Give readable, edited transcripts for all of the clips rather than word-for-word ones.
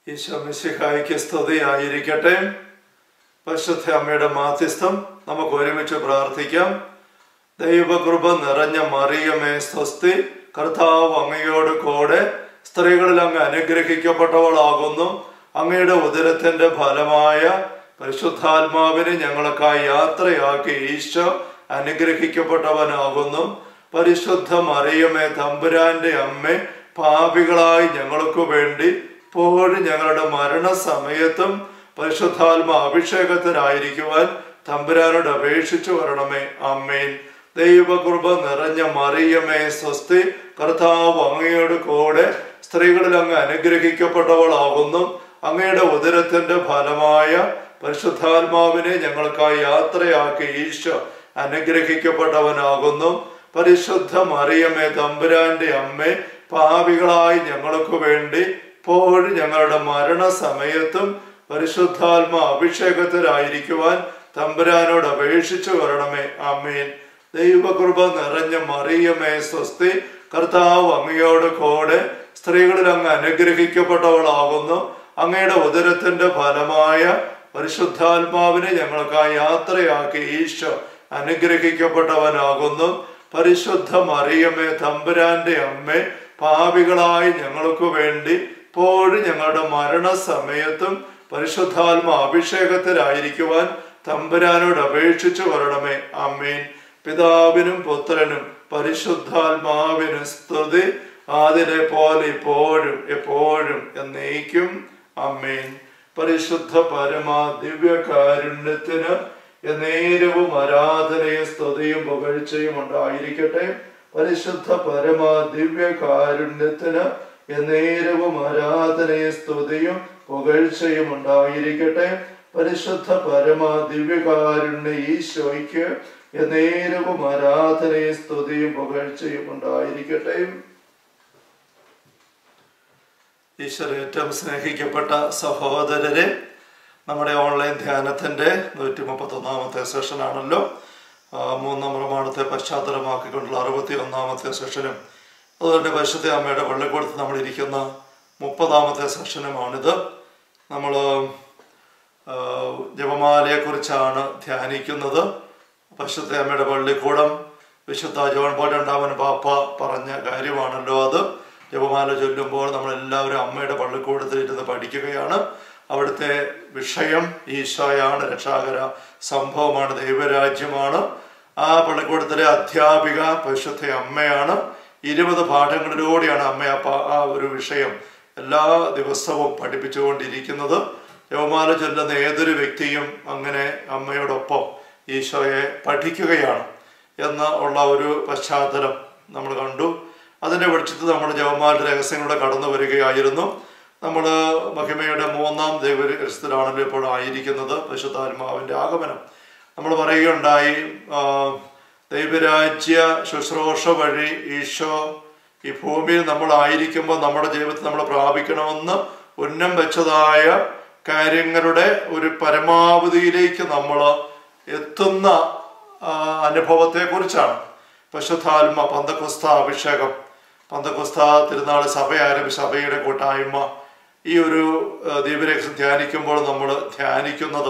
ഈശോ മിശിഹായ്ക്ക് സ്തുതിയായിരിക്കട്ടെ. പരിശുദ്ധ അമ്മയുടെ മാധ്യസ്ഥം നമുക്ക് ഒരുമിച്ച് പ്രാർത്ഥിക്കാം. ദൈവകൃപ നിറഞ്ഞ മറിയമേ സ്വസ്തി, കർത്താവ് അങ്ങയോട് കൂടെ സ്ത്രീകളിൽ അങ്ങ് അനുഗ്രഹിക്കപ്പെട്ടവളാകുന്നു. അങ്ങയുടെ ഉദരത്തിന്റെ ഫലമായ പരിശുദ്ധാത്മാവിനെ ഞങ്ങൾക്കായി യാത്രയാക്കി ഈശോ അനുഗ്രഹിക്കപ്പെട്ടവനാകുന്നു. പരിശുദ്ധ മറിയമേ തമ്പുരാന്റെ അമ്മേ, പാപികളായി ഞങ്ങൾക്ക് വേണ്ടി ഇപ്പോഴും ഞങ്ങളുടെ മരണസമയത്തും പരിശുദ്ധാത്മാ അഭിഷേകത്തിനായിരിക്കുവാൻ തമ്പുരാനോട് അപേക്ഷിച്ചു വരണമേ. ആമേൻ. ദൈവകൃപ നിറഞ്ഞ മറിയമേ സ്വസ്തി, കർത്താവ് അങ്ങയോട് കൂടെ സ്ത്രീകളിൽ അങ്ങ് അനുഗ്രഹിക്കപ്പെട്ടവളാകുന്നു. അങ്ങയുടെ ഉദരത്തിന്റെ ഫലമായ പരിശുദ്ധാത്മാവിനെ ഞങ്ങൾക്കായി യാത്രയാക്കി ഈശോ അനുഗ്രഹിക്കപ്പെട്ടവനാകുന്നു. പരിശുദ്ധ മറിയമേ തമ്പുരാന്റെ അമ്മേ, പാപികളായി ഞങ്ങൾക്ക് വേണ്ടി ഇപ്പോഴും ഞങ്ങളുടെ മരണസമയത്തും പരിശുദ്ധാത്മാ അഭിഷേകത്തിലായിരിക്കുവാൻ തമ്പുരാനോട് അപേക്ഷിച്ചു വരണമേ. ആമേൻ. ദൈവകൃപ നിറഞ്ഞ മറിയമേ സ്വസ്തി, കർത്താവ് അങ്ങയോട് കൂടെ സ്ത്രീകളിൽ അങ്ങ് അനുഗ്രഹിക്കപ്പെട്ടവളാകുന്നു. അങ്ങയുടെ ഉദരത്തിന്റെ ഫലമായ പരിശുദ്ധാത്മാവിനെ ഞങ്ങൾക്കായി യാത്രയാക്കി ഈശോ അനുഗ്രഹിക്കപ്പെട്ടവനാകുന്നു. പരിശുദ്ധ മറിയമേ തമ്പുരാന്റെ അമ്മേ, പാപികളായി ഞങ്ങൾക്ക് വേണ്ടി ഇപ്പോഴും ഞങ്ങളുടെ മരണസമയത്തും പരിശുദ്ധാത്മാ അഭിഷേകത്തിലായിരിക്കുവാൻ തമ്പുരാനോട് അപേക്ഷിച്ചു വരണമേ. ആമേൻ. പിതാവിനും പുത്രനും പരിശുദ്ധാത്മാവിനും സ്തുതി, ആദിലെ പോലെ ഇപ്പോഴും എപ്പോഴും എന്നേക്കും. ആമേൻ. പരിശുദ്ധ പരമാ ദിവ്യകാരുണ്യത്തിന് എന്നേരവും ആരാധനയും സ്തുതിയും പുകഴ്ചയും ഉണ്ടായിരിക്കട്ടെ. പരിശുദ്ധ പരമാ ദിവ്യകാരുണ്യത്തിന് എന്നേരവും ആരാധനയും സ്തുതിയും പുകഴ്ചയും ഉണ്ടായിരിക്കട്ടെ. പരിശുദ്ധ പരമാ ദിവ്യകാരുണ്യ ഈശോയ്ക്ക് എന്നേരവും ആരാധനയും സ്തുതിയും പുകഴ്ചയും ഉണ്ടായിരിക്കട്ടെ. ഈശ്വര ഏറ്റവും സ്നേഹിക്കപ്പെട്ട സഹോദരരെ, നമ്മുടെ ഓൺലൈൻ ധ്യാനത്തിന്റെ 131ാമത്തെ സെഷനാണല്ലോ. 3-ാം പ്രമാണത്തെ പശ്ചാത്തലമാക്കിക്കൊണ്ടുള്ള 61ാമത്തെ സെഷനും അതുപോലെ പരിശുദ്ധ അമ്മയുടെ പള്ളിക്കൂടത്ത് നമ്മളിരിക്കുന്ന 30ാമത്തെ സെഷനുമാണിത്. നമ്മൾ ജപമാലയെക്കുറിച്ചാണ് ധ്യാനിക്കുന്നത്. പരിശുദ്ധ അമ്മയുടെ പള്ളിക്കൂടം വിശുദ്ധ ജോൺ പോൾ രണ്ടാമൻ പാപ്പ പറഞ്ഞ കാര്യമാണല്ലോ അത്. ജപമാല ചൊല്ലുമ്പോൾ നമ്മളെല്ലാവരും അമ്മയുടെ പള്ളിക്കൂടത്തിൽ ഇരുന്ന് പഠിക്കുകയാണ്. അവിടുത്തെ വിഷയം ഈശോയാണ്, രക്ഷാകര സംഭവമാണ്, ദൈവരാജ്യമാണ്. ആ പള്ളിക്കൂടത്തിലെ അധ്യാപിക പരിശുദ്ധ അമ്മയാണ്. 20 പാഠങ്ങളിലൂടെയാണ് അമ്മ ആ ഒരു വിഷയം എല്ലാ ദിവസവും പഠിപ്പിച്ചുകൊണ്ടിരിക്കുന്നത്. ജപമാല ചൊല്ലുന്ന ഏതൊരു വ്യക്തിയും അങ്ങനെ അമ്മയോടൊപ്പം ഈശോയെ പഠിക്കുകയാണ് ഉള്ള ഒരു പശ്ചാത്തലം നമ്മൾ കണ്ടു. അതിൻ്റെ വെളിച്ചത്തിൽ നമ്മൾ ജപമാല രഹസ്യങ്ങളുടെ കടന്നു വരികയായിരുന്നു. നമ്മൾ മഹിമയുടെ 3-ാം ദൈവരഹസ്യത്തിലാണല്ലോ ഇപ്പോൾ ആയിരിക്കുന്നത്, പരിശുദ്ധാത്മാവിൻ്റെ ആഗമനം. നമ്മൾ പറയുകയുണ്ടായി, ദൈവരാജ്യ ശുശ്രൂഷ വഴി ഈശോ ഈ ഭൂമിയിൽ നമ്മളായിരിക്കുമ്പോൾ നമ്മുടെ ജീവിതത്തിൽ നമ്മൾ പ്രാപിക്കണമെന്ന് ഉന്നം വെച്ചതായ കാര്യങ്ങളുടെ ഒരു പരമാവധിയിലേക്ക് നമ്മൾ എത്തുന്ന അനുഭവത്തെക്കുറിച്ചാണ്. പരിശുദ്ധാത്മ പന്തക്കുസ്ത അഭിഷേകം, പന്തക്കുസ്ത തിരുനാൾ സഭ ആരംഭിച്ച സഭയുടെ കൂട്ടായ്മ, ഈ ഒരു ദൈവരഹസ്യം ധ്യാനിക്കുമ്പോൾ നമ്മൾ ധ്യാനിക്കുന്നത്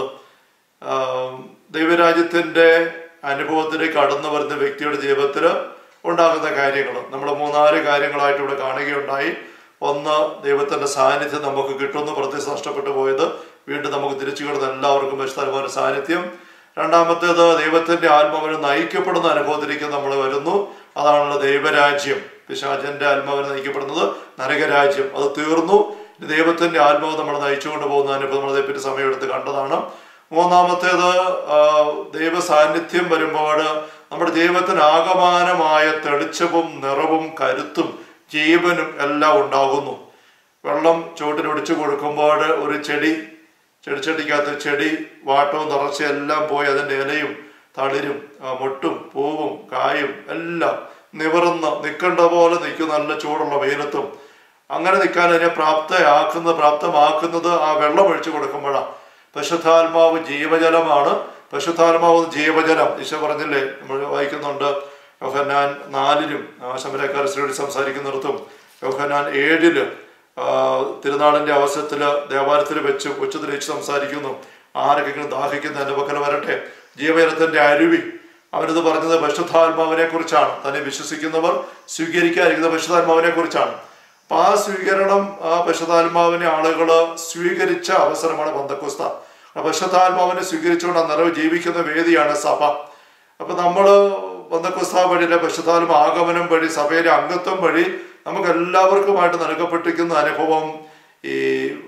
ദൈവരാജ്യത്തിൻ്റെ അനുഭവത്തിലേക്ക് കടന്നു വരുന്ന വ്യക്തിയുടെ ജീവിതത്തിൽ ഉണ്ടാകുന്ന കാര്യങ്ങൾ നമ്മൾ 3-4 കാര്യങ്ങളായിട്ട് ഇവിടെ കാണുകയുണ്ടായി. ഒന്ന്, ദൈവത്തിൻ്റെ സാന്നിധ്യം നമുക്ക് കിട്ടുന്നു, പ്രത്യേകം നഷ്ടപ്പെട്ടു പോയത് വീണ്ടും നമുക്ക് തിരിച്ചു കിട്ടുന്ന എല്ലാവർക്കും പരിശുദ്ധാത്മാവിന്റെ സാന്നിധ്യം. രണ്ടാമത്തേത്, ദൈവത്തിൻ്റെ ആത്മാവിന് നയിക്കപ്പെടുന്ന അനുഭവത്തിലേക്ക് നമ്മൾ വരുന്നു, അതാണല്ലോ ദൈവരാജ്യം. പിശാചിന്റെ ആത്മാവിന് നയിക്കപ്പെടുന്നത് നരകരാജ്യം, അത് തീർന്നു. ദൈവത്തിൻ്റെ ആത്മാവ് നമ്മൾ നയിച്ചുകൊണ്ട് പോകുന്ന അനുഭവം നമ്മൾ അതേപ്പറ്റി സമയമെടുത്ത് കണ്ടതാണ്. മൂന്നാമത്തേത്, ദൈവ സാന്നിധ്യം വരുമ്പോൾ നമ്മുടെ ദൈവത്തിന് ആകമാനമായ തെളിച്ചവും നിറവും കരുത്തും ജീവനും എല്ലാം ഉണ്ടാകുന്നു. വെള്ളം ചുവട്ടിലൊടിച്ചു കൊടുക്കുമ്പോൾ ഒരു ചെടിച്ചട്ടിക്കകത്ത് ചെടി വാട്ടവും നിറച്ചെല്ലാം പോയി അതിൻ്റെ ഇലയും തളിരും മൊട്ടും പൂവും കായും എല്ലാം നിവർന്ന് നിൽക്കേണ്ട പോലെ നിൽക്കും, നല്ല ചൂടുള്ള വെയിലത്തും. അങ്ങനെ നിൽക്കാൻ അതിനെ പ്രാപ്തമാക്കുന്നത് ആ വെള്ളം ഒഴിച്ചു കൊടുക്കുമ്പോഴാണ്. പരിശുദ്ധാത്മാവ് ജീവജലമാണ്. പരിശുദ്ധാത്മാവ് ജീവജലം ഈശോ പറഞ്ഞില്ലേ, നമ്മൾ വായിക്കുന്നുണ്ട് യോഹന്നാൻ 4-ലും ശമരക്കാരശ്രീയോട് സംസാരിക്കുന്നിടത്തും യോഹന്നാൻ 7-ല് തിരുനാളിന്റെ അവസരത്തിൽ ദേവാലയത്തിൽ വെച്ച് ഉച്ചത്തിൽ വെച്ച് സംസാരിക്കുന്നു. ആരൊക്കെങ്കിലും ദാഹിക്കുന്ന എൻ്റെ പക്കൽ വരട്ടെ, ജീവജലത്തിന്റെ അരുവി. അവരിത് പറഞ്ഞത് പരിശുദ്ധാത്മാവിനെ കുറിച്ചാണ്. തന്നെ വിശ്വസിക്കുന്നവർ സ്വീകരിക്കാതിരിക്കുന്ന പരിശുദ്ധാത്മാവിനെ കുറിച്ചാണ്. അപ്പൊ ആ സ്വീകരണം, ആ പരിശുദ്ധാത്മാവിനെ ആളുകൾ സ്വീകരിച്ച അവസരമാണ് പെന്തക്കോസ്ത. പരിശുദ്ധാത്മാവിനെ സ്വീകരിച്ചുകൊണ്ട് ആ നിറവ് ജീവിക്കുന്ന വേദിയാണ് സഭ. അപ്പൊ നമ്മള് പെന്തക്കോസ്ത വഴിയിലെ പരിശുദ്ധാത്മ ആഗമനം വഴി, സഭയിലെ അംഗത്വം വഴി നമുക്ക് എല്ലാവർക്കുമായിട്ട് നൽകപ്പെട്ടിരിക്കുന്ന അനുഭവം ഈ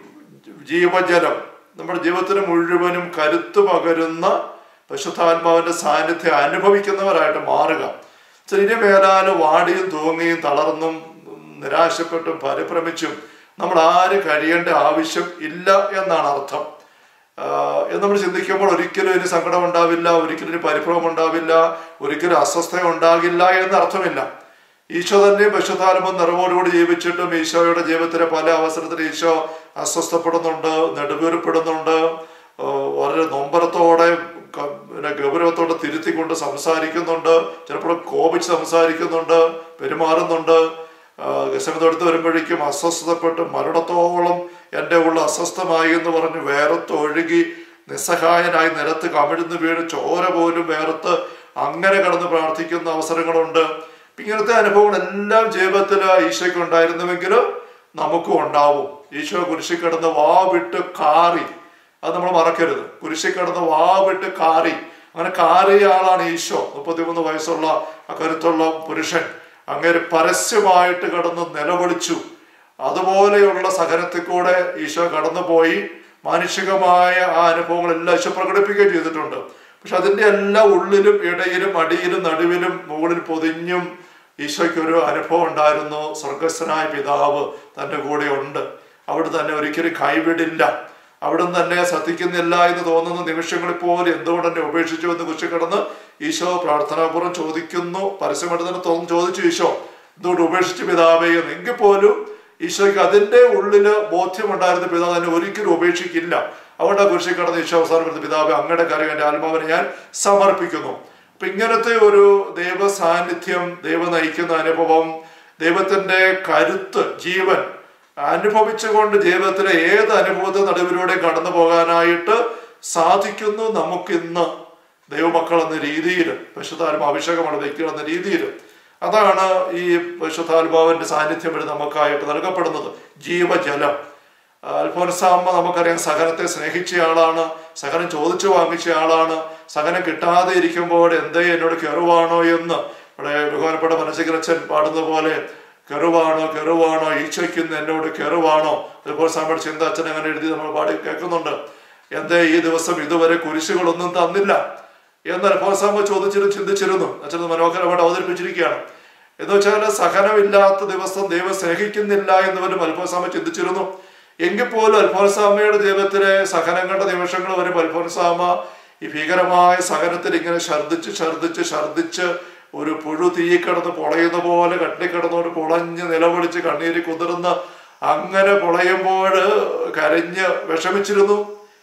ജീവജലം, നമ്മുടെ ജീവിതത്തിന് മുഴുവനും കരുത്തു പകരുന്ന പരിശുദ്ധാത്മാവിന്റെ സാന്നിധ്യം അനുഭവിക്കുന്നവരായിട്ട് മാറുക. ഇനി മേലാല് വാടിയും തൂങ്ങിയും തളർന്നും നിരാശപ്പെട്ടും പരിഭ്രമിച്ചും നമ്മൾ ആരും കഴിയേണ്ട ആവശ്യം ഇല്ല എന്നാണ് അർത്ഥം. എന്ന് നമ്മൾ ചിന്തിക്കുമ്പോൾ ഒരിക്കലും ഇനി സങ്കടം ഉണ്ടാവില്ല, ഒരിക്കലും ഇനി പരിഭ്രമം ഉണ്ടാവില്ല, ഒരിക്കലും അസ്വസ്ഥത ഉണ്ടാകില്ല എന്ന അർത്ഥമില്ല. ഈശോ തന്നെ പരിശുദ്ധാത്മാ നിറവോടുകൂടി ജീവിച്ചിട്ടും ഈശോയുടെ ജീവിതത്തിലെ പല അവസരത്തിൽ ഈശോ അസ്വസ്ഥപ്പെടുന്നുണ്ട്, നെടുവീർപ്പെടുന്നുണ്ട്, വളരെ നൊമ്പരത്തോടെ ഗൗരവത്തോടെ തിരുത്തിക്കൊണ്ട് സംസാരിക്കുന്നുണ്ട്, ചിലപ്പോൾ കോപിച്ച് സംസാരിക്കുന്നുണ്ട്, പെരുമാറുന്നുണ്ട്. ഗസനത്തോടുത്ത് വരുമ്പോഴേക്കും അസ്വസ്ഥപ്പെട്ട് മരണത്തോളം എൻ്റെ ഉള്ള അസ്വസ്ഥമായി എന്ന് പറഞ്ഞ് വേർത്ത് നിസ്സഹായനായി നിലത്ത് കമിഴ്ന്ന് വീണ് ചോര പോലും വേർത്ത് അങ്ങനെ കടന്ന് പ്രാർത്ഥിക്കുന്ന അവസരങ്ങളുണ്ട്. ഇങ്ങനത്തെ അനുഭവങ്ങളെല്ലാം ജീവിതത്തിൽ ഈശോയ്ക്ക് ഉണ്ടായിരുന്നുവെങ്കിൽ നമുക്കും ഉണ്ടാവും. ഈശോ കുരിശിൽ കിടന്ന് വാ വിട്ട് കാറി, അത് നമ്മൾ മറക്കരുത്. കുരിശിൽ കിടന്ന് വാ വിട്ട് കാറി, അങ്ങനെ കാറിയ ആളാണ് ഈശോ. 33 വയസ്സുള്ള കരുത്തുള്ള പുരുഷൻ അങ്ങനെ പരസ്യമായിട്ട് കടന്ന് നിലവിളിച്ചു. അതുപോലെയുള്ള സഹനത്തിൽ കൂടെ ഈശോ കടന്നുപോയി. മാനുഷികമായ ആ അനുഭവങ്ങളെല്ലാം ഈശോ പ്രകടിപ്പിക്കുകയും ചെയ്തിട്ടുണ്ട്. പക്ഷെ അതിൻ്റെ എല്ലാ ഉള്ളിലും ഇടയിലും അടിയിലും നടുവിലും മുകളിൽ പൊതിഞ്ഞും ഈശോയ്ക്ക് ഒരു അനുഭവം ഉണ്ടായിരുന്നു. സ്വർഗസ്ഥനായ പിതാവ് തൻ്റെ കൂടെ ഉണ്ട്, അവിടെ തന്നെ ഒരിക്കലും കൈവിടില്ല, അവിടെ തന്നെ ശ്രദ്ധിക്കുന്നില്ല എന്ന് തോന്നുന്ന നിമിഷങ്ങളിൽ പോലും എന്തുകൊണ്ട് എന്നെ ഉപേക്ഷിച്ചു എന്ന് കുറിച്ച് കിടന്ന് ഈശോ പ്രാർത്ഥനാപൂർവ്വം ചോദിക്കുന്നു. പരസ്യമായിട്ട് തന്നെ ചോദിച്ചു ഈശോ എന്തുകൊണ്ട് ഉപേക്ഷിച്ചു പിതാവേ എന്ന്. എങ്കിൽ പോലും ഈശോയ്ക്ക് അതിൻ്റെ ഉള്ളില് ബോധ്യമുണ്ടായിരുന്ന പിതാവ് തന്നെ ഒരിക്കലും ഉപേക്ഷിക്കില്ല. അവിടെ കുരിശിൽ കിടന്ന് ഈശോ അവസാനം പിതാവേ അങ്ങയുടെ കാര്യം എൻ്റെ ആത്മാവിനെ ഞാൻ സമർപ്പിക്കുന്നു. അപ്പൊ ഇങ്ങനത്തെ ഒരു ദൈവ സാന്നിധ്യം, ദൈവം നയിക്കുന്ന അനുഭവം, ദൈവത്തിന്റെ കരുത്ത്, ജീവൻ അനുഭവിച്ചുകൊണ്ട് ജീവിതത്തിലെ ഏത് അനുഭവത്തെ നടുവിലൂടെ കടന്നു പോകാനായിട്ട് സാധിക്കുന്നു നമുക്കിന്ന് ദൈവമക്കൾ എന്ന രീതിയിൽ, പരിശുദ്ധാത്മ അഭിഷേകമുള്ള വ്യക്തികൾ എന്ന രീതിയിൽ. അതാണ് ഈ പരിശുദ്ധാത്മാവിന്റെ സാന്നിധ്യം വഴി നമുക്കായിട്ട് നൽകപ്പെടുന്നത്, ജീവജലം. അൽഫോൻസാമ്മ നമുക്കറിയാം സഹനത്തെ സ്നേഹിച്ചയാളാണ്, സഹനം ചോദിച്ചു വാങ്ങിച്ചയാളാണ്. സഹനം കിട്ടാതെ ഇരിക്കുമ്പോൾ എന്തേ എന്നോട് കെറുവാണോ എന്ന് ഇവിടെ ബഹുമാനപ്പെട്ട മനസ്സിഗ്രച്ചൻ പാടുന്ന പോലെ, കെറുവാണോ കെറുവാണോ ഈശോയ്ക്കുന്ന് എന്നോട് കെറുവാണോ. അൽഫോൻസാമ്മയുടെ ചിന്ത അച്ഛൻ അങ്ങനെ എഴുതി നമ്മൾ പാടി കേൾക്കുന്നുണ്ട്. എന്തേ ഈ ദിവസം ഇതുവരെ കുരിശുകളൊന്നും തന്നില്ല എന്ന് അൽഫോൻസാമ്മ ചിന്തിച്ചിരുന്നു. അച്ഛൻ മനോഹരമായിട്ട് അവതരിപ്പിച്ചിരിക്കുകയാണ്. എന്ന് വെച്ചാൽ സഹനമില്ലാത്ത ദിവസം ദൈവം സ്നേഹിക്കുന്നില്ല എന്നുവരും അൽഫോൻസാമ്മ ചിന്തിച്ചിരുന്നു. എങ്കിൽ പോലും അൽഫോൻസാമ്മയുടെ ജീവിതത്തിലെ സഹനങ്ങളുടെ നിമിഷങ്ങൾ വരും അൽഫോൻസാമ്മ ഈ ഭീകരമായ സഹനത്തിൽ ഇങ്ങനെ ഛർദിച്ച് ഒരു പുഴു തീ കിടന്ന് പൊളയുന്ന പോലെ കട്ടിക്കിടന്നുകൊണ്ട് പൊളഞ്ഞ് നിലവിളിച്ച് കണ്ണീര് കുതിർന്ന് അങ്ങനെ പൊളയുമ്പോൾ കരഞ്ഞ് വിഷമിച്ചിരുന്നു.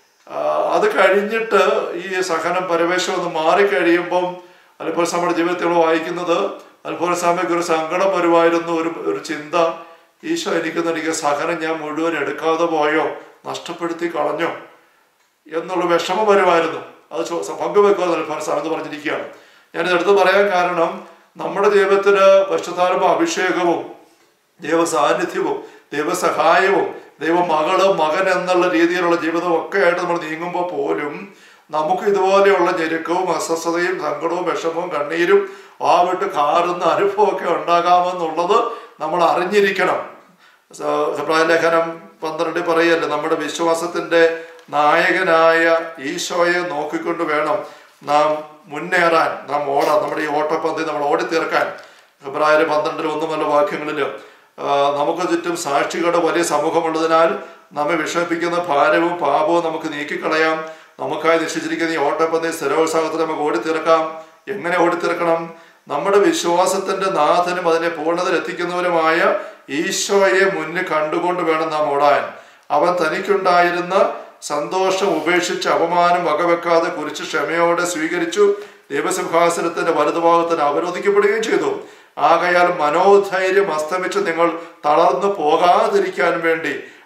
അത് കഴിഞ്ഞിട്ട് ഈ സഹനം പരവേശം ഒന്ന് മാറിക്കഴിയുമ്പം അൽഫോൻസാമ്മയുടെ ജീവിതത്തിൽ വായിക്കുന്നത് അൽഫോൻസാമ്മയ്ക്ക് ഒരു സങ്കടം വരുമായിരുന്നു, ഒരു ചിന്ത, ഈശോ എനിക്ക് സഹനം ഞാൻ മുഴുവൻ എടുക്കാതെ പോയോ, നഷ്ടപ്പെടുത്തി കളഞ്ഞോ എന്നുള്ള വിഷമം വരുമായിരുന്നു. അത് പങ്കുവെക്കുക അൽഫോൻസാമ്മ എന്ന് പറഞ്ഞിരിക്കുകയാണ്. ഞാനിത് എടുത്ത് പറയാൻ കാരണം നമ്മുടെ ജീവിതത്തില് പരിശുദ്ധാത്മ അഭിഷേകവും ദൈവ സാന്നിധ്യവും ദൈവസഹായവും ദൈവമകളും മകൻ എന്നുള്ള രീതിയിലുള്ള ജീവിതവും ഒക്കെ ആയിട്ട് നമ്മൾ നീങ്ങുമ്പോൾ പോലും നമുക്ക് ഇതുപോലെയുള്ള ഞെരുക്കവും അസ്വസ്ഥതയും സങ്കടവും വിഷമവും കണ്ണീരും വിട്ട് കാറുന്ന അനുഭവമൊക്കെ ഉണ്ടാകാമെന്നുള്ളത് നമ്മൾ അറിഞ്ഞിരിക്കണം. ഹെബ്രായ ലേഖനം 12 പറയല്ലേ, നമ്മുടെ വിശ്വാസത്തിന്റെ നായകനായ ഈശോയെ നോക്കിക്കൊണ്ട് വേണം നാം മുന്നേറാൻ, നാം ഓടാൻ, നമ്മുടെ ഈ ഓട്ടപ്പന്തി നമ്മൾ ഓടിത്തീർക്കാൻ. ഹെബ്രായർ 12:1 വാക്യങ്ങളില് നമുക്ക് ചുറ്റും സാക്ഷികളുടെ വലിയ സമൂഹമുള്ളതിനാൽ നമ്മെ വിഷമിപ്പിക്കുന്ന ഭാരവും പാപവും നമുക്ക് നീക്കിക്കളയാം. നമുക്കായി നിശ്ചയിച്ചിരിക്കുന്ന ഈ ഓട്ടപ്പന്തി സ്ഥിരോത്സാഹത്തിൽ നമുക്ക് ഓടിത്തീർക്കാം. എങ്ങനെ ഓടിത്തീർക്കണം? നമ്മുടെ വിശ്വാസത്തിന്റെ നാഥനും അതിനെ പൂർണ്ണതയിൽ എത്തിക്കുന്നവരുമായ ഈശോയെ മുന്നിൽ കണ്ടുകൊണ്ട് വേണം നാം ഓടാൻ. അവൻ തനിക്കുണ്ടായിരുന്ന സന്തോഷം ഉപേക്ഷിച്ച് അപമാനം വകവെക്കാതെ കുരിശ് ക്ഷമയോടെ സ്വീകരിച്ചു. ദൈവസിംഹാസനത്തിന്റെ വലതുഭാഗത്തിന് അവരോധിക്കപ്പെടുകയും ചെയ്തു. ആകയാൽ മനോധൈര്യം അസ്തമിച്ച് നിങ്ങൾ തളർന്നു പോകാതിരിക്കാൻ വേണ്ടി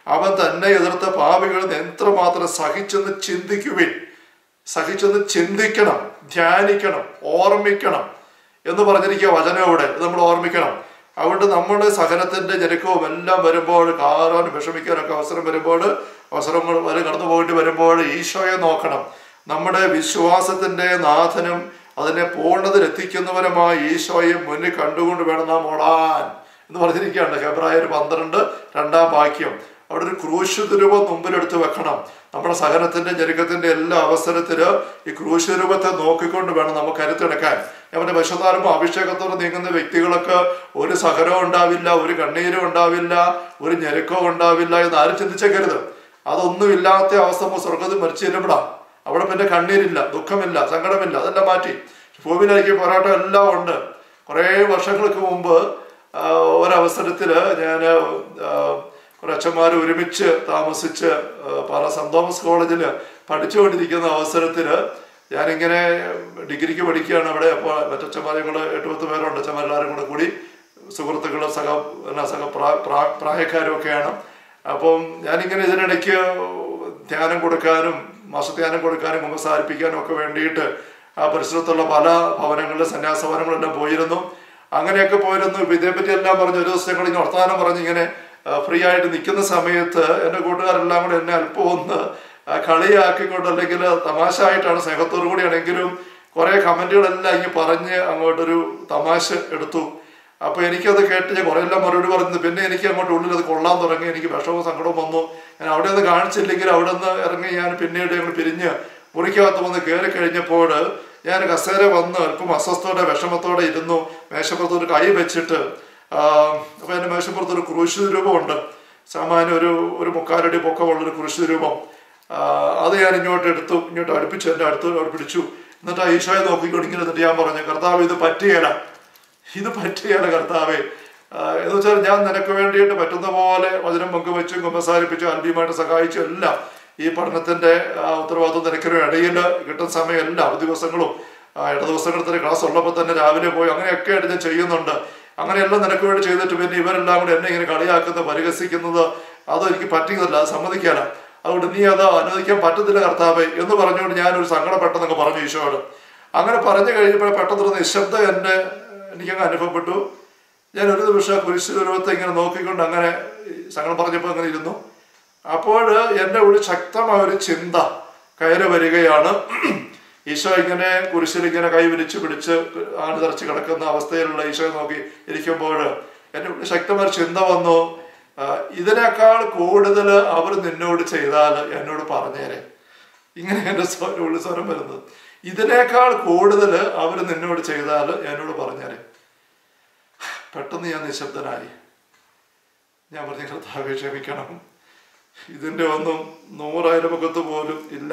അവൻ തന്നെ എതിർത്ത പാപികൾ എത്രമാത്രം സഹിച്ചെന്ന് ചിന്തിക്കുവിൻ. സഹിച്ചെന്ന് ചിന്തിക്കണം, ധ്യാനിക്കണം, ഓർമ്മിക്കണം എന്ന് പറഞ്ഞിരിക്കുക വചനം ഇവിടെ. ഇത് നമ്മൾ ഓർമ്മിക്കണം. അതുകൊണ്ട് നമ്മുടെ സഹനത്തിന്റെ ഞെരുക്കവും എല്ലാം വരുമ്പോൾ, കാറാനും വിഷമിക്കാനൊക്കെ അവസരം വരുമ്പോൾ, അവസരങ്ങൾ വരെ കടന്നു പോകേണ്ടി വരുമ്പോൾ ഈശോയെ നോക്കണം. നമ്മുടെ വിശ്വാസത്തിന്റെ നാഥനും അതിനെ പൂർണ്ണതയിലെത്തിക്കുന്നവരുമായ ഈശോയെ മുന്നിൽ കണ്ടുകൊണ്ട് വേണം നാം ഓടാൻ എന്ന് പറഞ്ഞിരിക്കുകയാണ്. ഹെബ്രായർ 12 2 വാക്യം. അവിടെ ഒരു ക്രൂശ് രൂപം മുമ്പിലെടുത്ത് വെക്കണം. നമ്മുടെ സഹനത്തിന്റെ ഞെരുക്കത്തിന്റെ എല്ലാ അവസരത്തില് ഈ ക്രൂശ് രൂപത്തെ നോക്കിക്കൊണ്ട് വേണം നമുക്ക് കരുത്തെടുക്കാൻ. അവന്റെ വിശുദ്ധാത്മാ അഭിഷേകത്തോടെ നീങ്ങുന്ന വ്യക്തികളൊക്കെ ഒരു സഹനവും ഉണ്ടാവില്ല, ഒരു കണ്ണീരും ഉണ്ടാവില്ല, ഒരു ഞെരുക്കവും ഉണ്ടാവില്ല എന്ന് ആരും ചിന്തിച്ചേക്കരുത്. അതൊന്നുമില്ലാത്ത അവസ്ഥ സ്വർഗത്തിൽ മരിച്ചു ചെല്ലുമ്പോഴാണ്. അവിടെ പിന്നെ കണ്ണീരില്ല, ദുഃഖമില്ല, സങ്കടമില്ല, അതെല്ലാം മാറ്റി ഭൂമിയിലേക്ക് പോരാട്ടം എല്ലാം ഉണ്ട്. കുറേ വർഷങ്ങൾക്ക് മുമ്പ് ഒരവസരത്തില് ഞാൻ കുറെ അച്ഛന്മാർ ഒരുമിച്ച് താമസിച്ച് പാല സെന്റ് തോമസ് കോളേജിൽ പഠിച്ചുകൊണ്ടിരിക്കുന്ന അവസരത്തില് ഞാനിങ്ങനെ ഡിഗ്രിക്ക് പഠിക്കുകയാണ് അവിടെ. അപ്പോൾ മറ്റച്ഛന്മാരെ കൂടെ 8-10 പേരുണ്ട്. അച്ഛന്മാരെല്ലാവരും കൂടെ കൂടി സുഹൃത്തുക്കളും പ്രായക്കാരും ഒക്കെയാണ്. അപ്പം ഞാനിങ്ങനെ ഇതിനിടയ്ക്ക് ധ്യാനം കൊടുക്കാനും മാസധ്യാനം കൊടുക്കാനും കുമ്പസാരിപ്പിക്കാനും ഒക്കെ വേണ്ടിയിട്ട് ആ പരിസരത്തുള്ള പല ഭവനങ്ങളിലെ സന്യാസ ഭവനങ്ങളെല്ലാം പോയിരുന്നു. അങ്ങനെയൊക്കെ പോയിരുന്നു. ഇതേപ്പറ്റി എല്ലാം പറഞ്ഞ് ഒരു ദിവസം ഞങ്ങൾ ഇങ്ങനെ വർത്തമാനം പറഞ്ഞ് ഇങ്ങനെ ഫ്രീ ആയിട്ട് നിൽക്കുന്ന സമയത്ത് എൻ്റെ കൂട്ടുകാരെല്ലാം കൂടെ എന്നെ അല്പം ഒന്ന് കളിയാക്കിക്കൊണ്ട്, അല്ലെങ്കിൽ തമാശയായിട്ടാണ്, സ്നേഹത്തോടു കൂടിയാണെങ്കിലും കുറേ കമൻറ്റുകളെല്ലാം ഇങ്ങനെ പറഞ്ഞ് അങ്ങോട്ടൊരു തമാശ എടുത്തു. അപ്പോൾ എനിക്കത് കേട്ട് ഞാൻ കുറേ എല്ലാം മറുപടി പറഞ്ഞു. പിന്നെ എനിക്ക് അങ്ങോട്ട് ഉള്ളിൽ അത് കൊള്ളാൻ തുടങ്ങി. എനിക്ക് വിഷമവും സങ്കടവും വന്നു. ഞാൻ അവിടെ നിന്ന് കാണിച്ചില്ലെങ്കിൽ അവിടെ നിന്ന് ഇറങ്ങി ഞാൻ പിന്നീട് ഞങ്ങൾ പിരിഞ്ഞ് മുറിക്കകത്ത് വന്ന് കയറി കഴിഞ്ഞപ്പോൾ ഞാൻ കസേര വന്ന് അല്പം അസ്വസ്ഥത്തോടെ വിഷമത്തോടെ ഇരുന്നു. മേശപ്പുറത്തൊരു കൈ വെച്ചിട്ട് അപ്പോൾ എൻ്റെ മേശപ്പുറത്തൊരു ക്രൂശ് രൂപമുണ്ട്. സാമാന്യം ഒരു 3/4 അടി പൊക്കമുള്ളൊരു ക്രൂശ് രൂപം. അത് ഞാൻ ഇങ്ങോട്ട് അടുപ്പിച്ച് എൻ്റെ അടുത്ത് പിടിച്ചു. എന്നിട്ട് ആ ഈശോയെ നോക്കിക്കൊണ്ട് ഇങ്ങനെ എന്നിട്ട് ഞാൻ പറഞ്ഞു, കർത്താവ് ഇത് പറ്റുകയില്ല കർത്താവേ. എന്ന് വെച്ചാൽ ഞാൻ നിനക്ക് വേണ്ടിയിട്ട് പറ്റുന്ന പോലെ വചനം പങ്കുവെച്ചും കുമ്പസാരിപ്പിച്ചും ആത്മീയമായിട്ട് സഹായിച്ചും എല്ലാം ഈ പഠനത്തിന്റെ ഉത്തരവാദിത്വം നിനക്കിനും ഇടയിൽ കിട്ടുന്ന സമയം എല്ലാ ദിവസങ്ങളും ഇട ദിവസങ്ങളിൽ തന്നെ ക്ലാസ് ഉള്ളപ്പോൾ തന്നെ രാവിലെ പോയി അങ്ങനെയൊക്കെ ആയിട്ട് ഞാൻ ചെയ്യുന്നുണ്ട്. അങ്ങനെയെല്ലാം നിനക്ക് വേണ്ടി ചെയ്തിട്ട് പിന്നെ ഇവരെല്ലാം കൂടെ എന്നെ ഇങ്ങനെ കളിയാക്കുന്നത്, പരിഹസിക്കുന്നത് അതെനിക്ക് പറ്റുന്നില്ല, അത് സമ്മതിക്കാനാ. അതുകൊണ്ട് നീ അത് അനുവദിക്കാൻ പറ്റത്തില്ല കർത്താവേ എന്ന് പറഞ്ഞുകൊണ്ട് ഞാനൊരു സങ്കടപ്പെട്ടെന്നൊക്കെ പറഞ്ഞു ഈശോയോട്. അങ്ങനെ പറഞ്ഞു കഴിഞ്ഞപ്പോൾ പെട്ടെന്നൊരു നിശബ്ദം എനിക്കങ്ങ് അനുഭവപ്പെട്ടു. ഞാൻ ഒരു നിമിഷം കുരിശ് രൂപത്തെ ഇങ്ങനെ നോക്കിക്കൊണ്ട് അങ്ങനെ സങ്കടം പറഞ്ഞപ്പോൾ അങ്ങനെ ഇരുന്നു. അപ്പോൾ എൻ്റെ ഉള്ളിൽ ശക്തമായ ഒരു ചിന്ത കയറി വരികയാണ്. ഈശോ ഇങ്ങനെ കുരിശിലിങ്ങനെ കൈ വിരിച്ച് പിടിച്ച് ആണ്ട് തറച്ച് കിടക്കുന്ന അവസ്ഥയിലുള്ള ഈശോയെ നോക്കി ഇരിക്കുമ്പോൾ എൻ്റെ ഉള്ളിൽ ശക്തമായ ചിന്ത വന്നു, ഇതിനേക്കാൾ കൂടുതൽ അവർ നിന്നോട് ചെയ്താൽ എന്നോട് പറഞ്ഞേരെ. ഇങ്ങനെ എൻ്റെ ഉള്ളിൽ സ്വരം വരുന്നത്, ഇതിനേക്കാൾ കൂടുതൽ അവർ നിന്നോട് ചെയ്താൽ എന്നോട് പറഞ്ഞേരെ. പെട്ടെന്ന് ഞാൻ നിശബ്ദനായി. ഞാൻ പറഞ്ഞു, കർത്താവേ ക്ഷമിക്കണം, ഇതിൻ്റെ ഒന്നും 100 അയൽപക്കത്ത് പോലും ഇല്ല.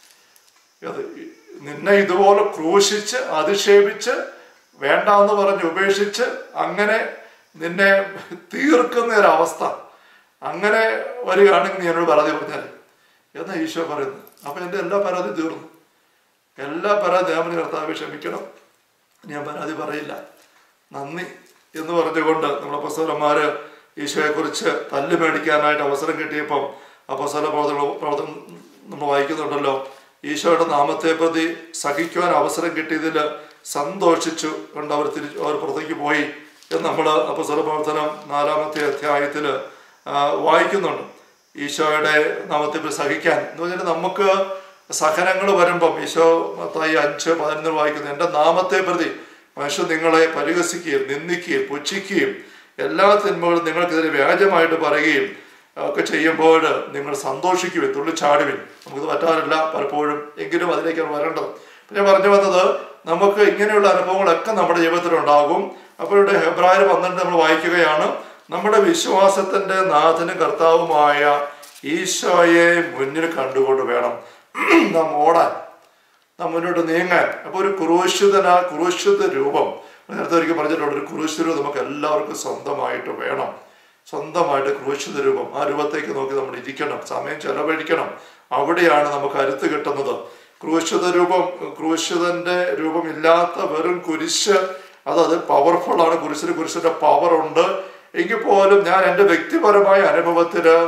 അത് നിന്നെ ഇതുപോലെ ക്രൂശിച്ച് അധിക്ഷേപിച്ച് വേണ്ടാന്ന് പറഞ്ഞ് ഉപേക്ഷിച്ച് അങ്ങനെ നിന്നെ തീർക്കുന്ന ഒരവസ്ഥ അങ്ങനെ വരികയാണെങ്കിൽ നീ എന്നോട് പരാതി പറഞ്ഞാൽ എന്നാ ഈശോ പറയുന്നത്. അപ്പൊ എൻ്റെ എല്ലാ പരാതി തീർന്നു. എല്ലാ പരാതി ഞാൻ കർത്താവേ ക്ഷമിക്കണം, ഞാൻ പരാതി പറയില്ല, നന്ദി എന്ന് പറഞ്ഞുകൊണ്ട് നമ്മളെ അപ്പോസ്തലന്മാര് ഈശോയെക്കുറിച്ച് തല്ല് മേടിക്കാനായിട്ട് അവസരം കിട്ടിയപ്പം അപ്പോസ്തല പ്രവർത്തനം നമ്മൾ വായിക്കുന്നുണ്ടല്ലോ, ഈശോയുടെ നാമത്തെ പ്രതി സഹിക്കുവാൻ അവസരം കിട്ടിയതിൽ സന്തോഷിച്ചു കൊണ്ട് അവർ പുറത്തേക്ക് പോയി എന്ന് നമ്മൾ അപ്പോസ്തല പ്രവർത്തനം 4-ാമത്തെ അധ്യായത്തിൽ വായിക്കുന്നുണ്ട്. ഈശോയുടെ നാമത്തെ പ്രതി സഹിക്കാൻ എന്ന് പറഞ്ഞാൽ നമുക്ക് സഹനങ്ങൾ വരുമ്പം ഈശോ മത്തായി 5:11 വായിക്കുന്നു, എൻ്റെ നാമത്തെ പ്രതി മനുഷ്യൻ നിങ്ങളെ പരിഹസിക്കുകയും നിന്ദിക്കുകയും പുച്ഛിക്കുകയും എല്ലാ തിന്മകളും നിങ്ങൾക്കെതിരെ വ്യാജമായിട്ട് പറയുകയും ഒക്കെ ചെയ്യുമ്പോൾ നിങ്ങൾ സന്തോഷിക്കുവിൻ, തുള്ളിച്ചാടുവിൻ. നമുക്കിത് പറ്റാറില്ല പലപ്പോഴും, എങ്കിലും അതിലേക്കാണ് വരേണ്ടത്. ഞാൻ പറഞ്ഞു വന്നത്, നമുക്ക് ഇങ്ങനെയുള്ള അനുഭവങ്ങളൊക്കെ നമ്മുടെ ജീവിതത്തിലുണ്ടാകും. അപ്പോൾ ഇവിടെ ഹെബ്രായർ 12 നമ്മൾ വായിക്കുകയാണ്, നമ്മുടെ വിശ്വാസത്തിന്റെ നാഥനും കർത്താവുമായ ഈശോയെ മുന്നിൽ കണ്ടുകൊണ്ട് വേണം നാം ഓടാൻ, നാം മുന്നോട്ട് നീങ്ങാൻ. അപ്പോൾ ഒരു ക്രൂശിത രൂപം നേരത്തെ ഒരിക്കൽ പറഞ്ഞിട്ടുണ്ട്, ഒരു ക്രൂശിത രൂപം നമുക്ക് എല്ലാവർക്കും സ്വന്തമായിട്ട് വേണം. സ്വന്തമായിട്ട് ക്രൂശിത രൂപം, ആ രൂപത്തേക്ക് നോക്കി നമ്മൾ ഇരിക്കണം, സമയം ചെലവഴിക്കണം. അവിടെയാണ് നമുക്ക് കരുത്ത് കിട്ടുന്നത്. ക്രൂശിതന്റെ രൂപം ഇല്ലാത്ത വെറും കുരിശ് അത് പവർഫുള്ളാണ്. കുരിശിന്റെ പവർ ഉണ്ട്. എങ്കിൽ പോലും ഞാൻ എൻ്റെ വ്യക്തിപരമായ അനുഭവത്തില്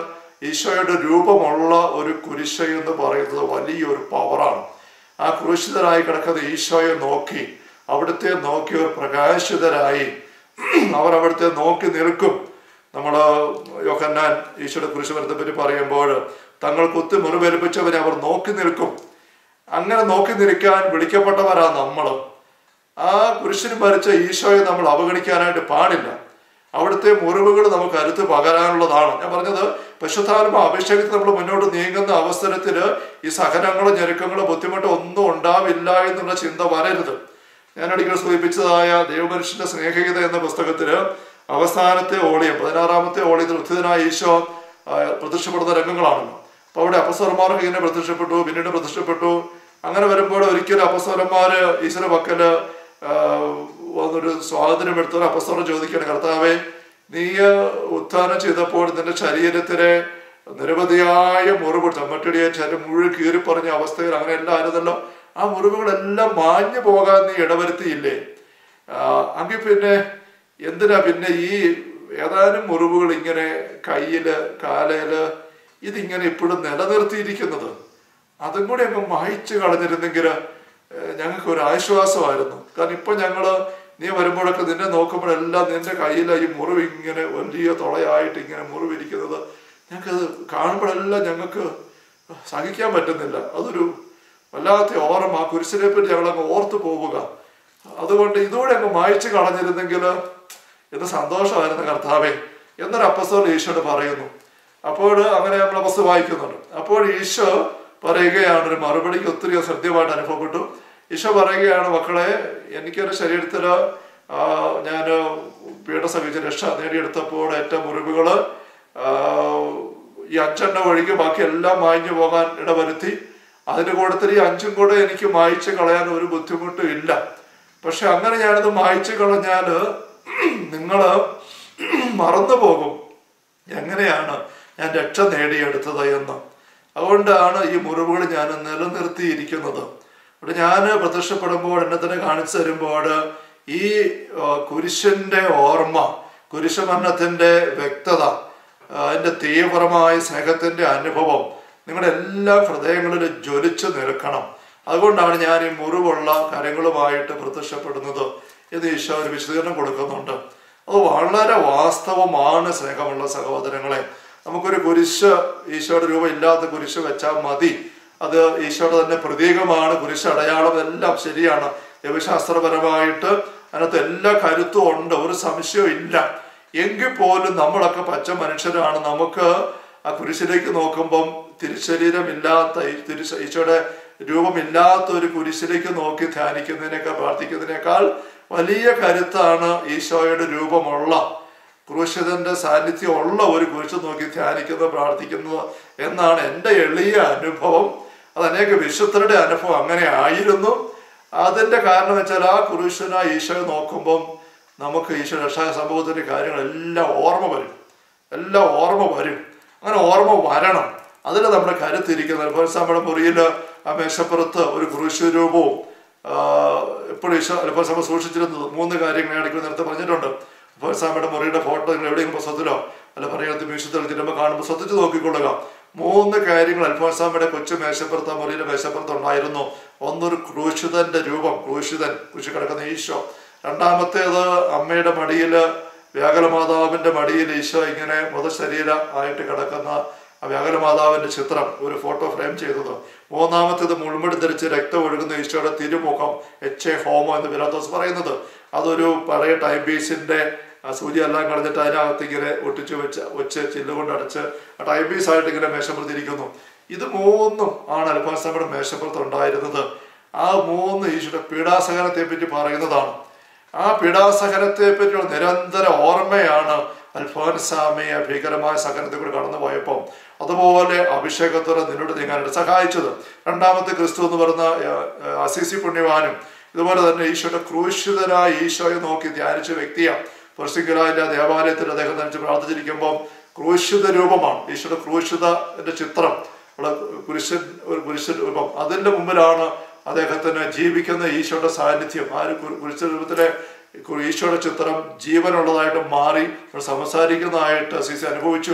ഈശോയുടെ രൂപമുള്ള ഒരു കുരിശ് എന്ന് പറയുന്നത് വലിയൊരു പവറാണ്. ആ ക്രൂശിതരായി കിടക്കുന്ന ഈശോയെ നോക്കി അവിടുത്തെ നോക്കി ഒരു പ്രകാശിതരായി അവർ അവിടുത്തെ നോക്കി നിൽക്കും. നമ്മൾ യോഹന്നാൻ ഈശോയുടെ കുരിശ് മരണത്തെ പറ്റി പറയുമ്പോൾ തങ്ങൾ കുത്തി മുറിവേൽപ്പിച്ചവരെ അവർ നോക്കി നിൽക്കും. അങ്ങനെ നോക്കി നിൽക്കാൻ വിളിക്കപ്പെട്ടവരാ നമ്മൾ. ആ കുരിശിന് മരിച്ച ഈശോയെ നമ്മൾ അവഗണിക്കാനായിട്ട് പാടില്ല. അവിടുത്തെ മുറിവുകൾ നമുക്ക് അരുത്ത് പകരാനുള്ളതാണ്. ഞാൻ പറഞ്ഞത് പരിശുദ്ധാത്മ അഭിഷേകത്തിൽ നമ്മൾ മുന്നോട്ട് നീങ്ങുന്ന അവസരത്തിൽ ഈ സഹനങ്ങളോ ഞെരുക്കങ്ങളോ ബുദ്ധിമുട്ടോ ഒന്നും ഉണ്ടാവില്ല എന്നുള്ള ചിന്ത വരരുത്. ഞാൻ ഒരിക്കൽ സൂചിപ്പിച്ചതായ ദൈവമനുഷ്യന്റെ സ്നേഹികത എന്ന പുസ്തകത്തില് അവസാനത്തെ ഓളിയം 16-ാമത്തെ ഓളിയത്തിൽ ഉദ്ധിതനായ ഈശോ പ്രത്യക്ഷപ്പെടുന്ന രംഗങ്ങളാണല്ലോ. അപ്പൊ അവിടെ അപ്പസ്തലന്മാർക്ക് ഇങ്ങനെ പ്രത്യക്ഷപ്പെട്ടു, പിന്നീട് പ്രത്യക്ഷപ്പെട്ടു. അങ്ങനെ വരുമ്പോൾ ഒരിക്കലും അപ്പസ്തലന്മാര് ഈശ്വര പക്കല് വന്നൊരു സ്വാതന്ത്ര്യം എടുത്തൊരു അപ്പസ്തലൻ ചോദിക്കുകയാണ്, കർത്താവേ, നീ ഉത്ഥാനം ചെയ്തപ്പോൾ നിന്റെ ശരീരത്തിലെ നിരവധിയായ മുറിവ് ചമ്മട്ടിടിയെ ശരീരം മുഴുവൻ കീറി പറഞ്ഞ അവസ്ഥയിൽ അങ്ങനെ എല്ലാം ആയിരുന്നല്ലോ, ആ മുറിവുകളെല്ലാം മാഞ്ഞു പോകാൻ നീ ഇടവരുത്തിയില്ലേ? എങ്കിൽ പിന്നെ എന്തിനാ പിന്നെ ഈ ഏതാനും മുറിവുകൾ ഇങ്ങനെ കയ്യില് കാലയില് ഇതിങ്ങനെ ഇപ്പോഴും നിലനിർത്തിയിരിക്കുന്നത്? അതും കൂടി അങ്ങ് മായ്ച്ചു കളഞ്ഞിരുന്നെങ്കിൽ ഞങ്ങൾക്ക് ഒരു ആശ്വാസമായിരുന്നു. കാരണം ഇപ്പൊ നീ വരുമ്പോഴൊക്കെ നിന്നെ നോക്കുമ്പോഴെല്ലാം നിന്റെ കയ്യിലെ ഈ മുറിവ് ഇങ്ങനെ വലിയ തുളയായിട്ട് ഇങ്ങനെ മുറിവിരിക്കുന്നത് ഞങ്ങൾക്കത് കാണുമ്പോഴെല്ലാം ഞങ്ങൾക്ക് സഹിക്കാൻ പറ്റുന്നില്ല. അതൊരു വല്ലാത്ത ഓർമ്മ. ആ കുരിശിനെ പറ്റി ഞങ്ങളങ്ങ് ഓർത്തു പോവുക. അതുകൊണ്ട് ഇതുകൂടെ അങ്ങ് മായ്ച്ചു കളഞ്ഞിരുന്നെങ്കിൽ എന്ന് സന്തോഷമായിരുന്നു കർത്താവേ എന്നൊരു അപ്പസ്തലൻ ഈശോയോട് പറയുന്നു. അപ്പോൾ അങ്ങനെ നമ്മൾ അപ്പസ്തലൻ വായിക്കുന്നുണ്ട്. അപ്പോൾ ഈശോ പറയുകയാണ്, ഒരു മറുപടിക്ക് ഒത്തിരി ശ്രദ്ധമായിട്ട് അനുഭവപ്പെട്ടു. ഈശോ പറയുകയാണ്, മക്കളെ, എനിക്കൊരു ശരീരത്തിൽ ഞാൻ പീഡ സഹിച്ച് രക്ഷ നേടിയെടുത്തപ്പോൾ ഏറ്റ മുറിവുകള് ഈ 5 ഒഴികെ ബാക്കി എല്ലാം മായ്ഞ്ഞു പോകാൻ ഇടവരുത്തി. അതിൻ്റെ കൂട്ടത്തിൽ ഈ 5 കൂടെ എനിക്ക് മായ്ച്ചു കളയാൻ ഒരു ബുദ്ധിമുട്ടും ഇല്ല. പക്ഷെ അങ്ങനെ ഞാനത് മായ്ച്ചു കളഞ്ഞാൽ നിങ്ങള് മറന്നു പോകും എങ്ങനെയാണ് ഞാൻ രക്ഷ നേടിയെടുത്തത് എന്ന്. അതുകൊണ്ടാണ് ഈ മുറിവുകൾ ഞാൻ നിലനിർത്തിയിരിക്കുന്നത്. അവിടെ ഞാൻ പ്രത്യക്ഷപ്പെടുമ്പോൾ എന്നെ തന്നെ കാണിച്ചു തരുമ്പോൾ ഈ കുരിശിന്റെ ഓർമ്മ, കുരിശുമരണത്തിന്റെ വ്യക്തത, അതിൻ്റെ തീവ്രമായ സ്നേഹത്തിന്റെ അനുഭവം നിങ്ങളുടെ എല്ലാ ഹൃദയങ്ങളിലും ജ്വലിച്ചു നിൽക്കണം. അതുകൊണ്ടാണ് ഞാൻ ഈ മുറിവുള്ള കാര്യങ്ങളുമായിട്ട് പ്രത്യക്ഷപ്പെടുന്നത് എന്ന് ഈശോ ഒരു വിശദീകരണം കൊടുക്കുന്നുണ്ട്. അത് വളരെ വാസ്തവമാണ്. സ്നേഹമുള്ള സഹോദരങ്ങളെ, നമുക്കൊരു കുരിശ്, ഈശോയുടെ രൂപം ഇല്ലാത്ത കുരിശ് വെച്ചാൽ മതി. അത് ഈശോയുടെ തന്നെ പ്രതീകമാണ്. കുരിശ് അടയാളം എല്ലാം ശരിയാണ്. ദൈവശാസ്ത്രപരമായിട്ട് അതിനകത്ത് എല്ലാ കരുത്തും ഉണ്ട്, ഒരു സംശയവും ഇല്ല. എങ്കിൽ പോലും നമ്മളൊക്കെ പച്ച മനുഷ്യരാണ്. നമുക്ക് ആ കുരിശിലേക്ക് നോക്കുമ്പം തിരുശരീരമില്ലാത്ത ഈശോയുടെ രൂപമില്ലാത്ത ഒരു കുരിശിലേക്ക് നോക്കി ധ്യാനിക്കുന്നതിനേക്കാൾ പ്രാർത്ഥിക്കുന്നതിനേക്കാൾ വലിയ കരുത്താണ് ഈശോയുടെ രൂപമുള്ള ക്രൂശിതന്റെ സാന്നിധ്യം ഉള്ള ഒരു കുരിശ് നോക്കി ധ്യാനിക്കുന്നത്, പ്രാർത്ഥിക്കുന്നത് എന്നാണ് എൻ്റെ എളിയ അനുഭവം. അത് അനേക വിശുദ്ധരുടെ അനുഭവം അങ്ങനെ ആയിരുന്നു. അതിൻ്റെ കാരണം വെച്ചാൽ ആ കുരിശിനെ ഈശോയെ നോക്കുമ്പം നമുക്ക് ഈശോ രക്ഷാ സംഭവത്തിൻ്റെ കാര്യങ്ങളെല്ലാം ഓർമ്മ വരും, എല്ലാം ഓർമ്മ വരും. അങ്ങനെ ഓർമ്മ വരണം. അതിൽ നമ്മുടെ കരുത്തിരിക്കുന്നത്. അൽഫോൻസാമ്മയുടെ മുറിയിൽ ആ മേശപ്പുറത്ത് ഒരു കുരിശ് രൂപവും എപ്പോഴും ഈശോ അൽഫോൻസാമ്മ സൂക്ഷിച്ചിരുന്നത് 3 കാര്യങ്ങൾ ഇടയ്ക്ക് നേരത്തെ പറഞ്ഞിട്ടുണ്ട്. അൽഫോൻസാമ്മയുടെ മുറിയുടെ ഫോട്ടോ നിങ്ങൾ എവിടെയെങ്കിലും പുസ്തകത്തിലോ അല്ല പറയുന്നത് മ്യൂസിയത്തിൽ ചിലപ്പോൾ കാണുമ്പോൾ ശ്രദ്ധിച്ച് നോക്കിക്കൊള്ളുക. 3 കാര്യങ്ങൾ അൽഫോൻസാമ്മയുടെ കൊച്ചു മേശപ്പുറത്ത്, മുറിയുടെ മേശപ്പുറത്ത് ഉണ്ടായിരുന്നു. ഒന്നൊരു ക്രൂശിതന്റെ രൂപം, കുരിശ് കിടക്കുന്ന ഈശോ. രണ്ടാമത്തേത് അമ്മയുടെ മടിയിൽ, വ്യാകുലമാതാവിന്റെ മടിയിൽ ഈശോ ഇങ്ങനെ മൃതശരീര ആയിട്ട് കിടക്കുന്ന ആ വ്യാകുലമാതാവിന്റെ ചിത്രം, ഒരു ഫോട്ടോ ഫ്രെയിം ചെയ്തത്. 3-ാമത്തേത് മുൾമുടി ധരിച്ച് രക്തം ഒഴുകുന്ന ഈശോയുടെ തിരുമുഖം, എച്ച് ഹോമോ എന്ന് പിലാത്തോസ് പറയുന്നത്. അതൊരു പഴയ ടൈം പീസിന്റെ സൂചി എല്ലാം കളഞ്ഞിട്ട് അതിനകത്ത് ഇങ്ങനെ ഒട്ടിച്ചു വെച്ച് ചില്ലുകൊണ്ട് അടച്ച് ആ ടൈം പീസ് ആയിട്ട് ഇങ്ങനെ മേശപ്പുറത്തിരിക്കുന്നു. ഇത് 3 ആണ് അൽഫോൻസാമ്മയുടെ മേശപ്പുറത്ത് ഉണ്ടായിരുന്നത്. ആ 3 ഈശോയുടെ പീഡാസഹനത്തെ പറ്റി പറയുന്നതാണ്. ആ പീഡാസഹനത്തെ പറ്റിയുള്ള നിരന്തര ഓർമ്മയാണ് അൽഫോൻസാമ്മയെ ഭീകരമായ സഹനത്തെ കൂടെ കടന്നു പോയപ്പോൾ അതുപോലെ അഭിഷേകത്തോടെ നിന്നോട് നീങ്ങാനായിട്ട് സഹായിച്ചത്. 2-ാമത്തെ ക്രിസ്തു എന്ന് പറയുന്ന അസീസി പുണ്യവാനും ഇതുപോലെ തന്നെ ഈശോയുടെ ക്രൂശിതനായ ഈശോയെ നോക്കി ധ്യാനിച്ച വ്യക്തിയാണ്. പൊർസിക്കലായിലെ ദേവാലയത്തിൽ അദ്ദേഹം നനച്ച് പ്രാർത്ഥിച്ചിരിക്കുമ്പോൾ ക്രൂശിത രൂപമാണ് ഈശോയുടെ ക്രൂശിതന്റെ ചിത്രം, കുരിശൻ രൂപം. അതിൻ്റെ മുമ്പിലാണ് അദ്ദേഹത്തിന് ജീവിക്കുന്ന ഈശോയുടെ സാന്നിധ്യം. ആ ഒരു കുരിശ രൂപത്തിലെ ഈശോയുടെ ചിത്രം ജീവനുള്ളതായിട്ട് മാറി സംസാരിക്കുന്നതായിട്ട് അസീസി അനുഭവിച്ചു.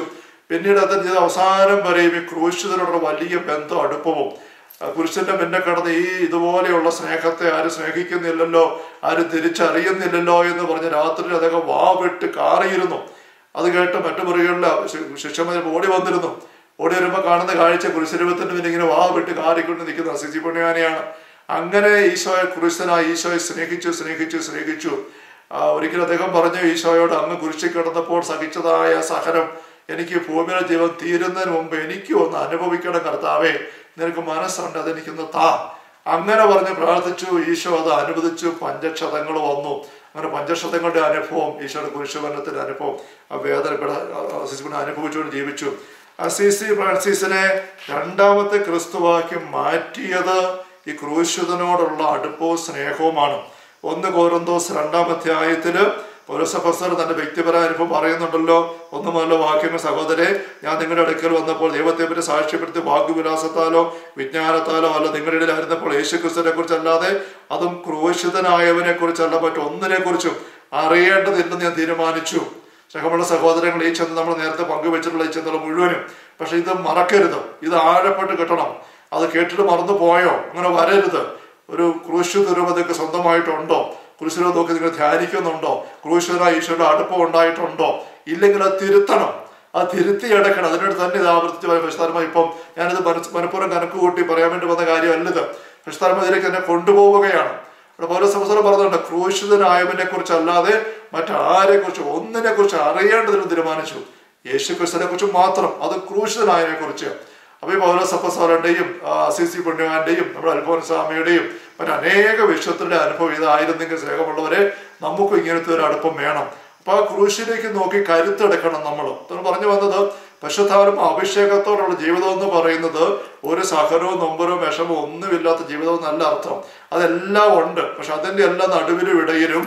പിന്നീട് അദ്ദേഹം ചെയ്ത അവസാനം വരെയും ഈ ക്രൂശിതരോടുള്ള വലിയ ബന്ധം അടുപ്പവും കുരിശിന്റെ പിന്നെ കിടന്ന് ഈ ഇതുപോലെയുള്ള സ്നേഹത്തെ ആരും സ്നേഹിക്കുന്നില്ലല്ലോ, ആരും തിരിച്ചറിയുന്നില്ലല്ലോ എന്ന് പറഞ്ഞ് രാത്രി അദ്ദേഹം വാവിട്ട് കാറിയിരുന്നു. അത് കേട്ട് മറ്റു മുറികളിലെ ശിഷ്യന്മാർ ഓടി വന്നിരുന്നു. ഓടി വരുമ്പോൾ കാണുന്ന കാഴ്ച കുരിശുരൂപത്തിന് പിന്നെ ഇങ്ങനെ വാവിട്ട് കാറിക്കൊണ്ട് നിൽക്കുന്ന അസീസി പുണ്യവാനിയാണ്. അങ്ങനെ ഈശോയെ കുരിശനായി ഈശോയെ സ്നേഹിച്ചു സ്നേഹിച്ചു സ്നേഹിച്ചു. ഒരിക്കലും അദ്ദേഹം പറഞ്ഞു ഈശോയോട്, അങ്ങ് കുരിശിൽ കിടന്നപ്പോൾ സഹിച്ചതായ സഹനം എനിക്ക് ഭൂമിയിലെ ജീവൻ തീരുന്നതിന് മുമ്പ് എനിക്ക് ഒന്ന് അനുഭവിക്കണം കർത്താവേ, നിനക്ക് മനസ്സുണ്ട്, അതെനിക്കൊന്ന് താ. അങ്ങനെ പറഞ്ഞ് പ്രാർത്ഥിച്ചു. ഈശോ അത് അനുവദിച്ചു. പഞ്ചക്ഷതങ്ങൾ വന്നു. അങ്ങനെ പഞ്ചക്ഷതങ്ങളുടെ അനുഭവം, ഈശോയുടെ കുരിശുമരണത്തിന്റെ അനുഭവം, ആ വേദനപ്പെട അനുഭവിച്ചുകൊണ്ട് ജീവിച്ചു. അസീസി ഫ്രാൻസിസിനെ രണ്ടാമത്തെ ക്രിസ്തുവാക്കി മാറ്റിയത് ഈ ക്രൂശിതനോടുള്ള അടുപ്പവും സ്നേഹവുമാണ്. 1 കൊരിന്തോസ് 2-ാം അധ്യായത്തില് പൗലോസ് തന്റെ വ്യക്തിപരമായ അനുഭവം പറയുന്നുണ്ടല്ലോ. 1 മുതലുള്ള വാക്യങ്ങൾ, സഹോദരെ, ഞാൻ നിങ്ങളുടെ അടുക്കൽ വന്നപ്പോൾ ദൈവത്തെ പറ്റി സാക്ഷ്യപ്പെടുത്തി വാഗ്വിലാസത്താലോ വിജ്ഞാനത്താലോ അല്ല നിങ്ങളുടെ ഇടയിലായിരുന്നപ്പോൾ യേശുക്രിസ്തുവിനെ കുറിച്ചല്ലാതെ, അതും ക്രൂശിതനായവനെ കുറിച്ചല്ല, മറ്റൊന്നിനെ കുറിച്ചും അറിയേണ്ടതില്ലെന്ന് ഞാൻ തീരുമാനിച്ചു. സ്നേഹമുള്ള സഹോദരങ്ങൾ, ഈ ചിന്ത നമ്മൾ നേരത്തെ പങ്കുവെച്ചിട്ടുള്ള ഈ ചിന്തകൾ മുഴുവനും, പക്ഷെ ഇത് മറക്കരുത്. ഇത് ആഴപ്പെട്ട് കിട്ടണം. അത് കേട്ടിട്ട് മറന്നു പോയോ? അങ്ങനെ വരരുത്. ഒരു ക്രൂശിത രൂപതയ്ക്ക് സ്വന്തമായിട്ടുണ്ടോ? ക്രൂശിതരെ നോക്കി നിങ്ങൾ ധ്യാനിക്കുന്നുണ്ടോ? ക്രൂശിതനായ ഈശോയുടെ അടുപ്പം ഉണ്ടായിട്ടുണ്ടോ? ഇല്ലെങ്കിൽ അത് തിരുത്തണം. അത് തിരുത്തിയെടുക്കണം. അതിനോട് തന്നെ ഇത് ആവർത്തിച്ച് പരിശുദ്ധാത്മാവ്, ഇപ്പം ഞാനിത് മനഃപൂർവ്വം കണക്ക് കൂട്ടി പറയാൻ വേണ്ടി വന്ന കാര്യമല്ലത്. പരിശുദ്ധാത്മാവ് ഇതിലേക്ക് എന്നെ കൊണ്ടുപോവുകയാണ്. ഇവിടെ പൗലോസ് അപ്പോസ്തലൻ പറഞ്ഞിട്ടുണ്ട്, ക്രൂശിതനായവനെ കുറിച്ച് അല്ലാതെ മറ്റാരെ കുറിച്ച് ഒന്നിനെ കുറിച്ച് അറിയേണ്ടതിന് തീരുമാനിച്ചു. യേശു ക്രിസ്തുവിനെ കുറിച്ച് മാത്രം, അത് ക്രൂശിതനായവനെ കുറിച്ച്. അപ്പൊ ഈ പൗലോസ് അപ്പോസ്തലന്റെയും അസീസി പുണ്യവാന്റെയും നമ്മുടെ അൽഫോൻസാമയുടെയും മറ്റനേക വിശ്വത്തിന്റെ അനുഭവം ഇതായിരുന്നെങ്കിൽ സ്നേഹമുള്ളവരെ, നമുക്കും ഇങ്ങനത്തെ ഒരു അടുപ്പം വേണം. അപ്പൊ ആ ക്രൂശിലേക്ക് നോക്കി കരുത്തെടുക്കണം. നമ്മൾ പറഞ്ഞു വന്നത്, പരിശുദ്ധാത്മാ അഭിഷേകത്തോടുള്ള ജീവിതം എന്ന് പറയുന്നത് ഒരു സഹനവും നൊമ്പരവും വിഷമവും ഒന്നുമില്ലാത്ത ജീവിതം എന്നല്ല അർത്ഥം. അതെല്ലാം ഉണ്ട്. പക്ഷെ അതിന്റെ എല്ലാ നടുവിലും ഇടയിലും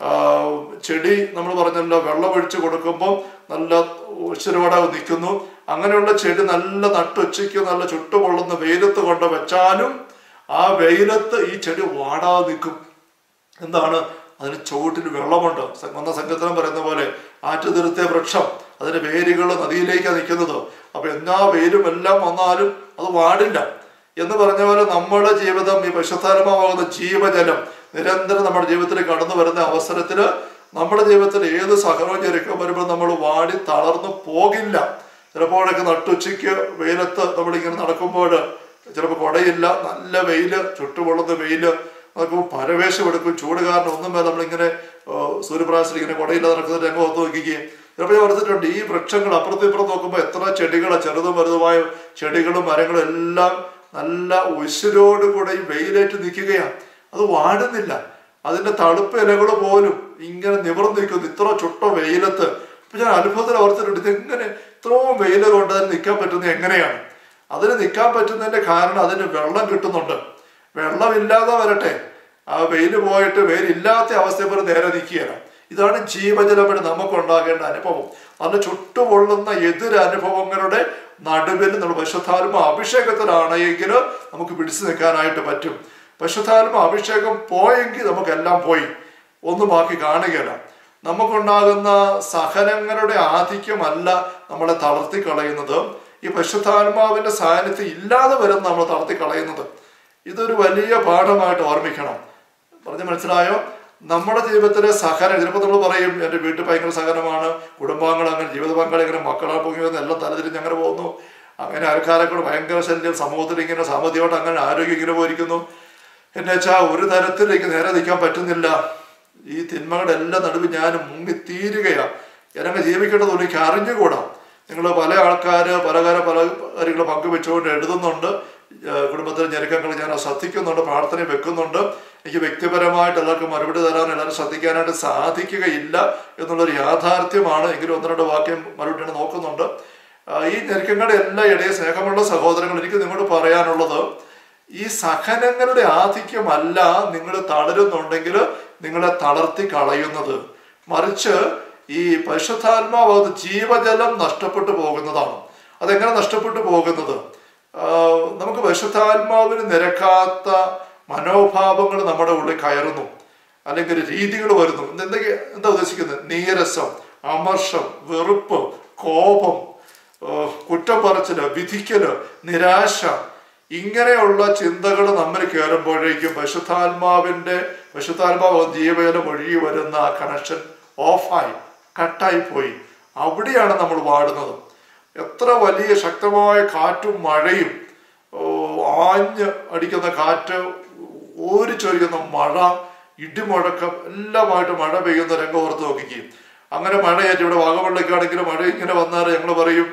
ചെടി നമ്മൾ പറഞ്ഞല്ലോ, വെള്ളമൊഴിച്ച് കൊടുക്കുമ്പോൾ നല്ല ഉച്ചരോടെ നിൽക്കുന്നു. അങ്ങനെയുള്ള ചെടി നല്ല നട്ടുച്ചയ്ക്ക് നല്ല ചുട്ടുപൊള്ളുന്ന വെയിലത്ത് കൊണ്ട് വെച്ചാലും ആ വെയിലത്ത് ഈ ചെടി വാടാതെ നിൽക്കും. എന്താണ്? അതിന് ചുവട്ടിൽ വെള്ളമുണ്ട്. ഒന്ന സങ്കീർത്തനം പറയുന്ന പോലെ, ആറ്റുതീർത്തിയ വൃക്ഷം, അതിന്റെ വേരുകൾ നദിയിലേക്കാണ് നിൽക്കുന്നത്. അപ്പൊ എന്നാ വെയിലും എല്ലാം വന്നാലും അത് വാടില്ല എന്ന് പറഞ്ഞ പോലെ, നമ്മുടെ ജീവിതം ഈ പരിശുദ്ധാത്മാവാകുന്ന ജീവജലം നിരന്തരം നമ്മുടെ ജീവിതത്തിൽ കടന്നു വരുന്ന അവസരത്തിൽ നമ്മുടെ ജീവിതത്തിൽ ഏത് സഹനവും ഞെരുക്കം വരുമ്പോൾ നമ്മൾ വാടി തളർന്നു പോകില്ല. ചിലപ്പോഴൊക്കെ നട്ടുച്ചയ്ക്ക് വെയിലത്ത് നമ്മളിങ്ങനെ നടക്കുമ്പോൾ ചിലപ്പോൾ കുടയില്ല, നല്ല വെയില്, ചുട്ടുപൊള്ളുന്ന വെയില്, അതൊക്കെ പരവേശം എടുക്കും. ചൂട് കാരണം ഒന്നും വേണം നമ്മളിങ്ങനെ സൂര്യപ്രകാശത്തിൽ ഇങ്ങനെ കുടയില്ലാതെ നടക്കുന്ന രംഗം ഒത്തു നോക്കിക്കുകയും ചിലപ്പോൾ ഞാൻ ഓർത്തിട്ടുണ്ട്, ഈ വൃക്ഷങ്ങൾ അപ്പുറത്തും ഇപ്പുറത്ത് നോക്കുമ്പോൾ എത്ര ചെടികളാണ്, ചെറുതും വലുതുമായ ചെടികളും മരങ്ങളും എല്ലാം നല്ല ഉശിരോടുകൂടെ ഈ വെയിലേറ്റ് നിൽക്കുകയാണ്. അത് വാടുന്നില്ല. അതിന്റെ തളുപ്പ് ഇലകൾ പോലും ഇങ്ങനെ നിവർന്നു നിൽക്കുന്നു ഇത്ര ചുട്ട വെയിലത്ത്. അപ്പൊ ഞാൻ അത്ഭുതത്തിൽ ഓർത്തിട്ടുണ്ട്, ഇതെങ്ങനെ ഇത്രയും വെയിൽ കൊണ്ട് അതിന് നിൽക്കാൻ പറ്റുന്നത് എങ്ങനെയാണ്? അതിന് നിൽക്കാൻ പറ്റുന്നതിന്റെ കാരണം അതിന് വെള്ളം കിട്ടുന്നുണ്ട്. വെള്ളമില്ലാതെ വരട്ടെ, ആ വെയില് പോയിട്ട് വെയിലില്ലാത്ത അവസ്ഥയെ പോലെ നേരെ നിൽക്കുകയാണ്. ഇതാണ് ജീവജലം നമുക്കുണ്ടാകേണ്ട അനുഭവം. നല്ല ചുട്ടുപൊള്ളുന്ന എതിരനുഭവങ്ങളുടെ നടുവിൽ നമ്മൾ പരിശുദ്ധാത്മാ അഭിഷേകത്തിലാണ് എങ്കിൽ നമുക്ക് പിടിച്ചു നിൽക്കാനായിട്ട് പറ്റും. പരിശുദ്ധാത്മാ അഭിഷേകം പോയെങ്കിൽ നമുക്കെല്ലാം പോയി, ഒന്നും ബാക്കി കാണുകയില്ല. നമുക്കുണ്ടാകുന്ന സഹനങ്ങളുടെ ആധിക്യമല്ല നമ്മളെ തളർത്തി കളയുന്നത്, ഈ പരിശുദ്ധാത്മാവിന്റെ സാന്നിധ്യം ഇല്ലാതെ വരുന്ന നമ്മൾ തളർത്തി കളയുന്നത്. ഇതൊരു വലിയ പാഠമായിട്ട് ഓർമ്മിക്കണം. പറഞ്ഞ് മനസ്സിലായോ? നമ്മുടെ ജീവിതത്തിലെ സഹനം, ചിലപ്പോൾ നമ്മൾ പറയും എൻ്റെ വീട്ടിൽ ഭയങ്കര സഹനമാണ്, കുടുംബാംഗങ്ങൾ അങ്ങനെ, ജീവിത പങ്കാളി അങ്ങനെ, മക്കളെ പൊങ്ങി വന്ന് എല്ലാം തലതിരിഞ്ഞ് അങ്ങനെ പോകുന്നു, അങ്ങനെ ആൾക്കാരെക്കൂടെ ഭയങ്കര ശല്യം, സമൂഹത്തിൽ ഇങ്ങനെ സാമ്പത്തികമായിട്ട് അങ്ങനെ ആരോഗ്യം ഇങ്ങനെ പോയിരിക്കുന്നു. എന്നു വെച്ചാൽ ഒരു തരത്തിലേക്ക് നേരെ നിൽക്കാൻ പറ്റുന്നില്ല. ഈ തിന്മകളുടെ എല്ലാ നടുവിൽ ഞാൻ മുങ്ങിത്തീരുകയാണ്. ഞാനങ്ങനെ ജീവിക്കേണ്ടതുകൊണ്ട് എനിക്ക് അറിഞ്ഞുകൂടാ. നിങ്ങൾ പല ആൾക്കാർ പല കാര്യങ്ങൾ പങ്കുവെച്ചുകൊണ്ട് എഴുതുന്നുണ്ട്. കുടുംബത്തിലെ ഞെരുക്കങ്ങൾ ഞാൻ ശ്രദ്ധിക്കുന്നുണ്ട്, പ്രാർത്ഥന വെക്കുന്നുണ്ട്. എനിക്ക് വ്യക്തിപരമായിട്ട് എല്ലാവർക്കും മറുപടി തരാൻ എല്ലാവരും ശ്രദ്ധിക്കാനായിട്ട് സാധിക്കുകയില്ല എന്നുള്ളൊരു യാഥാർത്ഥ്യമാണ്. എങ്കിലും 1-2 വാക്യം മറുപടിയാണ് നോക്കുന്നുണ്ട്. ഈ ഞെരുക്കങ്ങളുടെ എല്ലാ ഇടയിൽ സ്നേഹമുള്ള സഹോദരങ്ങൾ, എനിക്ക് നിങ്ങളോട് പറയാനുള്ളത്, ഈ സഹനങ്ങളുടെ ആധിക്യമല്ല നിങ്ങൾ തളരുന്നുണ്ടെങ്കിൽ നിങ്ങളെ തളർത്തി കളയുന്നത്, മറിച്ച് ഈ പരിശുദ്ധാത്മാവ് ജീവജലം നഷ്ടപ്പെട്ടു പോകുന്നതാണ്. അതെങ്ങനെ നഷ്ടപ്പെട്ടു പോകുന്നത്? നമുക്ക് പരിശുദ്ധാത്മാവിന് നിരക്കാത്ത മനോഭാവങ്ങൾ നമ്മുടെ ഉള്ളിൽ കയറുന്നു, അല്ലെങ്കിൽ രീതികൾ വരുന്നു. എന്താ ഉദ്ദേശിക്കുന്നത്? നീരസം, അമർഷം, വെറുപ്പ്, കോപം, കുറ്റം പറച്ചില്, വിധിക്കല്, നിരാശ, ഇങ്ങനെയുള്ള ചിന്തകൾ നമ്മൾ കയറുമ്പോഴേക്കും പരിശുദ്ധാത്മാവ് ജീവനം ഒഴുകി വരുന്ന ആ കണക്ഷൻ ഓഫായി, കട്ടായി പോയി. അവിടെയാണ് നമ്മൾ വാടുന്നത്. എത്ര വലിയ ശക്തമായ കാറ്റും മഴയും, ആഞ്ഞ് അടിക്കുന്ന കാറ്റ്, ഓരിച്ചൊരിയുന്ന മഴ, ഇടിമുഴക്കം എല്ലാമായിട്ട് മഴ പെയ്യുന്ന രംഗം ഓർത്ത് നോക്കിക്കും. അങ്ങനെ മഴയായിട്ട് ഇവിടെ വാഗമണ്ണിലേക്കാണെങ്കിലും മഴ ഇങ്ങനെ വന്നാൽ ഞങ്ങൾ പറയും,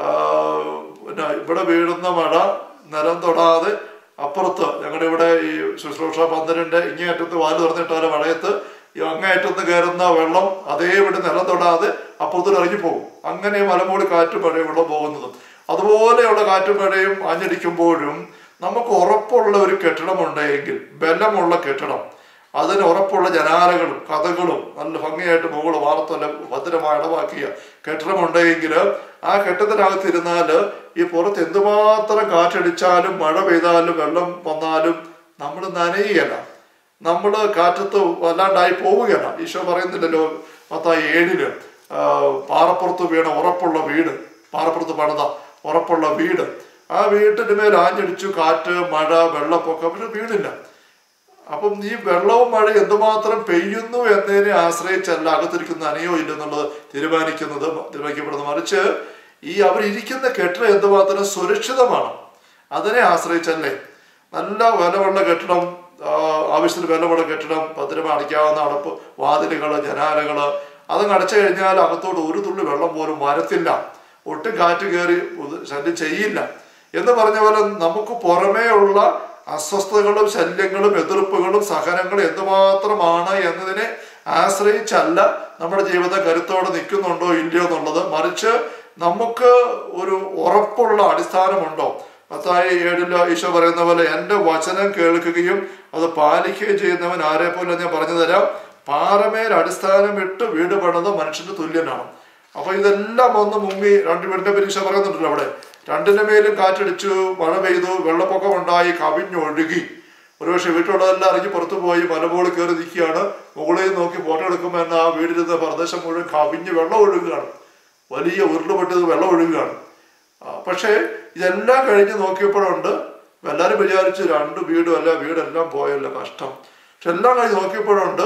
പിന്നെ ഇവിടെ വീഴുന്ന മഴ നിലം തൊടാതെ അപ്പുറത്ത്, ഞങ്ങളുടെ ഇവിടെ ഈ ശുശ്രൂഷ പന്തലിന്റെ ഇങ്ങേയറ്റത്ത് വാല് തുറന്നിട്ടാലും മഴയത്ത് അങ്ങേയറ്റത്ത് കയറുന്ന വെള്ളം അതേപടി നിലം തൊടാതെ അപ്പുറത്തോട്ട് ഇറങ്ങിപ്പോകും. അങ്ങനെ മലമൂടി കാറ്റും മഴയും വെള്ളം പോകുന്നതും അതുപോലെയുള്ള കാറ്റും മഴയും ആഞ്ഞടിക്കുമ്പോഴും നമുക്ക് ഉറപ്പുള്ള ഒരു കെട്ടിടമുണ്ടെങ്കിൽ, ബലമുള്ള കെട്ടിടം, അതിന് ഉറപ്പുള്ള ജനാലകളും കഥകളും നല്ല ഭംഗിയായിട്ട് മുകളിൽ വാർത്തല്ല ഭദ്രമായി അടവാക്കിയ കെട്ടിടമുണ്ടെങ്കിൽ ആ കെട്ടിടത്തിനകത്തിരുന്നാൽ ഈ പുറത്ത് എന്തുമാത്രം കാറ്റടിച്ചാലും മഴ പെയ്താലും വെള്ളം വന്നാലും നമ്മൾ നനയുകയല്ല, നമ്മൾ കാറ്റത്ത് വല്ലാണ്ടായി പോവുകയല്ല. ഈശോ പറയുന്നില്ലല്ലോ മത്തായി 7 പാറപ്പുറത്ത് വീണ ഉറപ്പുള്ള വീട്, പാറപ്പുറത്ത് പണിത ഉറപ്പുള്ള വീട്, ആ വീട്ടിന് മേൽ ആഞ്ഞടിച്ചു കാറ്റ്, മഴ, വെള്ളപ്പൊക്കം, പക്ഷെ വീടില്ല. അപ്പം ഈ വെള്ളവും മഴ എന്തുമാത്രം പെയ്യുന്നു എന്നതിനെ ആശ്രയിച്ചല്ല അകത്തിരിക്കുന്ന നനയോ ഇല്ലെന്നുള്ളത് തീരുമാനിക്കപ്പെടുന്നത്. മറിച്ച് ഈ അവരിയ്ക്കുന്ന കെട്ടിടം എന്തുമാത്രം സുരക്ഷിതമാണ് അതിനെ ആശ്രയിച്ചല്ലേ. നല്ല വിലമുള്ള കെട്ടിടം, ആവശ്യത്തിന് വിലമുള്ള കെട്ടിടം, ഭദ്രമായി അടയ്ക്കാവുന്ന അടപ്പ് വാതിലുകൾ, ജനാലകൾ, അതങ്ങ് അടച്ചു കഴിഞ്ഞാൽ അകത്തോട്ട് ഒരു തുള്ളി വെള്ളം പോലും വരത്തില്ല, ഒട്ടും കാറ്റ് കയറി ശല്യം ചെയ്യില്ല എന്ന് പറഞ്ഞ പോലെ നമുക്ക് പുറമേ ഉള്ള അസ്വസ്ഥതകളും ശല്യങ്ങളും എതിർപ്പുകളും സഹനങ്ങളും എന്തുമാത്രമാണ് എന്നതിനെ ആശ്രയിച്ചല്ല നമ്മുടെ ജീവിതം കരുത്തോടെ നിൽക്കുന്നുണ്ടോ ഇല്ലയോ എന്നുള്ളത്. മറിച്ച് നമുക്ക് ഒരു ഉറപ്പുള്ള അടിസ്ഥാനമുണ്ടോ. മത്തായി 7 ഈശോ പറയുന്ന പോലെ എൻ്റെ വചനം കേൾക്കുകയും അത് പാലിക്കുകയും ചെയ്യുന്നവൻ ആരെ പോലെ ഞാൻ പറഞ്ഞു തരാം, പാറമേൽ അടിസ്ഥാനമിട്ട് വീട് പണിത് മനുഷ്യന്റെ തുല്യനാണ്. അപ്പൊ ഇതെല്ലാം ഒന്ന് മുങ്ങി, 2 വീടിന്റെ പരീക്ഷ പറയുന്നുണ്ടല്ലോ അവിടെ, 2ന്റെ മേലും കാറ്റടിച്ചു, മഴ പെയ്തു, വെള്ളപ്പൊക്കം ഉണ്ടായി, കവിഞ്ഞൊഴുകി. ഒരുപക്ഷെ വീട്ടിലുള്ളതെല്ലാം ഇറങ്ങി പുറത്തു പോയി മലമുകളിൽ കയറി നിൽക്കുകയാണ്. മുകളിൽ നോക്കി ഫോട്ടോ എടുക്കുമ്പോൾ തന്നെ ആ വീടിരുന്ന പ്രദേശം മുഴുവൻ കവിഞ്ഞ് വെള്ളം ഒഴുകുകയാണ്, വലിയ ഉരുളുപൊട്ടിയത് വെള്ളം ഒഴുകുകയാണ്. പക്ഷേ ഇതെല്ലാം കഴിഞ്ഞ് നോക്കിയപ്പോഴുണ്ട്, എല്ലാവരും വിചാരിച്ചു 2 വീടും അല്ല, വീടെല്ലാം പോയല്ലോ, കഷ്ടം. പക്ഷെ എല്ലാം കഴിഞ്ഞ് നോക്കിയപ്പോഴുണ്ട്,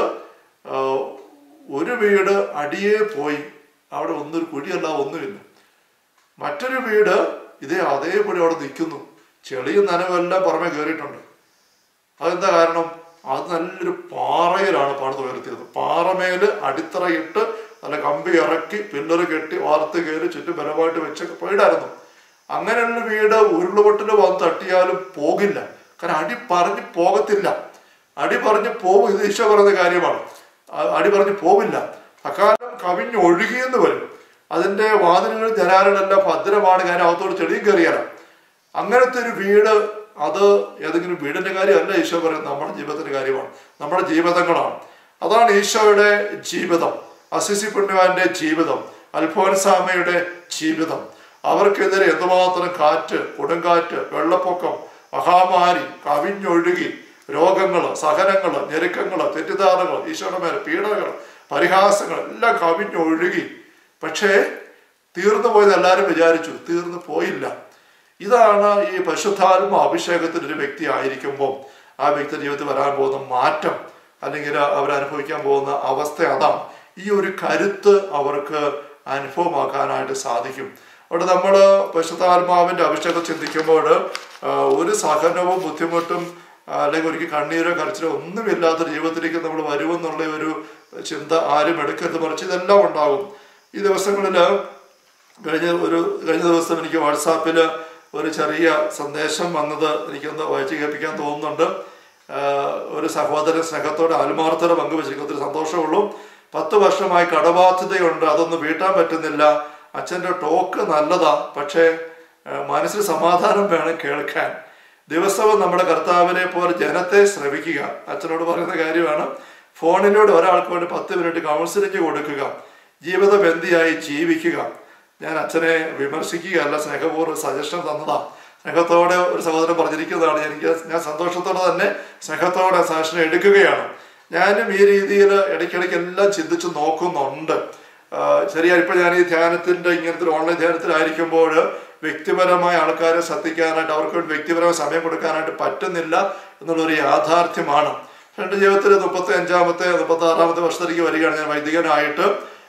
ഒരു വീട് അടിയേ പോയി, അവിടെ ഒന്നൊരു കുഴിയല്ല, ഒന്നുമില്ല. മറ്റൊരു വീട് അതേപടി അവിടെ നിൽക്കുന്നു, ചെളിയും നനവെല്ലാം പുറമെ കയറിയിട്ടുണ്ട്. അതെന്താ കാരണം? അത് നല്ലൊരു പാറയിലാണ് പണിത് ഉയർത്തിയത്. പാറമേല് അടിത്തറയിട്ട് നല്ല കമ്പി ഇറക്കി പില്ലറ് കെട്ടി വാർത്ത് കയറി ചുറ്റും ബലമായിട്ട് വെച്ചൊക്കെ വീടായിരുന്നു. അങ്ങനെയുള്ള വീട് ഉരുളുപൊട്ടിൽ വന്ന് തട്ടിയാലും പോകില്ല, കാരണം അടി പറഞ്ഞ് പോകത്തില്ല. അടി പറഞ്ഞ് പോകും, ഇത് ഈശോ പറയുന്ന കാര്യമാണ്. അടി പറഞ്ഞ് പോവില്ല, അക്കാലം കവിഞ്ഞൊഴുകിയെന്ന് വരും. അതിൻ്റെ വാതിലുകൾ ജനാലകളെല്ലാം ഭദ്രമാണ്, ഞാൻ അകത്തോട് ചെളിയും കയറിയാലാണ്. അങ്ങനത്തെ ഒരു വീട്, അത് ഏതെങ്കിലും വീടിൻ്റെ കാര്യമല്ല ഈശോ പറയുന്നത്, നമ്മുടെ ജീവിതത്തിൻ്റെ കാര്യമാണ്, നമ്മുടെ ജീവിതങ്ങളാണ്. അതാണ് ഈശോയുടെ ജീവിതം, അസിസി പുണ്യവാന്റെ ജീവിതം, അൽഫോൻസാമയുടെ ജീവിതം. അവർക്കെതിരെ എന്തുമാത്രം കാറ്റ്, കൊടുങ്കാറ്റ്, വെള്ളപ്പൊക്കം, മഹാമാരി, കവിഞ്ഞൊഴുകി, രോഗങ്ങൾ, സഹനങ്ങൾ, ഞെരുക്കങ്ങൾ, തെറ്റിദ്ധാരണകൾ, ഈശോയുടെ മേലെ പീഡകൾ, പരിഹാസങ്ങൾ എല്ലാം കവിഞ്ഞൊഴുകി. പക്ഷേ തീർന്നു പോയത് എല്ലാവരും വിചാരിച്ചു, തീർന്നു പോയില്ല. ഇതാണ് ഈ പരിശുദ്ധാത്മ അഭിഷേകത്തിനൊരു വ്യക്തി ആയിരിക്കുമ്പോൾ ആ വ്യക്തി ജീവിതത്തിൽ വരാൻ പോകുന്ന മാറ്റം, അല്ലെങ്കിൽ അവരനുഭവിക്കാൻ പോകുന്ന അവസ്ഥ അതാണ്. ഈ ഒരു കരുത്ത് അവർക്ക് അനുഭവമാക്കാനായിട്ട് സാധിക്കും. അവിടെ നമ്മൾ പരിശുദ്ധാത്മാവിൻ്റെ അഭിഷേകം ചിന്തിക്കുമ്പോൾ ഒരു സഹനവും ബുദ്ധിമുട്ടും അല്ലെങ്കിൽ ഒരിക്കൽ കണ്ണീരോ കരച്ചിലോ ഒന്നുമില്ലാത്ത ജീവിതത്തിലേക്ക് നമ്മൾ വരുമെന്നുള്ള ഒരു ചിന്ത ആരും എടുക്കരുത്. മറിച്ച് ഇതെല്ലാം ഉണ്ടാകും. ഈ ദിവസങ്ങളിൽ കഴിഞ്ഞ ദിവസം എനിക്ക് വാട്സാപ്പിൽ ഒരു ചെറിയ സന്ദേശം വന്നത് എനിക്കൊന്ന് വായിച്ച് കേൾപ്പിക്കാൻ തോന്നുന്നുണ്ട്. ഒരു സഹോദരൻ സ്നേഹത്തോടെ ആത്മാർത്ഥത പങ്കുവെച്ചിരിക്കുന്ന ഒത്തിരി സന്തോഷമുള്ളൂ. 10 വർഷമായി കടബാധ്യതയുണ്ട്, അതൊന്നും വീട്ടാൻ പറ്റുന്നില്ല. അച്ഛൻ്റെ ടോക്ക് നല്ലതാ, പക്ഷേ മനസ്സിൽ സമാധാനം വേണം കേൾക്കാൻ. ദിവസവും നമ്മുടെ കർത്താവിനെ പോലെ ജനത്തെ ശ്രവിക്കുക. അച്ഛനോട് പറയുന്ന കാര്യമാണ്. ഫോണിലൂടെ ഒരാൾക്ക് വേണ്ടി 10 മിനിറ്റ് കൗൺസിലിംഗ് കൊടുക്കുക, ജീവിതബന്ധിയായി ജീവിക്കുക. ഞാൻ അച്ഛനെ വിമർശിക്കുകയല്ല, സ്നേഹപൂർവ്വം സജഷൻ തന്നതാ. സ്നേഹത്തോടെ ഒരു സഹോദരൻ പറഞ്ഞിരിക്കുന്നതാണ്. ഞാൻ സന്തോഷത്തോടെ തന്നെ സ്നേഹത്തോടെ സജഷൻ എടുക്കുകയാണ്. ഞാനും ഈ രീതിയിൽ ഇടയ്ക്കിടയ്ക്ക് എല്ലാം ചിന്തിച്ച് നോക്കുന്നുണ്ട്. ശരിയാ. ഇപ്പം ഞാൻ ഈ ധ്യാനത്തിൻ്റെ ഇങ്ങനത്തെ ഓൺലൈൻ ധ്യാനത്തിലായിരിക്കുമ്പോൾ വ്യക്തിപരമായ ആൾക്കാരെ ശ്രദ്ധിക്കാനായിട്ട് അവർക്ക് വ്യക്തിപരമായ സമയം കൊടുക്കാനായിട്ട് പറ്റുന്നില്ല എന്നുള്ളൊരു യാഥാർത്ഥ്യമാണ്. എൻ്റെ ജീവിതത്തിൽ 35-ാമത്തെ 36-ാമത്തെ വർഷത്തിലേക്ക് വരികയാണ് ഞാൻ വൈദികനായിട്ട്.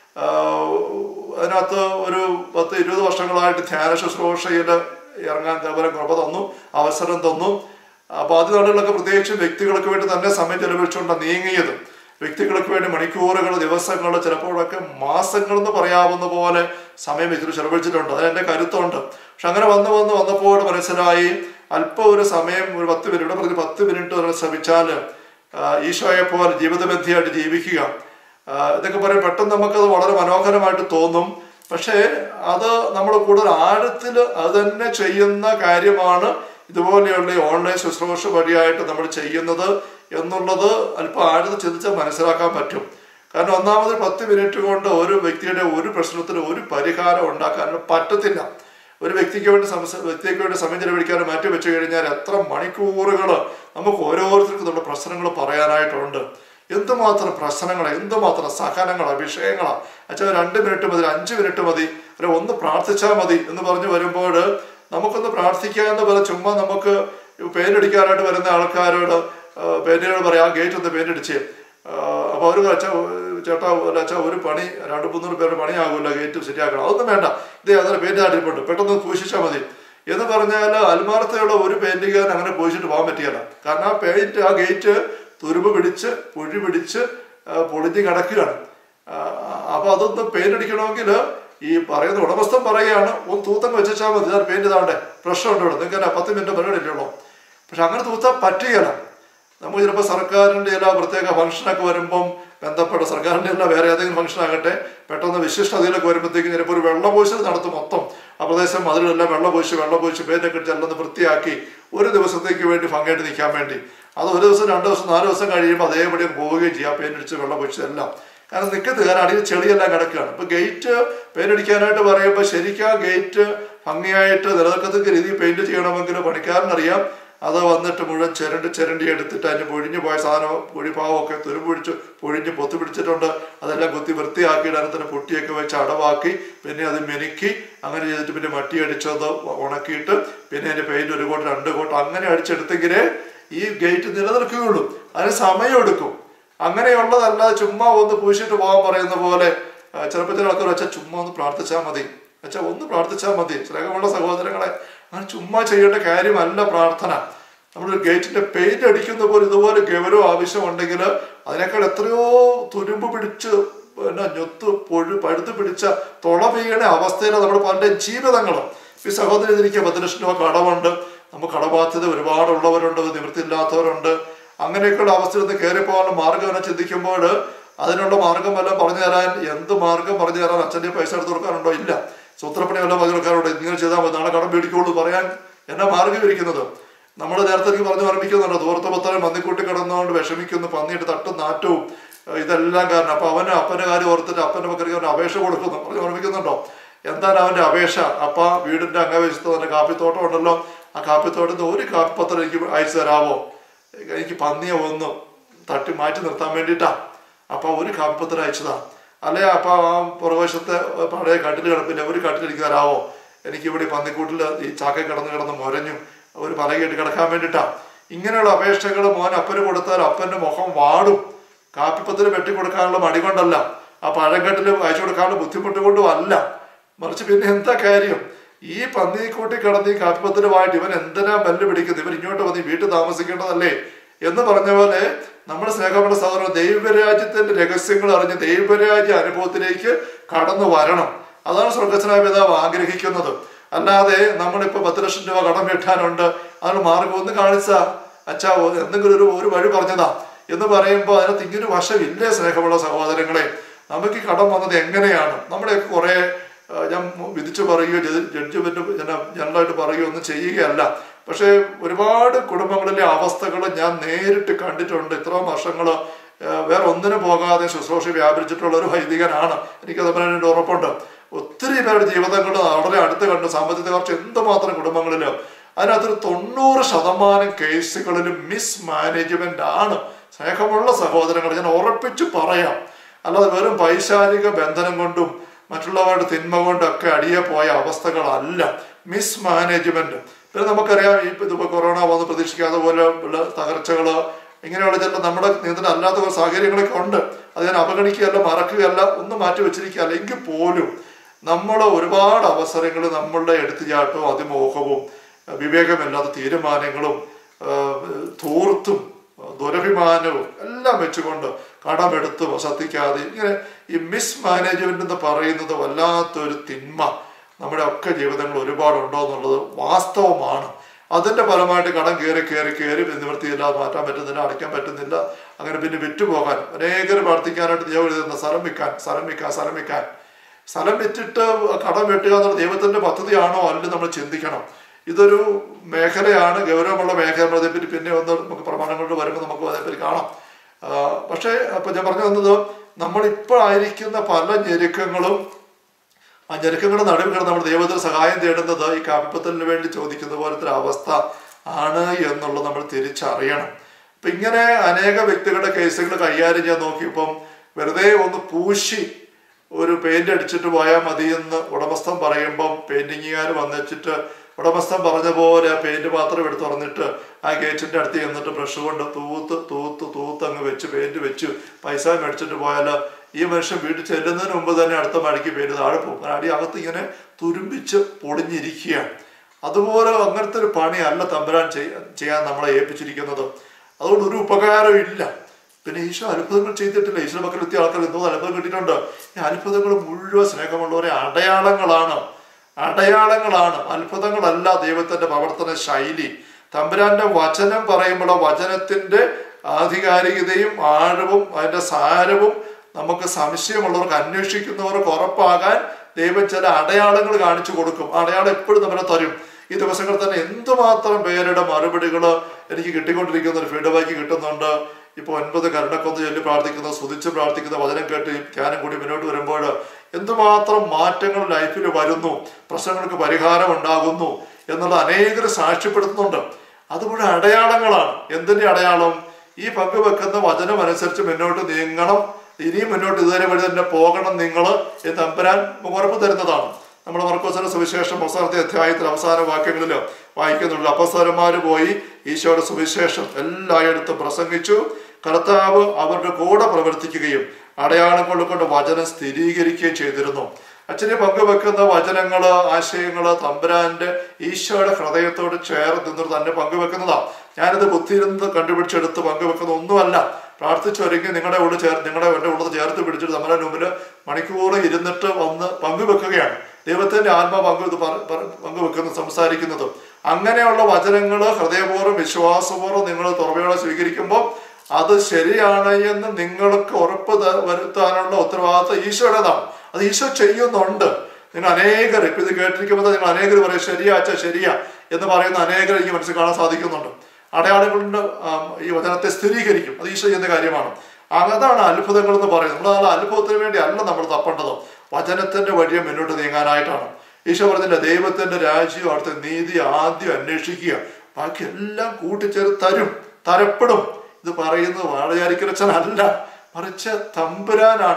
അതിനകത്ത് ഒരു 10-20 വർഷങ്ങളായിട്ട് ധ്യാന ശുശ്രൂഷയിൽ ഇറങ്ങാൻ ദേവരം കൃപ തന്നു, അവസരം തന്നു. അപ്പോൾ ആദ്യ നാളുകളിലൊക്കെ പ്രത്യേകിച്ചും വ്യക്തികൾക്ക് വേണ്ടി തന്നെ സമയം ചെലവഴിച്ചുകൊണ്ട് നീങ്ങിയത്. വ്യക്തികൾക്ക് വേണ്ടി മണിക്കൂറുകൾ, ദിവസങ്ങൾ, ചിലപ്പോഴൊക്കെ മാസങ്ങളെന്ന് പറയാവുന്ന പോലെ സമയം വ്യക്തി ചെലവഴിച്ചിട്ടുണ്ട്. അതിനെൻ്റെ കരുത്തുണ്ട്. പക്ഷെ അങ്ങനെ വന്നപ്പോൾ മനസ്സിലായി അല്പം ഒരു സമയം, ഒരു 10 മിനിറ്റ്, ഇവിടെ പറഞ്ഞ് 10 മിനിറ്റ് ശ്രമിച്ചാൽ ഈശോയെ പോലെ ജീവിതബന്ധിയായിട്ട് ജീവിക്കുക. ഇതൊക്കെ പറയും പെട്ടെന്ന് നമുക്കത് വളരെ മനോഹരമായിട്ട് തോന്നും. പക്ഷേ അത് നമ്മൾ കൂടുതൽ ആഴത്തിൽ അത് തന്നെ ചെയ്യുന്ന കാര്യമാണ് ഇതുപോലെയുള്ള ഓൺലൈൻ ശുശ്രൂഷ വഴിയായിട്ട് നമ്മൾ ചെയ്യുന്നത് എന്നുള്ളത് അല്പം ആഴത്തിൽ ചിന്തിച്ചാൽ മനസ്സിലാക്കാൻ പറ്റും. കാരണം ഒന്നാമത് 10 മിനിറ്റ് കൊണ്ട് ഒരു വ്യക്തിയുടെ ഒരു പ്രശ്നത്തിന് ഒരു പരിഹാരം ഉണ്ടാക്കാൻ പറ്റത്തില്ല. ഒരു വ്യക്തിക്ക് വേണ്ടി സമയം ചെലവഴിക്കാനും മാറ്റി വെച്ച് കഴിഞ്ഞാൽ എത്ര മണിക്കൂറുകൾ നമുക്ക് ഓരോരുത്തർക്കും നമ്മുടെ പ്രശ്നങ്ങൾ പറയാനായിട്ടുണ്ട്. എന്തുമാത്രം പ്രശ്നങ്ങളാണ്, എന്തുമാത്രം സഹനങ്ങളാണ്, വിഷയങ്ങളാണ്. അച്ഛാ 2 മിനിറ്റ് മതി, 5 മിനിറ്റ് മതി, അല്ല ഒന്ന് പ്രാർത്ഥിച്ചാൽ മതി എന്ന് പറഞ്ഞു വരുമ്പോൾ നമുക്കൊന്ന് പ്രാർത്ഥിക്കുക എന്ന് പറഞ്ഞാൽ ചുമ്മാ നമുക്ക് പെയിൻ്റടിക്കാനായിട്ട് വരുന്ന ആൾക്കാരോട് പെയിൻറ്റുകൾ പറയാം, ആ ഗേറ്റ് ഒന്ന് പെയിൻ്റടിച്ച്. അപ്പോൾ അവർ ചേട്ടാ അച്ഛാ ഒരു പണി 200-300 പേരുടെ പണിയാകുമല്ലോ, ഗേറ്റ് ശരിയാക്കണം. അതൊന്നും വേണ്ട, ഇതേ അതിന് പെയിൻ്റ് നാട്ടിൽപ്പുണ്ട്, പെട്ടെന്ന് പൂശിച്ചാൽ മതി എന്ന് പറഞ്ഞാൽ ആത്മാർത്ഥതയുള്ള ഒരു പെയിൻറ്റുകാരൻ അങ്ങനെ പൂശിച്ചിട്ട് പോകാൻ പറ്റിയല്ല. കാരണം ആ ഗേറ്റ് തുരുമ്പ് പിടിച്ച് കുഴി പിടിച്ച് പൊളിഞ്ഞ് കിടക്കുകയാണ്. അപ്പോൾ അതൊന്ന് പെയിൻ്റ് അടിക്കണമെങ്കിൽ ഈ പറയുന്ന ഉടമസ്ഥൻ പറയുകയാണ് ഒന്ന് തൂത്തം വെച്ചാൽ മതി, ഞാൻ പെയിൻറ്റ് ഇതാണ്ടേ പ്രശ്നമുണ്ട് ഇവിടെ, നിങ്ങൾക്ക് 10 മിനിറ്റ് പരിപാടിയില്ലല്ലോ. പക്ഷെ അങ്ങനെ തൂത്താൻ പറ്റുകയില്ല. നമുക്ക് ചിലപ്പോൾ സർക്കാരിൻ്റെ എല്ലാ പ്രത്യേക ഫംഗ്ഷനൊക്കെ വരുമ്പം ബന്ധപ്പെട്ട സർക്കാരിൻ്റെ എല്ലാ വേറെ ഏതെങ്കിലും ഫംഗ്ഷൻ ആകട്ടെ പെട്ടെന്ന് വിശിഷ്ട അതിലൊക്കെ വരുമ്പോഴത്തേക്കും ചിലപ്പോൾ ഒരു വെള്ളപൂശൽ നടത്തും. മൊത്തം ആ പ്രദേശം അതിലെല്ലാം വെള്ളപൂശി പെയിൻ്റൊക്കെ ചെല്ലുന്ന വൃത്തിയാക്കി ഒരു ദിവസത്തേക്ക് വേണ്ടി ഭംഗിയായിട്ട് നിൽക്കാൻ വേണ്ടി. അത് 1 ദിവസം 2 ദിവസം 4 ദിവസം കഴിയുമ്പോൾ അതേപടി പോവുകയും ചെയ്യാം, പെയിൻ്റ് അടിച്ച് വെള്ളപൂശിച്ചെല്ലാം. കാരണം നിൽക്കത്ത് കാരണം അടിയിൽ ചെളിയെല്ലാം കിടക്കുകയാണ്. ഇപ്പോൾ ഗേറ്റ് പെയിൻ്റ് അടിക്കാനായിട്ട് പറയുമ്പോൾ ശരിക്കും ആ ഗേറ്റ് ഭംഗിയായിട്ട് നിലനിൽക്കത്തക്ക രീതിയിൽ പെയിൻറ്റ് ചെയ്യണമെങ്കിൽ പണിക്കാരനറിയാം. അത് വന്നിട്ട് മുഴുവൻ ചിരണ്ടി എടുത്തിട്ട് അതിന് പൊഴിഞ്ഞു പോയ സാധനം പൊഴിഭാവമൊക്കെ പൊഴിഞ്ഞ് പൊത്തി പിടിച്ചിട്ടുണ്ട്. അതെല്ലാം കുത്തി വൃത്തിയാക്കിയിട്ട് അതിന് തന്നെ പൊട്ടിയൊക്കെ വെച്ച് അടവാക്കി പിന്നെ അത് മെനുക്കി അങ്ങനെ ചെയ്തിട്ട് പിന്നെ മട്ടി അടിച്ചത് ഉണക്കിയിട്ട് പിന്നെ അതിൻ്റെ പെയിൻറ്റ് 1 കോട്ട് 2 കോട്ട് അങ്ങനെ അടിച്ചെടുത്തെങ്കിലേ ഈ ഗേറ്റ് നിലനിൽക്കുകയുള്ളൂ. അതിന് സമയമെടുക്കും. അങ്ങനെയുള്ളതല്ലാതെ ചുമ്മാ ഒന്ന് പൂശിയിട്ട് പോകാൻ പറയുന്ന പോലെ ചിലപ്പോൾ ചില ആൾക്കാർ വെച്ചാൽ ചുമ്മാ ഒന്ന് പ്രാർത്ഥിച്ചാൽ മതി, വെച്ചാൽ ഒന്ന് പ്രാർത്ഥിച്ചാൽ മതി. സ്നേഹമുള്ള സഹോദരങ്ങളെ, അങ്ങനെ ചുമ്മാ ചെയ്യേണ്ട കാര്യമല്ല പ്രാർത്ഥന. നമ്മളൊരു ഗേറ്റിന്റെ പെയിന്റ് അടിക്കുന്ന പോലെ ഇതുപോലെ ഗൗരവം ആവശ്യമുണ്ടെങ്കിൽ അതിനേക്കാൾ എത്രയോ തുരുമ്പ് പിടിച്ച് പിന്നെ പഴുത്ത് പിടിച്ച തുള വീണ അവസ്ഥയിലാണ് നമ്മുടെ പല ജീവിതങ്ങൾ. ഈ സഹോദരൻ എനിക്ക് 10 ലക്ഷം രൂപ കടമുണ്ട്, നമുക്ക് കടബാധ്യത ഒരുപാടുള്ളവരുണ്ട്, നിവൃത്തിയില്ലാത്തവരുണ്ട്. അങ്ങനെയൊക്കെയുള്ള അവസ്ഥയിൽ നിന്ന് കയറിപ്പോകാനുള്ള മാർഗം എന്നെ ചിന്തിക്കുമ്പോൾ അതിനുള്ള മാർഗം വല്ലതും പറഞ്ഞു തരാൻ, എന്ത് മാർഗം പറഞ്ഞു തരാൻ? അച്ഛൻ്റെ പൈസ എടുത്ത് കൊടുക്കാനുണ്ടോ? ഇല്ല. സൂത്രപ്പണി വല്ലതും പറഞ്ഞു കൊടുക്കാനുണ്ടോ? ഇങ്ങനെ ചെയ്താൽ മതി, നാളെ കടം പേടിക്കുള്ളൂ പറയാൻ എന്നാ മാർഗം ഇരിക്കുന്നത്? നമ്മൾ നേരത്തെ പറഞ്ഞു ഓർമ്മിക്കുന്നുണ്ടോ? ധൂർത്തപുത്രൻ മന്ദിക്കൂട്ടി കിടന്നുകൊണ്ട് വിഷമിക്കുന്നു, പന്നിയിട്ട് തട്ടും നാറ്റവും ഇതെല്ലാം കാരണം. അപ്പൊ അപ്പൻ്റെ കാര്യം ഓർത്തിട്ട് അപ്പൻ്റെ മക്കൾക്ക് അവന് അപേക്ഷ കൊടുക്കുന്നു, പറഞ്ഞു ഓർമ്മിക്കുന്നുണ്ടോ? എന്താണ് അവന്റെ അപേക്ഷ? അപ്പ വീടിന്റെ അങ്ങവശത്ത് തന്നെ കാപ്പിത്തോട്ടം ഉണ്ടല്ലോ, ആ കാപ്പിത്തോട്ടത്തിൽ ഒരു കാപ്പിപ്പത്രം എനിക്ക് അയച്ചു തരാമോ? എനിക്ക് പന്നിയെ ഒന്ന് തട്ടി മാറ്റി നിർത്താൻ വേണ്ടിയിട്ടാ. അപ്പൊ ഒരു കാപ്പിപ്പത്രം അയച്ചതാ. അല്ലെ അപ്പൊ ആ പുറവശത്തെ പഴയ കട്ടിൽ കിടപ്പില്ല, ഒരു കട്ടിൽ എനിക്ക് തരാമോ? എനിക്കിവിടെ പന്നിക്കൂട്ടിൽ ഈ ചാക്ക കിടന്ന് മുരഞ്ഞു ഒരു പലകയിട്ട് കിടക്കാൻ വേണ്ടിയിട്ടാ. ഇങ്ങനെയുള്ള അപേക്ഷകൾ മോൻ അപ്പന് കൊടുത്താൽ അപ്പന്റെ മുഖം വാടും. കാപ്പിപ്പത്തിന് വെട്ടിക്കൊടുക്കാനുള്ള മടി കൊണ്ടല്ല, ആ പഴങ്കട്ടിൽ അയച്ചു കൊടുക്കാനുള്ള ബുദ്ധിമുട്ട് കൊണ്ടും അല്ല, മറിച്ച് പിന്നെ എന്താ കാര്യം? ഈ പന്നിക്കൂട്ടി കിടന്ന് ഈ കാപ്പിപ്പത്തിനുമായിട്ട് ഇവൻ എന്തിനാ ബല്ല് പിടിക്കുന്നത്? ഇവൻ ഇങ്ങോട്ട് വന്ന് വീട്ടിൽ താമസിക്കേണ്ടതല്ലേ എന്ന് പറഞ്ഞ പോലെ നമ്മുടെ സ്നേഹമുള്ള സഹോദരൻ ദൈവരാജ്യത്തിന്റെ രഹസ്യങ്ങൾ അറിഞ്ഞ് ദൈവരാജ്യ അനുഭവത്തിലേക്ക് കടന്നു വരണം. അതാണ് സ്വർഗ്ഗസ്വനായ പിതാവ് ആഗ്രഹിക്കുന്നത്. അല്ലാതെ നമ്മളിപ്പോൾ 10 ലക്ഷം രൂപ കടം വീട്ടാനുണ്ട്, അതിന് മാർഗം ഒന്ന് കാണിച്ചാ അച്ഛാ എന്തെങ്കിലും ഒരു വഴി പറഞ്ഞതാ എന്ന് പറയുമ്പോൾ അതിനകത്ത് ഇങ്ങനൊരു വശമില്ലേ സ്നേഹമുള്ള സഹോദരങ്ങളെ? നമുക്ക് ഈ കടം വന്നത് എങ്ങനെയാണ്? നമ്മുടെയൊക്കെ കുറെ ഞാൻ വിധിച്ചു പറയുകയോ ജഡ്ജ്മെന്റ് ജനറലായിട്ട് പറയുകയോ ഒന്നും ചെയ്യുകയല്ല. പക്ഷെ ഒരുപാട് കുടുംബങ്ങളിലെ അവസ്ഥകൾ ഞാൻ നേരിട്ട് കണ്ടിട്ടുണ്ട്. ഇത്രയും വർഷങ്ങൾ വേറെ ഒന്നിനും പോകാതെ ശുശ്രൂഷ വ്യാപരിച്ചിട്ടുള്ള ഒരു വൈദികനാണ്. എനിക്കത് ഉറപ്പുണ്ട്. ഒത്തിരി പേരുടെ ജീവിതങ്ങൾ വളരെ അടുത്ത് കണ്ട് സാമ്പത്തിക കുറച്ച് എന്തുമാത്രം കുടുംബങ്ങളിൽ അതിനകത്തൊരു 90% കേസുകളിലും മിസ്മാനേജ്മെന്റ് ആണ്. സ്നേഹമുള്ള സഹോദരങ്ങൾ, ഞാൻ ഉറപ്പിച്ചു പറയാം. അല്ലാതെ വെറും പൈശാചിക ബന്ധനം കൊണ്ടും മറ്റുള്ളവരുടെ തിന്മ കൊണ്ടൊക്കെ അടിയെ പോയ അവസ്ഥകളല്ല, മിസ് മാനേജ്മെന്റ്. പിന്നെ നമുക്കറിയാം ഇതിപ്പോ കൊറോണ വന്ന് പ്രതീക്ഷിക്കാതെ പോലെ ഉള്ള തകർച്ചകള്, ഇങ്ങനെയുള്ള ചില നമ്മുടെ നിയന്ത്രണം അല്ലാത്ത സാഹചര്യങ്ങളൊക്കെ ഉണ്ട്. അത് ഞാൻ അവഗണിക്കുകയല്ല, മറക്കുകയല്ല, ഒന്നും മാറ്റി വെച്ചിരിക്കുകയല്ല. എങ്കിൽ പോലും നമ്മൾ ഒരുപാട് അവസരങ്ങൾ നമ്മളുടെ എടുത്തുചാട്ടവും അതിമോഹവും വിവേകമില്ലാത്ത തീരുമാനങ്ങളും ധൂർത്തും ദുരഭിമാനവും എല്ലാം വെച്ചുകൊണ്ട് കടമെടുത്തും ശ്രദ്ധിക്കാതെ ഇങ്ങനെ ഈ മിസ് മാനേജ്മെന്റ് എന്ന് പറയുന്നത് വല്ലാത്തൊരു തിന്മ നമ്മുടെ ഒക്കെ ജീവിതങ്ങൾ ഒരുപാടുണ്ടോ എന്നുള്ളത് വാസ്തവമാണ്. അതിന്റെ ഫലമായിട്ട് കടം കയറി നിവൃത്തിയില്ലാതെ മാറ്റാൻ പറ്റുന്നില്ല, അടയ്ക്കാൻ പറ്റുന്നില്ല. അങ്ങനെ പിന്നെ വിറ്റുപോകാൻ അനേകർ പ്രാർത്ഥിക്കാനായിട്ട് ദൈവം എഴുതുന്ന സ്ഥലം വിറ്റിട്ട് കടം വെട്ടുക എന്നുള്ള ദൈവത്തിന്റെ പദ്ധതിയാണോ അല്ല നമ്മൾ ചിന്തിക്കണം. ഇതൊരു മേഖലയാണ്, ഗൗരവമുള്ള മേഖല. അതേപ്പറ്റി പിന്നെ ഒന്ന് നമുക്ക് പ്രമാണങ്ങളിൽ വരുമ്പോൾ നമുക്ക് അതേപ്പറ്റി കാണാം. പക്ഷേ ഇപ്പൊ ഞാൻ പറഞ്ഞു തന്നത്, നമ്മളിപ്പോൾ ആയിരിക്കുന്ന പല ഞെരുക്കങ്ങളും ആ ഞെരുക്കങ്ങളുടെ നടുവിൽ നമ്മൾ ദൈവത്തിന് സഹായം തേടുന്നത് ഈ കാപ്പിപ്പത്തലിന് വേണ്ടി ചോദിക്കുന്ന പോലത്തെ ഒരു അവസ്ഥ ആണ് എന്നുള്ളത് നമ്മൾ തിരിച്ചറിയണം. അപ്പൊ ഇങ്ങനെ അനേക വ്യക്തികളുടെ കേസുകൾ കൈകാര്യം ചെയ്യാൻ നോക്കിയപ്പം വെറുതെ ഒന്ന് പൂശി ഒരു പെയിന്റ് അടിച്ചിട്ട് പോയാൽ മതി എന്ന് ഉടമസ്ഥൻ പറയുമ്പം പെയിന്റിങ്ങുകാർ വന്നിട്ട് ഉടമസ്ഥൻ പറഞ്ഞ പോലെ ആ പെയിന്റ് പാത്രം എടുത്ത് തുറന്നിട്ട് ആ ഗേറ്റിന്റെ അടുത്ത് ചെന്നിട്ട് ബ്രഷ് കൊണ്ട് തൂത്ത് അങ്ങ് വെച്ച് പെയിന്റ് വെച്ച് പൈസ മേടിച്ചിട്ട് പോയാൽ ഈ മനുഷ്യൻ വീട്ടിൽ ചെല്ലുന്നതിന് മുമ്പ് തന്നെ അടുത്ത മഴയ്ക്ക് പെയിന്റ് താഴെ പോകും. അടി അകത്ത് ഇങ്ങനെ തുരുമ്പിച്ച് പൊളിഞ്ഞിരിക്കുകയാണ്. അതുപോലെ അങ്ങനത്തെ ഒരു പണിയല്ല തമ്പുരാൻ ചെയ്യാൻ നമ്മളെ ഏൽപ്പിച്ചിരിക്കുന്നത്. അതുകൊണ്ട് ഒരു ഉപകാരം ഇല്ല. പിന്നെ ഈശോ അത്ഭുതങ്ങൾ ചെയ്തിട്ടില്ല. ഈശോ മക്കൾ എത്തിയ ആൾക്കാർ എന്തോ അത്ഭുതം കിട്ടിയിട്ടുണ്ട്. ഈ അത്ഭുതങ്ങൾ മുഴുവൻ സ്നേഹമുള്ളവരെ അടയാളങ്ങളാണ്. അത്ഭുതങ്ങളല്ല ദൈവത്തിന്റെ പ്രവർത്തന ശൈലി. തമ്പുരാന്റെ വചനം പറയുമ്പോൾ വചനത്തിന്റെ ആധികാരികതയും ആഴവും അതിന്റെ സാരവും നമുക്ക് സംശയമുള്ളവർക്ക്, അന്വേഷിക്കുന്നവർക്ക് ഉറപ്പാകാൻ ദൈവം ചില അടയാളങ്ങൾ കാണിച്ചു കൊടുക്കും. അടയാളം എപ്പോഴും നമ്മളെ തരും. ഈ ദിവസങ്ങളിൽ തന്നെ എന്തുമാത്രം പേരുടെ മറുപടികൾ എനിക്ക് കിട്ടിക്കൊണ്ടിരിക്കുന്ന ഒരു ഫീഡ്ബാക്ക് കിട്ടുന്നുണ്ട്. ഇപ്പൊ 9 കരുണക്കൊന്ന് ചൊല്ലി പ്രാർത്ഥിക്കുന്ന, സ്തുതിച്ച് പ്രാർത്ഥിക്കുന്ന, വചനം കേട്ട് ധ്യാനം കൂടി മുന്നോട്ട് വരുമ്പോൾ എന്തുമാത്രം മാറ്റങ്ങൾ ലൈഫിൽ വരുന്നു, പ്രശ്നങ്ങൾക്ക് പരിഹാരം ഉണ്ടാകുന്നു എന്നുള്ള അനേകർ സാക്ഷ്യപ്പെടുത്തുന്നുണ്ട്. അതുപോലെ അടയാളങ്ങളാണ്. എന്തിന്റെ അടയാളം? ഈ പങ്കുവെക്കുന്ന വചനം അനുസരിച്ച് മുന്നോട്ട് നീങ്ങണം, ഇനിയും മുന്നോട്ട് ഇതുവരെ വഴി തന്നെ പോകണം നിങ്ങൾ എന്ന് തമ്പുരാൻ ഉറപ്പ് തരുന്നതാണ്. നമ്മൾ മർക്കോസിന്റെ സുവിശേഷം 3-ാമത്തെ അധ്യായത്തിൽ അവസാന വാക്യങ്ങളിൽ വായിക്കുന്നുണ്ട്. അപ്പോസ്തലന്മാർ പോയി ഈശോയുടെ സുവിശേഷം എല്ലായിടത്തും പ്രസംഗിച്ചു. കർത്താവ് അവരുടെ കൂടെ പ്രവർത്തിക്കുകയും അടയാളങ്ങൾ കൊണ്ട് വചനം സ്ഥിരീകരിക്കുകയും ചെയ്തിരുന്നു. അച്ഛനെ പങ്കുവെക്കുന്ന വചനങ്ങള്, ആശയങ്ങള് തമ്പുരാന്റെ ഈശോയുടെ ഹൃദയത്തോട് ചേർന്ന് നിന്ന് തന്നെ പങ്കുവെക്കുന്നതാണ്. ഞാനിത് ബുദ്ധിയിരുന്ന് കണ്ടുപിടിച്ചെടുത്ത് പങ്കുവെക്കുന്ന ഒന്നുമല്ല. പ്രാർത്ഥിച്ചൊരുങ്ങി നിങ്ങളുടെ എൻ്റെ ഉള്ളത് ചേർത്ത് പിടിച്ചിട്ട് നമ്മുടെ മുമ്പിൽ മണിക്കൂർ ഇരുന്നിട്ട് വന്ന് പങ്കുവെക്കുകയാണ്. ദൈവത്തിന്റെ ആത്മാ പങ്കുവെക്കുന്നു, സംസാരിക്കുന്നത്. അങ്ങനെയുള്ള വചനങ്ങള് ഹൃദയപൂർവ്വം വിശ്വാസപൂർവ്വം നിങ്ങൾ തുറവയോടെ സ്വീകരിക്കുമ്പോൾ അത് ശരിയാണ് എന്ന് നിങ്ങൾക്ക് ഉറപ്പ് വരുത്താനുള്ള ഉത്തരവാദിത്വം ഈശോയുടേതാണ്. അത് ഈശോ ചെയ്യുന്നുണ്ട്. നിങ്ങൾ അനേകർ ഇപ്പൊ ഇത് കേട്ടിരിക്കുമ്പോൾ നിങ്ങൾ അനേകർ പറയും ശരിയാ എന്ന് പറയുന്ന അനേകർ എനിക്ക് മനസ്സിൽ കാണാൻ സാധിക്കുന്നുണ്ട്. അടയാളങ്ങളുടെ ഈ വചനത്തെ സ്ഥിരീകരിക്കും. അത് ഈശോ ചെയ്യുന്ന കാര്യമാണ്. അതാണ് അത്ഭുതങ്ങൾ എന്ന് പറയുന്നത്. നമ്മൾ ആ അത്ഭുതത്തിന് വേണ്ടി അല്ല നമ്മൾ തപ്പേണ്ടത്, വചനത്തിന്റെ വഴിയെ മുന്നോട്ട് നീങ്ങാനായിട്ടാണ്. ഈശോ പറഞ്ഞില്ല, ദൈവത്തിന്റെ രാജ്യം അവിടുത്തെ നീതി ആദ്യം അന്വേഷിക്കുക, ബാക്കി എല്ലാം കൂട്ടിച്ചേർത്ത് തരപ്പെടും. ഇത് പറയുന്നത് വാഴയാരിക്കലച്ചനല്ല, മറിച്ച് തമ്പുരാനാണ്,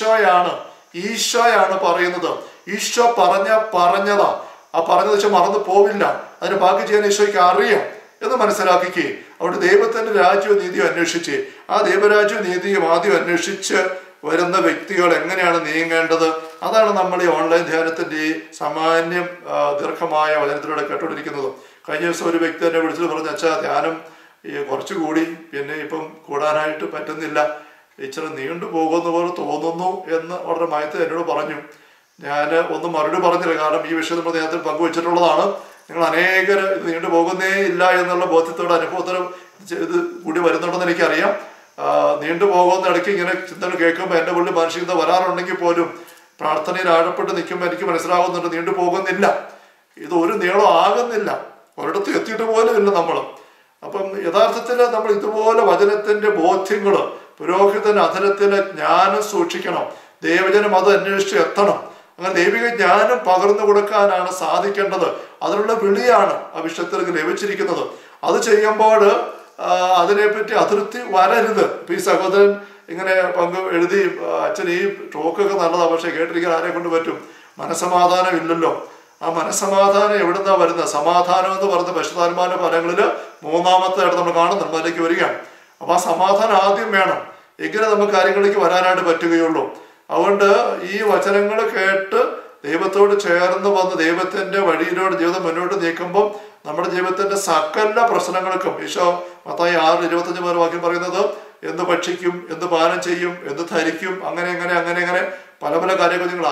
ഈശോയാണ് പറയുന്നത്. ഈശോ പറഞ്ഞതാ. ആ പറഞ്ഞത് വെച്ചാൽ മറന്നു പോവില്ല. അതിന് ബാക്കി ചെയ്യാൻ ഈശോയ്ക്ക് അറിയാം എന്ന് മനസ്സിലാക്കിക്കേ. അവിടെ ദൈവത്തിന്റെ രാജ്യവും നീതിയും അന്വേഷിച്ച്, ആ ദൈവരാജ്യവും നീതിയും ആദ്യം അന്വേഷിച്ച് വരുന്ന വ്യക്തികൾ എങ്ങനെയാണ് നീങ്ങേണ്ടത്? അതാണ് നമ്മൾ ഈ ഓൺലൈൻ ധ്യാനത്തിന്റെ ഈ സാമാന്യം ദീർഘമായ വചനത്തിലൂടെ കേട്ടുകൊണ്ടിരിക്കുന്നത്. കഴിഞ്ഞ ദിവസം ഒരു വ്യക്തി എന്നെ വിളിച്ചിട്ട് പറഞ്ഞു, അച്ഛാ ധ്യാനം കുറച്ചുകൂടി, പിന്നെ ഇപ്പം കൂടാനായിട്ട് പറ്റുന്നില്ല, ഇച്ചിരി നീണ്ടു പോകുന്ന പോലെ തോന്നുന്നു എന്ന് വളരെ മയത്ത് എന്നോട് പറഞ്ഞു. ഞാൻ ഒന്നും മറുപടി പറഞ്ഞില്ല, കാരണം ഈ വിഷയം നമ്മൾ നേരത്തെ പങ്കുവച്ചിട്ടുള്ളതാണ്. നിങ്ങൾ അനേകർ ഇത് നീണ്ടു പോകുന്നേ ഇല്ല എന്നുള്ള ബോധ്യത്തോടെ അനുഭവത്തിലും ഇത് കൂടി വരുന്നുണ്ടെന്ന് എനിക്കറിയാം. നീണ്ടു പോകുന്ന ഇടയ്ക്ക് ഇങ്ങനെ ചിന്തകൾ കേൾക്കുമ്പോൾ എൻ്റെ ഉള്ളിൽ മാനസികത വരാറുണ്ടെങ്കിൽ പോലും പ്രാർത്ഥനയിൽ ആഴപ്പെട്ട് നിൽക്കുമ്പോൾ എനിക്ക് മനസ്സിലാകുന്നുണ്ട് നീണ്ടു പോകുന്നില്ല, ഇത് ഒരു നീളം ആകുന്നില്ല, ഒരിടത്ത് എത്തിയിട്ട് പോലും ഇല്ല നമ്മൾ. അപ്പം യഥാർത്ഥത്തിൽ നമ്മൾ ഇതുപോലെ വചനത്തിന്റെ ബോധ്യങ്ങൾ പുരോഹിതന്റെ അധരത്തിലെ ജ്ഞാനം സൂക്ഷിക്കണം. ദൈവജനം അത് അന്വേഷിച്ച് എത്തണം. അങ്ങനെ ദൈവിക ജ്ഞാനം പകർന്നു കൊടുക്കാനാണ് സാധിക്കേണ്ടത്. അതിനുള്ള വിളിയാണ് ആ വിഷയത്തിലേക്ക് ലഭിച്ചിരിക്കുന്നത്. അത് ചെയ്യുമ്പോൾ അതിനെപ്പറ്റി അതൃപ്തി വരരുത്. ഇപ്പം ഈ സഹോദരൻ ഇങ്ങനെ എഴുതി, അച്ഛൻ ഈ ടോക്കൊക്കെ നല്ലതാണ്, പക്ഷെ കേട്ടിരിക്കാൻ ആരെ കൊണ്ട് പറ്റും? മനസ്സമാധാനം ഇല്ലല്ലോ. ആ മനസ്സമാധാനം എവിടുന്നാ വരുന്നത്? സമാധാനം എന്ന് പറയുന്ന പരിശുദ്ധാത്മാവിന്റെ ഫലങ്ങളിൽ മൂന്നാമത്തെ നമ്മൾ കാണുന്നുണ്ട്, അതിലേക്ക് വരികയാണ്. അപ്പൊ ആ സമാധാനം ആദ്യം വേണം, എങ്കിലും നമുക്ക് കാര്യങ്ങളിലേക്ക് വരാനായിട്ട് പറ്റുകയുള്ളൂ. അതുകൊണ്ട് ഈ വചനങ്ങൾ കേട്ട് ദൈവത്തോട് ചേർന്ന് വന്ന് ദൈവത്തിന്റെ വഴിയിലൂടെ ജീവിതം മുന്നോട്ട് നീക്കുമ്പോൾ നമ്മുടെ ജീവിതത്തിന്റെ സകല പ്രശ്നങ്ങൾക്കും ഈശോ മത്തായി 6:25 വാക്യം പറയുന്നത്, എന്ത് ഭക്ഷിക്കും, എന്ത് പാനം ചെയ്യും, എന്ത് ധരിക്കും, അങ്ങനെ പല പല കാര്യങ്ങൾ നിങ്ങൾ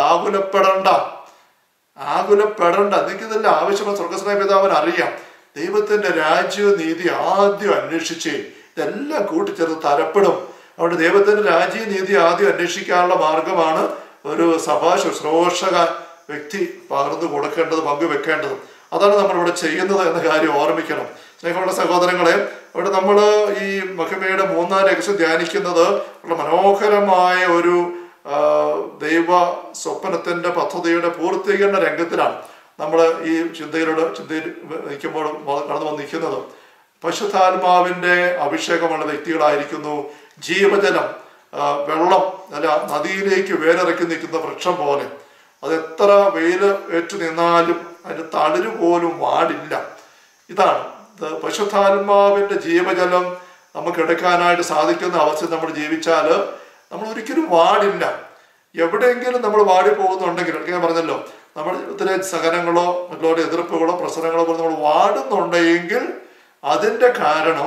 ആകുലപ്പെടണ്ട. നിങ്ങൾക്ക് ഇതെല്ലാം ആവശ്യമാണ്. സ്വർഗ്ഗസ്ഥനായ പിതാവിന് അറിയാം. ദൈവത്തിന്റെ രാജ്യവും നീതി ആദ്യം അന്വേഷിച്ച് ഇതെല്ലാം കൂട്ടിച്ചേർത്ത് തരപ്പെടും. അതുകൊണ്ട് ദൈവത്തിന്റെ രാജ്യവും നീതി ആദ്യം അന്വേഷിക്കാനുള്ള മാർഗമാണ് ഒരു സഭാ ശുശ്രൂഷക വ്യക്തി പകർന്നു കൊടുക്കേണ്ടത്, പങ്കുവെക്കേണ്ടത്. അതാണ് നമ്മളിവിടെ ചെയ്യുന്നത് എന്ന കാര്യം ഓർമ്മിക്കണം. സ്നേഹമുള്ള സഹോദരങ്ങളെ, ഇവിടെ നമ്മൾ ഈ മഹിമയുടെ 3-ാം രഹസ്യം ധ്യാനിക്കുന്നത് വളരെ മനോഹരമായ ഒരു ദൈവ സ്വപ്നത്തിന്റെ പദ്ധതിയുടെ പൂർത്തീകരണ രംഗത്തിലാണ് നമ്മൾ ഈ ചിന്തയിൽ നിൽക്കുമ്പോൾ കടന്നു വന്നിരിക്കുന്നത്. പരിശുദ്ധാത്മാവിന്റെ അഭിഷേകമുള്ള വ്യക്തികളായിരിക്കുന്നു. ജീവജലം, വെള്ളം അല്ല നദിയിലേക്ക് വേരിറക്കി നിൽക്കുന്ന വൃക്ഷം പോലെ, അത് എത്ര വെയിൽ ഏറ്റു നിന്നാലും അതിന്റെ തളിര് പോലും വാടില്ല. ഇതാണ് പരിശുദ്ധാത്മാവിന്റെ ജീവജലം നമുക്ക് എടുക്കാനായിട്ട് സാധിക്കുന്ന അവസ്ഥ നമ്മൾ ജീവിച്ചാൽ നമ്മൾ ഒരിക്കലും വാടില്ല. എവിടെയെങ്കിലും നമ്മൾ വാടിപ്പോകുന്നുണ്ടെങ്കിൽ, ഞാൻ പറഞ്ഞല്ലോ, നമ്മുടെ ജീവിതത്തിലെ സഹനങ്ങളോ മറ്റുള്ളവരുടെ എതിർപ്പുകളോ പ്രശ്നങ്ങളോ പോലെ നമ്മൾ വാടുന്നുണ്ടെങ്കിൽ അതിൻ്റെ കാരണം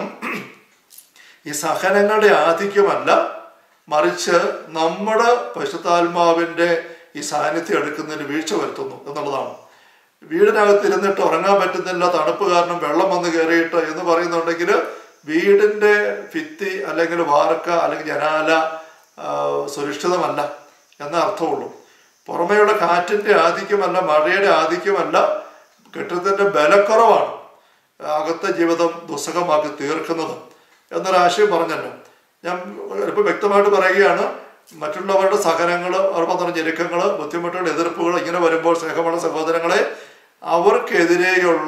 ഈ സഹനങ്ങളുടെ ആധിക്യമല്ല, മറിച്ച് നമ്മുടെ പരിശുദ്ധാത്മാവിൻ്റെ ഈ സാന്നിധ്യം എടുക്കുന്നതിന് വീഴ്ച വരുത്തുന്നു എന്നുള്ളതാണ്. വീടിനകത്ത് ഇരുന്നിട്ട് ഉറങ്ങാൻ പറ്റുന്നില്ല, തണുപ്പ് കാരണം വെള്ളം വന്ന് കയറിയിട്ട് എന്ന് പറയുന്നുണ്ടെങ്കിൽ വീടിൻ്റെ ഭിത്തി അല്ലെങ്കിൽ വാർക്ക അല്ലെങ്കിൽ ജനാല സുരക്ഷിതമല്ല എന്ന അർത്ഥമുള്ളൂ. പുറമേയുള്ള കാറ്റിൻ്റെ ആധിക്യമല്ല, മഴയുടെ ആധിക്യമല്ല, കെട്ടിടത്തിൻ്റെ ബലക്കുറവാണ് അകത്തെ ജീവിതം ദുസ്സഹമാക്കി തീർക്കുന്നത് എന്നൊരാശയം പറഞ്ഞല്ലോ. ഞാൻ ഇപ്പോൾ വ്യക്തമായിട്ട് പറയുകയാണ്, മറ്റുള്ളവരുടെ സഹനങ്ങൾ, അവർ പറഞ്ഞ ഞെരുക്കങ്ങൾ, ബുദ്ധിമുട്ടുകൾ, എതിർപ്പുകൾ ഇങ്ങനെ വരുമ്പോൾ സ്നേഹമുള്ള സഹോദരങ്ങളെ, അവർക്കെതിരെയുള്ള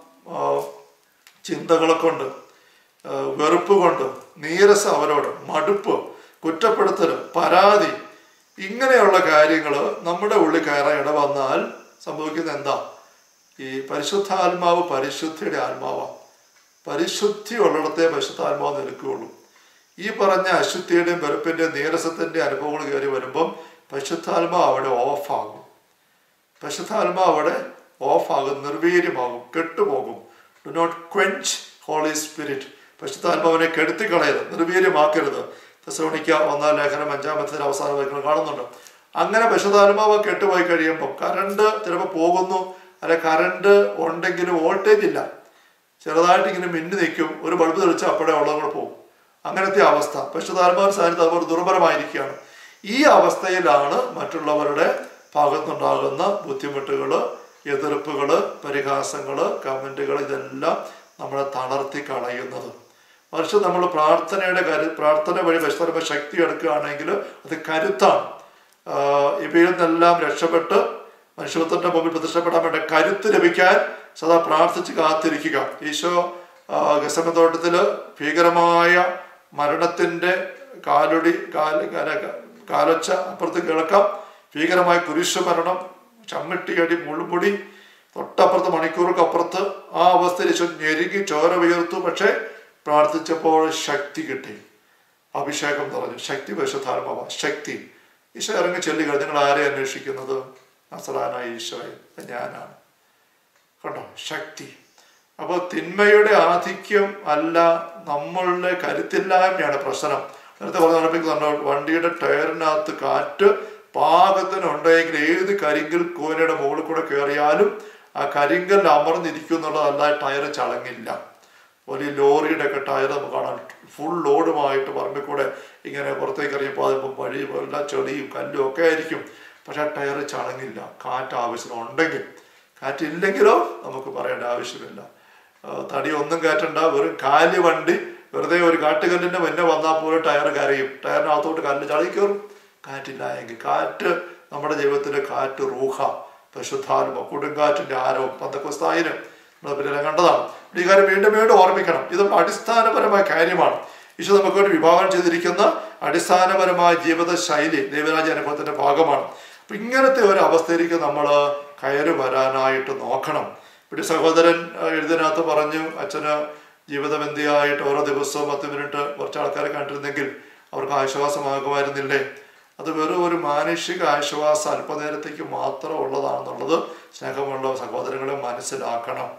ചിന്തകളെ കൊണ്ട്, വെറുപ്പ് കൊണ്ട്, നീരസം, അവരോട് മടുപ്പ്, കുറ്റപ്പെടുത്തൽ, പരാതി, ഇങ്ങനെയുള്ള കാര്യങ്ങൾ നമ്മുടെ ഉള്ളിൽ കയറാൻ ഇടവന്നാൽ സംഭവിക്കുന്നത് എന്താ? ഈ പരിശുദ്ധാത്മാവ് പരിശുദ്ധിയുടെ ആത്മാവാണ്. പരിശുദ്ധി ഉള്ളിടത്തെ പരിശുദ്ധാത്മാവ് നിൽക്കുകയുള്ളൂ. ഈ പറഞ്ഞ അശുദ്ധിയുടെയും വെറുപ്പിൻ്റെയും നീരസത്തിൻ്റെ അനുഭവങ്ങൾ കയറി വരുമ്പം പരിശുദ്ധാത്മാവ് അവിടെ ഓഫാകും. പരിശുദ്ധാത്മാവ് അവിടെ ഓഫാകും, നിർവീര്യമാകും, കെട്ടുപോകും. Do not quench holy spirit. പരിശുദ്ധാത്മാവിനെ കെടുത്തിക്കളയരുത്, നിർവീര്യമാക്കരുത്. തെസ്സലോനിക്ക 1-ാം ലേഖനം 5-ാമത്തെ അവസാന വാക്യങ്ങൾ കാണുന്നുണ്ട്. അങ്ങനെ പരിശുദ്ധാത്മാവ് കെട്ടുപോയി കഴിയുമ്പം കറണ്ട് ചിലപ്പോൾ പോകുന്നു, അല്ലെ കറണ്ട് ഉണ്ടെങ്കിലും വോൾട്ടേജ് ഇല്ല, ചെറുതായിട്ട് ഇങ്ങനെ മിന്നി നിൽക്കും, ഒരു ബൾബ് തെളിച്ചാൽ അപ്പോഴേ ഉള്ളവർ പോകും. അങ്ങനത്തെ അവസ്ഥ പരിശുദ്ധാത്മാവിന്റെ സാന്നിധ്യം അതുപോലെ ദുർബലമായിരിക്കുകയാണ്. ഈ അവസ്ഥയിലാണ് മറ്റുള്ളവരുടെ ഭാഗത്തുനിന്നുണ്ടാകുന്ന ബുദ്ധിമുട്ടുകൾ, എതിർപ്പുകൾ, പരിഹാസങ്ങൾ, കമൻറ്റുകൾ, ഇതെല്ലാം നമ്മളെ തളർത്തി കളയുന്നത്. മറിച്ച് നമ്മൾ പ്രാർത്ഥന വഴി പരിശുദ്ധാത്മാ ശക്തി എടുക്കുകയാണെങ്കിൽ അത് കരുത്താണ്. ഇവയിൽ നിന്നെല്ലാം രക്ഷപ്പെട്ട് മനുഷ്യത്വത്തിന്റെ മുമ്പിൽ പ്രതിഷ്ഠപ്പെടാൻ വേണ്ട കരുത്ത് ലഭിക്കാൻ സദാ പ്രാർത്ഥിച്ച് കാത്തിരിക്കുക. ഈശോ ഗെത്സമനി തോട്ടത്തില് ഭീകരമായ മരണത്തിന്റെ കാലൊച്ച അപ്പുറത്ത് കേൾക്കാം, ഭീകരമായ കുരിശു മരണം, ചമ്മിട്ടിയടി, മുൾമുടി, തൊട്ടപ്പുറത്ത് മണിക്കൂറുകപ്പുറത്ത് ആ അവസ്ഥയിൽ ഈശോ ഞെരുങ്ങി ചോര ഉയർത്തു. പക്ഷെ പ്രാർത്ഥിച്ചപ്പോൾ ശക്തി കിട്ടി, അഭിഷേകം നിറഞ്ഞു. ശക്തി പരിശുദ്ധാത്മാവ, ശക്തി. ഈശോ ഇറങ്ങി ചെല്ലുക, നിങ്ങൾ ആരെ അന്വേഷിക്കുന്നത്? നസറാനായ ഈശോയെ, ഞാനാണ്. കണ്ടോ, ശക്തി. അപ്പോൾ തിന്മയുടെ ആധിക്യം അല്ല, നമ്മളുടെ കരുത്തില്ലായ്മയാണ് പ്രശ്നം. നേരത്തെ പറഞ്ഞിട്ടുണ്ടോ, വണ്ടിയുടെ ടയറിനകത്ത് കാറ്റ് പാകത്തിനുണ്ടെങ്കിൽ ഏത് കരിങ്കൽ കൂനയുടെ മുകളിൽ കൂടെ കയറിയാലും ആ കരിങ്കൽ അമർന്നിരിക്കും എന്നുള്ളതല്ല, ടയർ ചളങ്ങില്ല. വലിയ ലോറിയുടെ ഒക്കെ ടയർ നമുക്ക് കാണാൻ ഫുൾ ലോഡുമായിട്ട് പറമ്പിൽ കൂടെ ഇങ്ങനെ പുറത്തേക്ക് ഇറങ്ങിയപ്പോൾ അതിപ്പോൾ വഴി എല്ലാ ചെളിയും കല്ലും ഒക്കെ ആയിരിക്കും, പക്ഷെ ആ ടയർ ചളങ്ങില്ല. കാറ്റ് ആവശ്യമുണ്ടെങ്കിൽ. കാറ്റില്ലെങ്കിലോ നമുക്ക് പറയേണ്ട ആവശ്യമില്ല. തടി ഒന്നും കാറ്റണ്ട, വെറും കാല് വണ്ടി വെറുതെ ഒരു കാട്ടുകല്ലിൻ്റെ മുന്നേ വന്നാൽ പോലും ടയർ കരയും, ടയറിനകത്തോട്ട് കല്ല് ചളി കയറും. കാറ്റില്ല എങ്കിൽ കാറ്റ് നമ്മുടെ ജീവിതത്തിലെ കാറ്റ് റൂഹ, പരിശുദ്ധാത്മ, കൊടുങ്കാറ്റിൻ്റെ ആരവം, പെന്തക്കോസ്തായിന് നമ്മൾ പിന്നെ കണ്ടതാണ്. ഈ കാര്യം വീണ്ടും വീണ്ടും ഓർമ്മിക്കണം. ഇത് അടിസ്ഥാനപരമായ കാര്യമാണ്. ഈശോ നമുക്ക് വേണ്ടി വിഭാവനം ചെയ്തിരിക്കുന്ന അടിസ്ഥാനപരമായ ജീവിത ശൈലി ദൈവരാജ്യ അനുഭവത്തിന്റെ ഭാഗമാണ്. അപ്പൊ ഇങ്ങനത്തെ ഒരു അവസ്ഥയിലേക്ക് നമ്മൾ കയറി വരാനായിട്ട് നോക്കണം. ഇവിടെ സഹോദരൻ എഴുതിനകത്ത് പറഞ്ഞു, അച്ഛന് ജീവിതബന്ധിയായിട്ട് ഓരോ ദിവസവും 10 മിനിറ്റ് കുറച്ച് ആൾക്കാരെ കണ്ടിരുന്നെങ്കിൽ അവർക്ക് ആശ്വാസമാകുമായിരുന്നില്ലേ? അത് വെറും ഒരു മാനുഷിക ആശ്വാസം അല്പനേരത്തേക്ക് മാത്രം ഉള്ളതാണെന്നുള്ളത് സ്നേഹമുള്ള സഹോദരങ്ങളെ മനസ്സിലാക്കണം.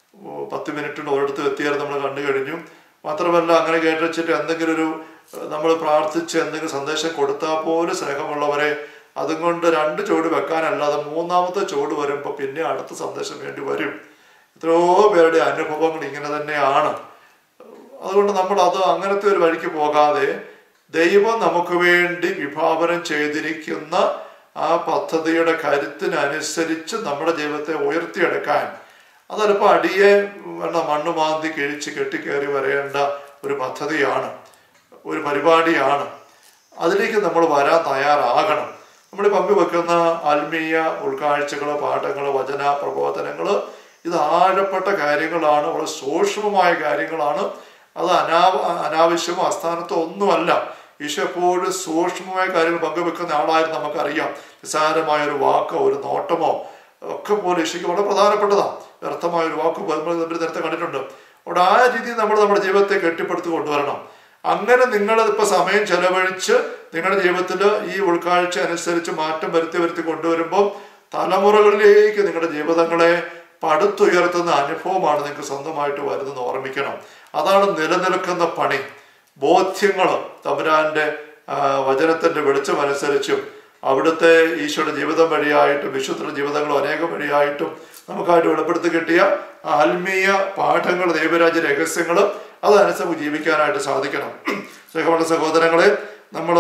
10 മിനിറ്റിന് ഒരിടത്ത് എത്തിയാലും നമ്മൾ കണ്ടു കഴിഞ്ഞു. മാത്രമല്ല, അങ്ങനെ കേട്ടുവെച്ചിട്ട് എന്തെങ്കിലും ഒരു നമ്മൾ പ്രാർത്ഥിച്ച് എന്തെങ്കിലും സന്ദേശം കൊടുത്താൽ പോലും സ്നേഹമുള്ളവരെ അതും കൊണ്ട് 2 ചുവട് വെക്കാനല്ലാതെ 3ാമത്തെ ചുവട് വരുമ്പോൾ പിന്നെ അടുത്ത സന്ദേശം വേണ്ടി വരും. എത്രയോ പേരുടെ അനുഭവങ്ങൾ ഇങ്ങനെ തന്നെയാണ്. അതുകൊണ്ട് നമ്മൾ അത് അങ്ങനത്തെ ഒരു വഴിക്ക് പോകാതെ ദൈവം നമുക്ക് വേണ്ടി വിഭാവനം ചെയ്തിരിക്കുന്ന ആ പദ്ധതിയുടെ കരുത്തിനനുസരിച്ച് നമ്മുടെ ജീവിതത്തെ ഉയർത്തിയെടുക്കാൻ, അതല്പം അടിയെ മണ്ണ് മാന്തി കിഴിച്ച് കെട്ടിക്കയറി വരേണ്ട ഒരു പദ്ധതിയാണ്, ഒരു പരിപാടിയാണ്. അതിലേക്ക് നമ്മൾ വരാൻ തയ്യാറാകണം. നമ്മൾ പങ്കുവെക്കുന്ന ആത്മീയ ഉൾക്കാഴ്ചകൾ, പാഠങ്ങൾ, വചന പ്രബോധനങ്ങൾ ഇത് ആഴപ്പെട്ട കാര്യങ്ങളാണ്, വളരെ സൂക്ഷ്മമായ കാര്യങ്ങളാണ്. അത് അനാവശ്യമോ അസ്ഥാനത്തോ ഒന്നുമല്ല. ഈശോ എപ്പോഴും സൂക്ഷ്മമായ കാര്യങ്ങൾ പങ്കുവെക്കുന്ന ആളായിരുന്നു നമുക്കറിയാം. നിസ്സാരമായ ഒരു വാക്കോ ഒരു നോട്ടമോ ഒക്കെ പോലെ ഈശോയ്ക്ക് വളരെ പ്രധാനപ്പെട്ടതാണ്. വ്യർത്ഥമായ ഒരു വാക്ക് നമ്മൾ നേരത്തെ കണ്ടിട്ടുണ്ട്. അവിടെ ആ രീതിയിൽ നമ്മൾ നമ്മുടെ ജീവിതത്തെ കെട്ടിപ്പടുത്തി കൊണ്ടുവരണം. അങ്ങനെ നിങ്ങളിപ്പോൾ സമയം ചെലവഴിച്ച് നിങ്ങളുടെ ജീവിതത്തിൽ ഈ ഉൾക്കാഴ്ച അനുസരിച്ച് മാറ്റം വരുത്തി കൊണ്ടുവരുമ്പോൾ തലമുറകളിലേക്ക് നിങ്ങളുടെ ജീവിതങ്ങളെ പടുത്തുയർത്തുന്ന അനുഭവമാണ് നിങ്ങൾക്ക് സ്വന്തമായിട്ട് വരുന്നതെന്ന് ഓർമ്മിക്കണം. അതാണ് നിലനിൽക്കുന്ന പണി. ബോധ്യങ്ങൾ തമ്പുരാന്റെ വചനത്തിന്റെ വെളിച്ചമനുസരിച്ചും അവിടുത്തെ ഈശോയുടെ ജീവിതം വഴിയായിട്ടും വിശുദ്ധ ജീവിതങ്ങളും അനേകം വഴിയായിട്ടും നമുക്കായിട്ട് വെളിപ്പെടുത്തി കിട്ടിയ ആത്മീയ പാഠങ്ങൾ, ദൈവരാജ്യ രഹസ്യങ്ങൾ അതനുസരിച്ച് ജീവിക്കാനായിട്ട് സാധിക്കണം. സ്നേഹമുള്ള സഹോദരങ്ങളെ, നമ്മൾ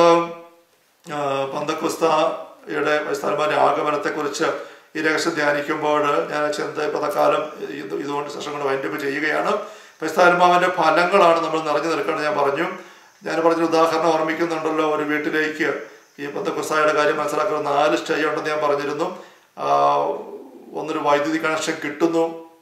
പന്തക്കുസ്തായുടെ പരിശുദ്ധാത്മാവിന്റെ ആഗമനത്തെക്കുറിച്ച് ഈ രഹസ്യം ധ്യാനിക്കുമ്പോൾ ഞാൻ ഇപ്പൊ തൽക്കാലം ഇതുകൊണ്ട് സെഷനുകൾ വൈൻഡപ്പ് ചെയ്യുകയാണ്. പരിശുദ്ധാത്മാവിന്റെ ഫലങ്ങളാണ് നമ്മൾ നിറഞ്ഞു നിൽക്കേണ്ടത്. ഞാൻ പറഞ്ഞ ഉദാഹരണം ഓർമ്മിക്കുന്നുണ്ടല്ലോ. ഒരു വീട്ടിലേക്ക് ഈ പന്തക്കുസ്തായുടെ കാര്യം മനസ്സിലാക്കുന്ന 4 സ്റ്റേ ഉണ്ടെന്ന് ഞാൻ പറഞ്ഞിരുന്നു. ഒന്നൊരു വൈദ്യുതി കണക്ഷൻ കിട്ടുന്നു.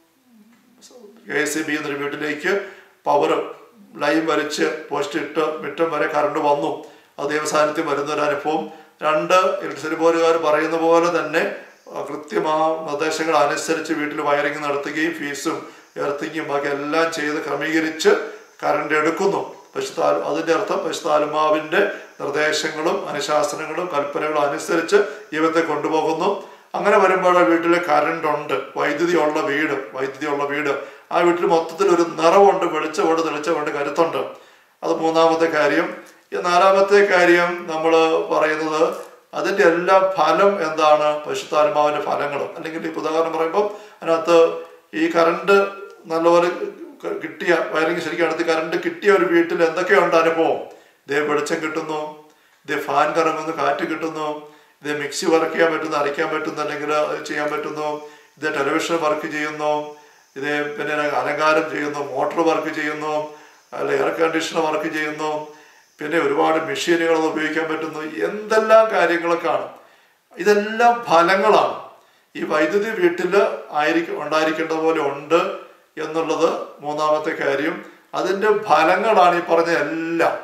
KSEB എന്നൊരു വീട്ടിലേക്ക് പവർ ലൈൻ വലിച്ച് പോസ്റ്റ് ഇട്ട് മിറ്റം വരെ കറണ്ട് വന്നു. അത് ദൈവസാന്നിധ്യം വരുന്നൊരു അനുഭവം. 2 ഇലക്ട്രിസിറ്റി ബോർഡുകാർ പറയുന്ന പോലെ തന്നെ കൃത്യമായ നിർദ്ദേശങ്ങൾ അനുസരിച്ച് വീട്ടിൽ വയറിങ് നടത്തുകയും ഫീസും എർത്തിങ്ങും ബാക്കി എല്ലാം ചെയ്ത് ക്രമീകരിച്ച് കറണ്ട് എടുക്കുന്നു. അതിൻ്റെ അർത്ഥം പരിശുദ്ധാത്മാവിന്റെ നിർദ്ദേശങ്ങളും അനുശാസനങ്ങളും കൽപ്പനകളും അനുസരിച്ച് ജീവിതത്തെ കൊണ്ടുപോകുന്നു. അങ്ങനെ വരുമ്പോൾ വീട്ടിൽ കറണ്ട് ഉണ്ട്, വൈദ്യുതി ഉള്ള വീട്. ആ വീട്ടിൽ മൊത്തത്തിൽ ഒരു നിറവുണ്ട്, വെളിച്ചമുണ്ട്, തെളിച്ചമുണ്ട്, കരുത്തുണ്ട്. അത് 3ാമത്തെ കാര്യം. ഈ 4ാമത്തെ കാര്യം നമ്മൾ പറയുന്നത് അതിൻ്റെ എല്ലാം ഫലം എന്താണ്? പരിശുദ്ധാത്മാവിന്റെ ഫലങ്ങൾ. അല്ലെങ്കിൽ ഈ ഉദാഹരണം പറയുമ്പോൾ അതിനകത്ത് ഈ കറണ്ട് നല്ലപോലെ കിട്ടിയ വയറിങ് ശരിക്കും അടുത്ത് കറണ്ട് കിട്ടിയ ഒരു വീട്ടിൽ എന്തൊക്കെയുണ്ട് അനുഭവം? ഇതേ വെളിച്ചം കിട്ടുന്നു, ഇതേ ഫാൻ കറങ്ങുന്നു, കാറ്റ് കിട്ടുന്നു, ഇതേ മിക്സി വർക്ക് ചെയ്യാൻ പറ്റുന്നു, അരയ്ക്കാൻ പറ്റുന്നു, അല്ലെങ്കിൽ അത് ചെയ്യാൻ പറ്റുന്നു, ഇതേ ടെലിവിഷൻ വർക്ക് ചെയ്യുന്നു, ഇതേ പിന്നെ അലങ്കാരം ചെയ്യുന്നു, മോട്ടോർ വർക്ക് ചെയ്യുന്നു, അല്ല എയർ കണ്ടീഷണർ വർക്ക് ചെയ്യുന്നു, പിന്നെ ഒരുപാട് മെഷീനുകൾ ഉപയോഗിക്കാൻ പറ്റുന്നു. എന്തെല്ലാം കാര്യങ്ങളൊക്കെയാണ്. ഇതെല്ലാം ഫലങ്ങളാണ്. ഈ വൈദ്യുതി വീട്ടിൽ ഉണ്ടായിരിക്കേണ്ട പോലെ ഉണ്ട് എന്നുള്ളത് 3ാമത്തെ കാര്യം. അതിൻ്റെ ഫലങ്ങളാണ് ഈ പറഞ്ഞതെല്ലാം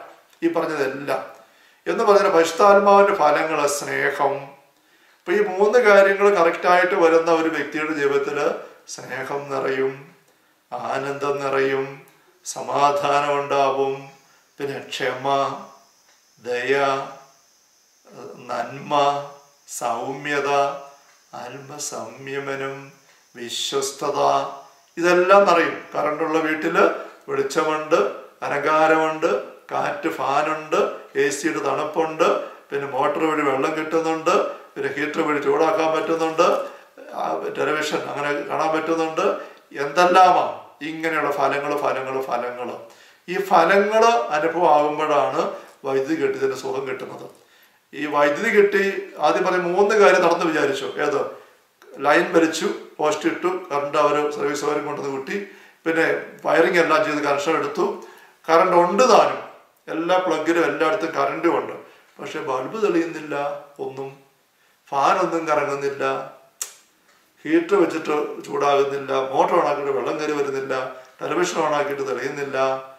എന്ന് പറഞ്ഞാൽ പരിശുദ്ധാത്മാവിന്റെ ഫലങ്ങൾ. സ്നേഹം. ഇപ്പൊ ഈ 3 കാര്യങ്ങൾ കറക്റ്റായിട്ട് വരുന്ന ഒരു വ്യക്തിയുടെ ജീവിതത്തിൽ സ്നേഹം നിറയും, ആനന്ദം നിറയും, സമാധാനം ഉണ്ടാവും, പിന്നെ ക്ഷമ, ദയ, നന്മ, സൗമ്യത, ആത്മസംയമനം, വിശ്വസ്തത, ഇതെല്ലാം നിറയും. കറണ്ടുള്ള വീട്ടില് വെളിച്ചമുണ്ട്, അലങ്കാരമുണ്ട്, കാറ്റ്, ഫാനുണ്ട്, AC-യുടെ തണുപ്പുണ്ട്, പിന്നെ മോട്ടോർ വഴി വെള്ളം കിട്ടുന്നുണ്ട്, പിന്നെ ഹീറ്റർ വഴി ചൂടാക്കാൻ പറ്റുന്നുണ്ട്, ടെലിവിഷൻ അങ്ങനെ കാണാൻ പറ്റുന്നുണ്ട്. എന്തെല്ലാമാ ഇങ്ങനെയുള്ള ഫലങ്ങൾ. ഈ ഫലങ്ങൾ അനുഭവമാകുമ്പോഴാണ് വൈദ്യുതി കെട്ടിയതിന്റെ സുഖം കിട്ടുന്നത്. ഈ വൈദ്യുതി കെട്ടി ആദ്യം പറഞ്ഞ 3 കാര്യം നടന്നു വിചാരിച്ചു. ഏത്? ലൈൻ വലിച്ചു, പോസ്റ്റ് ഇട്ടു, കറണ്ട് സർവീസ് വയറിങ് കൊണ്ടുവന്ന് കൂട്ടി, പിന്നെ വയറിങ് എല്ലാം ചെയ്ത് കണക്ഷൻ എടുത്തു. കറണ്ട് ഉണ്ട് താനും, എല്ലാ പ്ലഗിലും എല്ലായിടത്തും കറണ്ടും ഉണ്ട്. പക്ഷെ ബൾബ് തെളിയുന്നില്ല, ഒന്നും ഫാനൊന്നും കറങ്ങുന്നില്ല. ഹീറ്റർ വെച്ചിട്ട് ചൂടാകുന്നില്ല, മോട്ടർ ഓണാക്കിയിട്ട് വെള്ളം കയറി വരുന്നില്ല, ടെലിവിഷൻ ഓണാക്കിയിട്ട് തെളിയുന്നില്ല.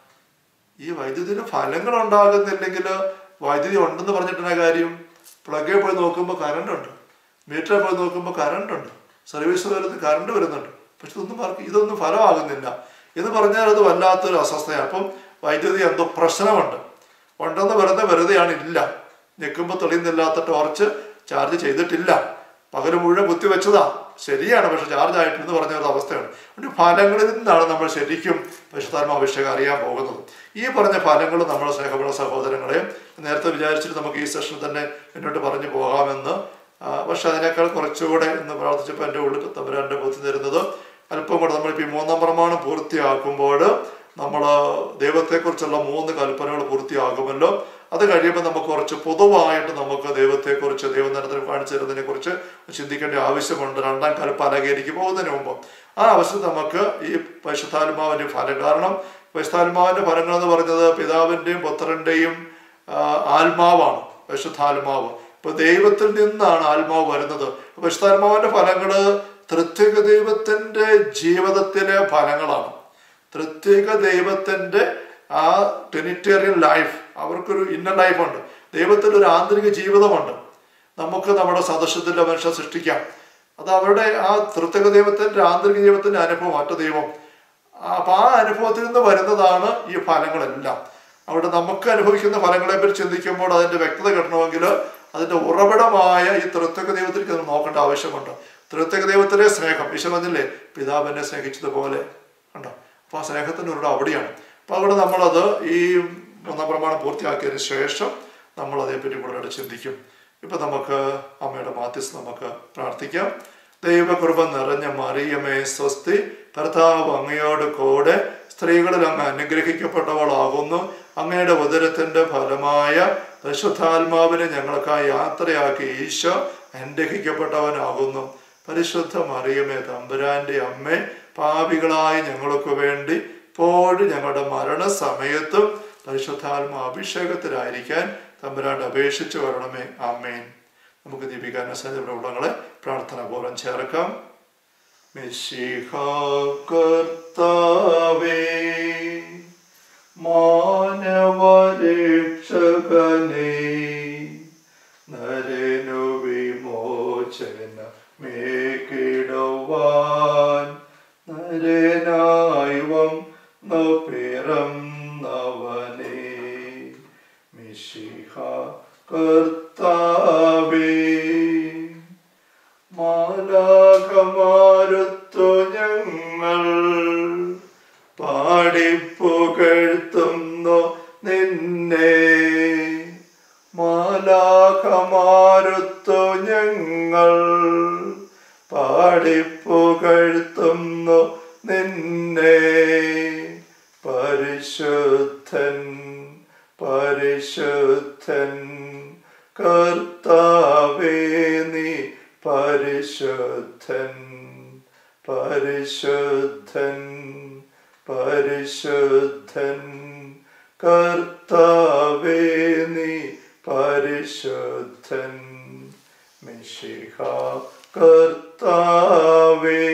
ഈ വൈദ്യുതിന് ഫലങ്ങൾ ഉണ്ടാകുന്നില്ലെങ്കിൽ വൈദ്യുതി ഉണ്ടെന്ന് പറഞ്ഞിട്ടുള്ള കാര്യം? പ്ലഗിൽ പോയി നോക്കുമ്പോൾ കറണ്ട് ഉണ്ട്, മീറ്ററിൽ പോയി നോക്കുമ്പോൾ കറണ്ട് ഉണ്ട്, സർവീസ് വരുന്ന കറണ്ട് വരുന്നുണ്ട്. പക്ഷെ ഇതൊന്നും ഫലമാകുന്നില്ല എന്ന് പറഞ്ഞാൽ അത് വല്ലാത്തൊരു അസ്വസ്ഥയാണ്. അപ്പം വൈദ്യുതി എന്തോ പ്രശ്നമുണ്ട്. ഉണ്ടെന്ന് വെറുതെയാണ്, ഇല്ല. ഞെക്കുമ്പോൾ തെളിയുന്നില്ലാത്ത ടോർച്ച് ചാർജ് ചെയ്തിട്ടില്ല, പകല് മുഴുവൻ കുത്തി വെച്ചതാ, ശരിയാണ്, പക്ഷെ ചാർജ് ആയിട്ടെന്ന് പറഞ്ഞ ഒരു അവസ്ഥയാണ്. അതുകൊണ്ട് ഫലങ്ങളിൽ നിന്നാണ് നമ്മൾ ശരിക്കും പരിശുദ്ധാത്മാ അഭിഷേകം അറിയാൻ പോകുന്നത്. ഈ പറഞ്ഞ ഫലങ്ങൾ നമ്മുടെ സ്നേഹമുള്ള സഹോദരങ്ങളെ നേരത്തെ വിചാരിച്ചിട്ട് നമുക്ക് ഈ സെഷനിൽ തന്നെ മുന്നോട്ട് പറഞ്ഞു പോകാമെന്ന്. പക്ഷെ അതിനേക്കാൾ കുറച്ചുകൂടെ എന്ന് പ്രാർത്ഥിച്ചപ്പോൾ എൻ്റെ ഉള്ളിൽ തമ്പുരാൻ്റെ ബുദ്ധി തരുന്നത് അല്പം കൂടെ നമ്മളിപ്പോൾ ഈ 3-ാം പ്രമാണം പൂർത്തിയാക്കുമ്പോൾ നമ്മൾ ദൈവത്തെക്കുറിച്ചുള്ള 3 കൽപ്പനകൾ പൂർത്തിയാകുമല്ലോ. അത് കഴിയുമ്പോൾ നമുക്ക് കുറച്ച് പൊതുവായിട്ട് നമുക്ക് ദൈവത്തെക്കുറിച്ച്, ദൈവനിരന്തരം കാണിച്ചു തരുന്നതിനെ കുറിച്ച് ചിന്തിക്കേണ്ട ആവശ്യമുണ്ട്. 2-ാം കൽപ്പലകയിലേക്ക് പോകുന്നതിന് മുമ്പ് ആ ആവശ്യം നമുക്ക് ഈ പരിശുദ്ധാത്മാവിൻ്റെ ഫലം, കാരണം പരിശുദ്ധാത്മാവിൻ്റെ ഫലങ്ങൾ എന്ന് പറഞ്ഞത് പിതാവിൻ്റെയും പുത്രൻ്റെയും ആത്മാവാണ് പരിശുദ്ധാത്മാവ്. ഇപ്പൊ ദൈവത്തിൽ നിന്നാണ് ആത്മാവ് വരുന്നത്. പരിശുദ്ധാത്മാവിന്റെ ഫലങ്ങള് ത്രിത്വിക ദൈവത്തിന്റെ ജീവിതത്തിലെ ഫലങ്ങളാണ്. ത്രിത്വിക ദൈവത്തിന്റെ ആ ട്രിനിറ്റേറിയൻ ലൈഫ്, അവർക്കൊരു ഇന്നർ ലൈഫുണ്ട്, ദൈവത്തിന്റെ ഒരു ആന്തരിക ജീവിതമുണ്ട്. നമുക്ക് നമ്മുടെ സദൃശ്യത്തിന്റെ മനുഷ്യനെ സൃഷ്ടിക്കാം. അത് അവരുടെ ആ ത്രിത്വിക ദൈവത്തിന്റെ ആന്തരിക ജീവിതത്തിന്റെ അനുഭവം, മറ്റു ദൈവം. അപ്പൊ ആ അനുഭവത്തിൽ നിന്ന് വരുന്നതാണ് ഈ ഫലങ്ങളെല്ലാം. അവിടെ നമുക്ക് അനുഭവിക്കുന്ന ഫലങ്ങളെ പറ്റി ചിന്തിക്കുമ്പോൾ അതിന്റെ വ്യക്തത കിട്ടണമെങ്കിൽ അതിന്റെ ഉറവിടമായ ഈ ത്രിത്വിക ദൈവത്തിലേക്ക് നമ്മൾ നോക്കേണ്ട ആവശ്യമുണ്ട്. ത്രിത്വിക ദൈവത്തിലെ സ്നേഹം, ഈശോ പറഞ്ഞില്ലേ, പിതാവിനെ സ്നേഹിച്ചതുപോലെ ഉണ്ടോ. അപ്പൊ ആ സ്നേഹത്തിന്റെ ഉറവിടം അവിടെയാണ്. അപ്പൊ അവിടെ നമ്മളത് ഈ 3-ാം പ്രമാണം പൂർത്തിയാക്കിയതിന് ശേഷം നമ്മൾ അതേപ്പറ്റി കൂടുതലായിട്ട് ചിന്തിക്കും. ഇപ്പൊ നമുക്ക് അമ്മയുടെ മാധ്യസ്ഥം നമുക്ക് പ്രാർത്ഥിക്കാം. ദൈവകൃപ നിറഞ്ഞ മറിയമേ സ്വസ്തി, കർത്താവ് അങ്ങയോട് കൂടെ സ്ത്രീകളിൽ അങ്ങ് അനുഗ്രഹിക്കപ്പെട്ടവളാകുന്നു. അങ്ങയുടെ ഉദരത്തിന്റെ ഫലമായ പരിശുദ്ധാത്മാവിനെ ഞങ്ങൾക്കായി യാത്രയാക്കി ഈശോ അനുഗ്രഹിക്കപ്പെട്ടവനാകുന്നു. പരിശുദ്ധ മറിയമേ തമ്പുരാന്റെ അമ്മേ, പാപികളായ ഞങ്ങൾക്ക് വേണ്ടി ഇപ്പോഴും ഞങ്ങളുടെ മരണസമയത്തും പരിശുദ്ധാത്മാ അഭിഷേകത്തിലായിരിക്കാൻ തമ്പുരാന്റെ അപേക്ഷിച്ചു വരണമേ. ആമേൻ. നമുക്ക് ദീപികാനുസരിച്ച് ഉള്ളങ്ങളെ പ്രാർത്ഥനാപൂർവ്വം ചേർക്കാം. മിശിഹാ കർത്താവേ, മാനവരക്ഷകനേ, നരനു വിമോചന മേകിടുവാൻ നരനായി വന്നു പിറന്നവനേ, മിശിഹാ കർത്താവേ, മാലാഖമാരുത്തു ഞങ്ങൾ പാടിപ്പുകഴ്ത്തുന്നു നിന്നെ, മാലാഖമാരുത്തു ഞങ്ങൾ പാടിപ്പുകഴ്ത്തുന്നു നിന്നെ. പരിശുദ്ധൻ പരിശുദ്ധൻ കർത്താവേ നീ പരിശുദ്ധൻ, പരിശുദ്ധൻ പരിശുദ്ധൻ കർത്താവേ നീ പരിശുദ്ധൻ. മിശിഹാ കർത്താവേ.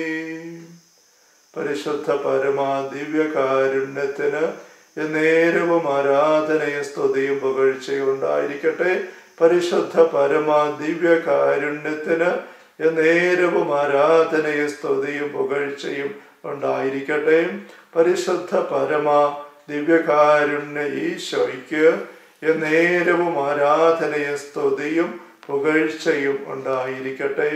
പരിശുദ്ധ പരമാ ദിവ്യകാരുണ്യത്തിന് നേരവും ആരാധനയും സ്തുതിയും പുകഴ്ചയും ഉണ്ടായിരിക്കട്ടെ. പരിശുദ്ധ പരമാ ദിവ്യകാരുണ്യത്തിന് നേരവും ആരാധനയും സ്തുതിയും പുകഴ്ചയും ഉണ്ടായിരിക്കട്ടെ. പരിശുദ്ധ പരമാ ദിവ്യകാരുണ്യ ഈശോയ്ക്ക് നേരവും ആരാധനയും സ്തുതിയും പുകഴ്ചയും ഉണ്ടായിരിക്കട്ടെ.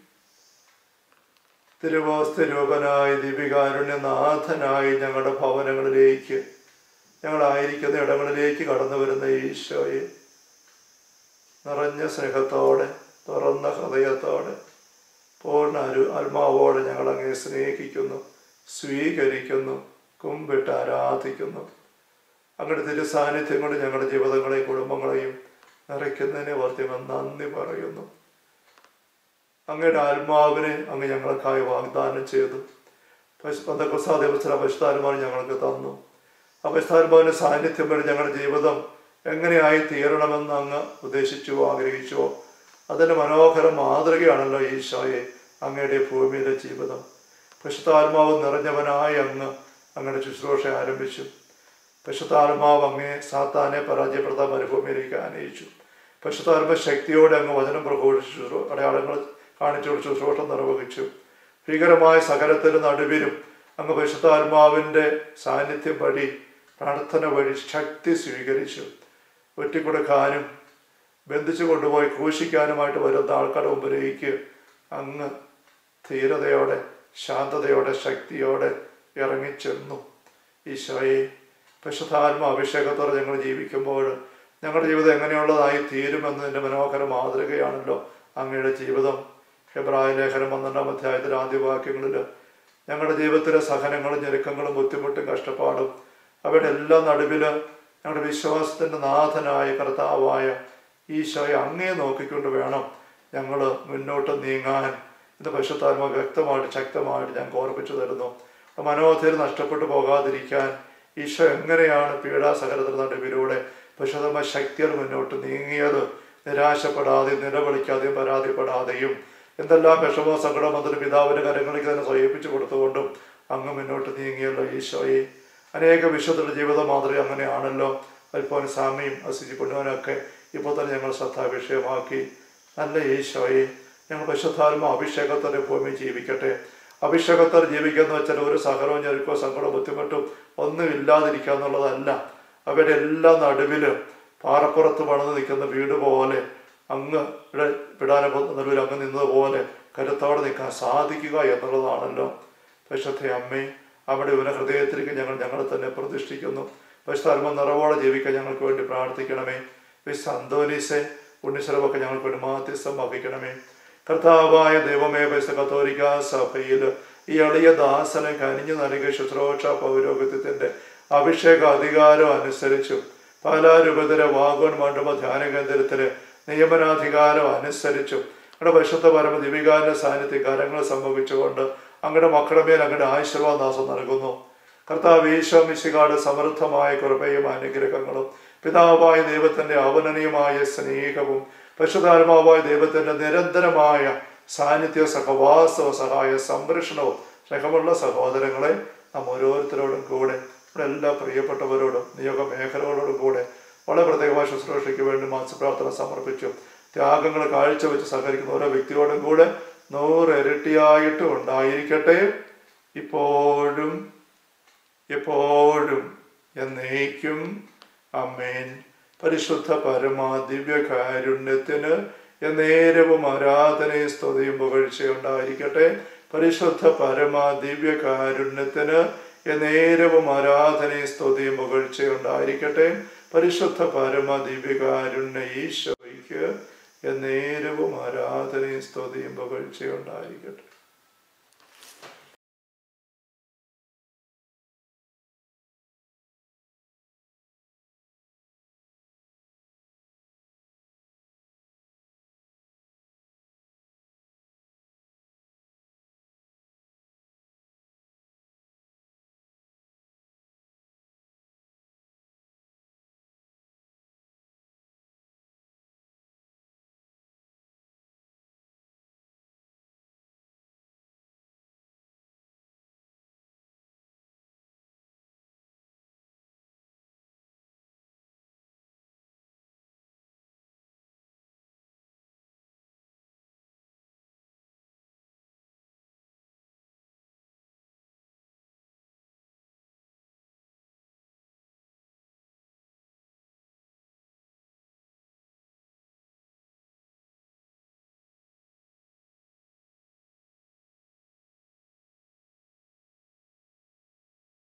തിരുവോസ്തരൂപനായ ദിവ്യകാരുണ്യനാഥനായി ഞങ്ങളുടെ ഭവനങ്ങളിലേക്ക്, ഞങ്ങളായിരിക്കുന്ന ഇടങ്ങളിലേക്ക് കടന്നു വരുന്ന ഈശോയെ നിറഞ്ഞ സ്നേഹത്തോടെ, തുറന്ന ഹൃദയത്തോടെ, പൂർണ്ണ ആത്മാവോടെ ഞങ്ങളങ്ങേ സ്നേഹിക്കുന്നു, സ്വീകരിക്കുന്നു, കുമ്പിട്ട് ആരാധിക്കുന്നു. അങ്ങയുടെ തിരുസാന്നിധ്യം കൊണ്ട് ഞങ്ങളുടെ ജീവിതങ്ങളെയും കുടുംബങ്ങളെയും നിറയ്ക്കുന്നതിനെ ഓർത്തിയവൻ നന്ദി പറയുന്നു. അങ്ങയുടെ ആത്മാവിനെ അങ്ങ് ഞങ്ങൾക്കായി വാഗ്ദാനം ചെയ്തു. പരിശുദ്ധാത്മാവിനെ ഞങ്ങൾക്ക് തന്നു. ആ പരിശുദ്ധാത്മാവിന്റെ സാന്നിധ്യം വഴി ഞങ്ങളുടെ ജീവിതം എങ്ങനെയായി തീരണമെന്ന് അങ്ങ് ഉദ്ദേശിച്ചുവോ ആഗ്രഹിച്ചുവോ അതിൻ്റെ മനോഹര മാതൃകയാണല്ലോ ഈശോയെ അങ്ങയുടെ ഭൂമിയിലെ ജീവിതം. പരിശുദ്ധാത്മാവ് നിറഞ്ഞവനായി അങ്ങയുടെ ശുശ്രൂഷ ആരംഭിച്ചു. പരിശുദ്ധാത്മാവ് അങ്ങേ സാത്താനെ പരാജയപ്പെടുത്താൻ മരുഭൂമിയിലേക്ക് ആനയിച്ചു. പരിശുദ്ധാത്മ ശക്തിയോടെ അങ്ങ് വചനം പ്രഘോഷിച്ചു, അടയാളങ്ങൾ കാണിച്ചു ശുശ്രൂഷ നിർവഹിച്ചു. ഭീകരമായ സകലത്തിനും നടുവിലും അങ്ങ് പരിശുദ്ധാത്മാവിൻ്റെ സാന്നിധ്യം വഴി, പ്രാർത്ഥന വഴി ശക്തി സ്വീകരിച്ചു. ഒറ്റിക്കൊടുക്കാനും ബന്ധിച്ചു കൊണ്ടുപോയി ക്രൂശിക്കാനുമായിട്ട് വരുന്ന ആൾക്കാരുടെ മുമ്പിലേക്ക് അങ്ങ് ധീരതയോടെ, ശാന്തതയോടെ, ശക്തിയോടെ ഇറങ്ങിച്ചെന്നു. ഈശോയെ, പരിശുദ്ധാത്മ അഭിഷേകത്തോടെ ഞങ്ങൾ ജീവിക്കുമ്പോൾ ഞങ്ങളുടെ ജീവിതം എങ്ങനെയുള്ളതായി തീരുമെന്നതിൻ്റെ മനോഹര മാതൃകയാണല്ലോ അങ്ങയുടെ ജീവിതം. ഹെബ്രായ ലേഖനം 12-ാം അധ്യായത്തിലെ ആദ്യ വാക്യങ്ങളിൽ ഞങ്ങളുടെ ജീവിതത്തിലെ സഹനങ്ങളും ഞെരുക്കങ്ങളും ബുദ്ധിമുട്ടും കഷ്ടപ്പാടും അവയുടെ എല്ലാ നടുവിൽ ഞങ്ങളുടെ വിശ്വാസത്തിൻ്റെ നാഥനായ കർത്താവായ ഈശോയെ അങ്ങേ നോക്കിക്കൊണ്ട് വേണം ഞങ്ങൾ മുന്നോട്ട് നീങ്ങാൻ ഇന്ന് പരിശുദ്ധാത്മാവ് വ്യക്തമായിട്ട് ശക്തമായിട്ട് ഞങ്ങൾക്ക് ഓർമ്മിച്ചു തരുന്നു. മനോധൈര്യം നഷ്ടപ്പെട്ടു പോകാതിരിക്കാൻ ഈശോ എങ്ങനെയാണ് പീഡാസഹനത്തിന് നടുവിലൂടെ പരിശുദ്ധമായ ശക്തികൾ മുന്നോട്ട് നീങ്ങിയത്, നിരാശപ്പെടാതെയും നിലവിളിക്കാതെയും പരാതിപ്പെടാതെയും എന്തെല്ലാം വിഷമോ സങ്കടം അതിന് പിതാവിൻ്റെ കരങ്ങളിലേക്ക് തന്നെ സ്വയിപ്പിച്ചു കൊടുത്തുകൊണ്ടും അങ്ങ് മുന്നോട്ട് നീങ്ങിയല്ലോ ഈശോയെ. അനേക വിശുദ്ധരുടെ ജീവിത മാതൃക അങ്ങനെയാണല്ലോ. അൽപ്പോൻ സാമിയും അസിജി പൊന്നോനൊക്കെ ഇപ്പോൾ തന്നെ ഞങ്ങൾ ശ്രദ്ധാവിഷയമാക്കി. നല്ല ഈശോയെ, ഞങ്ങൾ പരിശുദ്ധാത്മ അഭിഷേകത്തോടെ ഭൂമി ജീവിക്കട്ടെ. അഭിഷേകത്തോടെ ജീവിക്കുക എന്ന് വെച്ചാൽ ഒരു സഹനവും ഞെരുക്കോ സങ്കടവും ബുദ്ധിമുട്ടും ഒന്നും ഇല്ലാതിരിക്കുക എന്നുള്ളതല്ല. അവരുടെ എല്ലാ നടുവിലും പാറപ്പുറത്ത് പണിത് നിൽക്കുന്ന വീട് പോലെ അങ്ങ് പിടാന നടുവിൽ അങ്ങ് നിന്നതുപോലെ കരുത്തോടെ നിൽക്കാൻ സാധിക്കുക എന്നുള്ളതാണല്ലോ. പരിശുദ്ധ അമ്മേ, അവിടെ ഇവരുടെ ഹൃദയത്തിലേക്ക് ഞങ്ങളെ തന്നെ പ്രതിഷ്ഠിക്കുന്നു. പരിശുദ്ധാത്മ നിറവോടെ ജീവിക്കാൻ ഞങ്ങൾക്ക് വേണ്ടി പ്രാർത്ഥിക്കണമേ. വിശുദ്ധ അന്തോനീസെ ഉണ്ണിശരമൊക്കെ ഞങ്ങൾക്ക് വേണ്ടി മാധ്യസ്ഥം വഹിക്കണമേ. കർത്താവായ ദൈവമേ, പരിശുദ്ധ കത്തോലിക്കാ സഭയിൽ ഈ എളിയ ദാസനെ കനിഞ്ഞു നൽകിയ ശുശ്രൂഷ പൗരോഹിത്യത്തിൻ്റെ അഭിഷേക അധികാരം അനുസരിച്ചും പാലാരൂപതര വാഗോൺ മണ്ഡപ ധ്യാന കേന്ദ്രത്തിലെ നിയമനാധികാരം അനുസരിച്ചും അങ്ങയുടെ പരിശുദ്ധ പരമ ദിവികാരൻ്റെ സാന്നിധ്യ കാര്യങ്ങൾ സംഭവിച്ചുകൊണ്ട് അങ്ങയുടെ മക്കളുടെ മേൽ അങ്ങയുടെ ആശീർവാദാസം നൽകുന്നു. കർത്താവ് ഈശോ മിശിഹായുടെ സമൃദ്ധമായ കൃപയും അനുഗ്രഹങ്ങളും പിതാവായ ദൈവത്തിൻ്റെ അവനനീയമായ സ്നേഹവും പരിശുദ്ധാത്മാവായ ദൈവത്തിൻ്റെ നിരന്തരമായ സാന്നിധ്യ സഹവാസവും സഹായ സംരക്ഷണവും സ്നേഹമുള്ള സഹോദരങ്ങളെ നാം ഓരോരുത്തരോടും കൂടെ നമ്മുടെ എല്ലാ പ്രിയപ്പെട്ടവരോടും നിയോഗ മേഖലകളോടും കൂടെ വളരെ പ്രത്യേകമായ ശുശ്രൂഷയ്ക്ക് വേണ്ടി മാസപ്രാർത്ഥന സമർപ്പിച്ചു. ത്യാഗങ്ങൾ കാഴ്ചവെച്ച് സഹകരിക്കുന്ന ഓരോ വ്യക്തിയോടും കൂടെ 100 ഇരട്ടിയായിട്ട് ഉണ്ടായിരിക്കട്ടെ, ഇപ്പോഴും എപ്പോഴും എന്നേക്കും. ആമേൻ. പരിശുദ്ധ പരമാ ദിവ്യകാരുണ്യത്തിന് എന്നേരവും ആരാധനയും സ്തുതിയും പുകഴ്ചയുണ്ടായിരിക്കട്ടെ. പരിശുദ്ധ പരമാ ദിവ്യകാരുണ്യത്തിന് എന്നേരവും ആരാധനയും സ്തുതിയും പുകഴ്ചയുണ്ടായിരിക്കട്ടെ. പരിശുദ്ധ പരമ ദിവ്യകാരുണ്യ ഈശോയ്ക്ക് എന്നേരവും ആരാധനയും സ്തുതിയും പുകഴ്ചയുണ്ടായിരിക്കട്ടെ.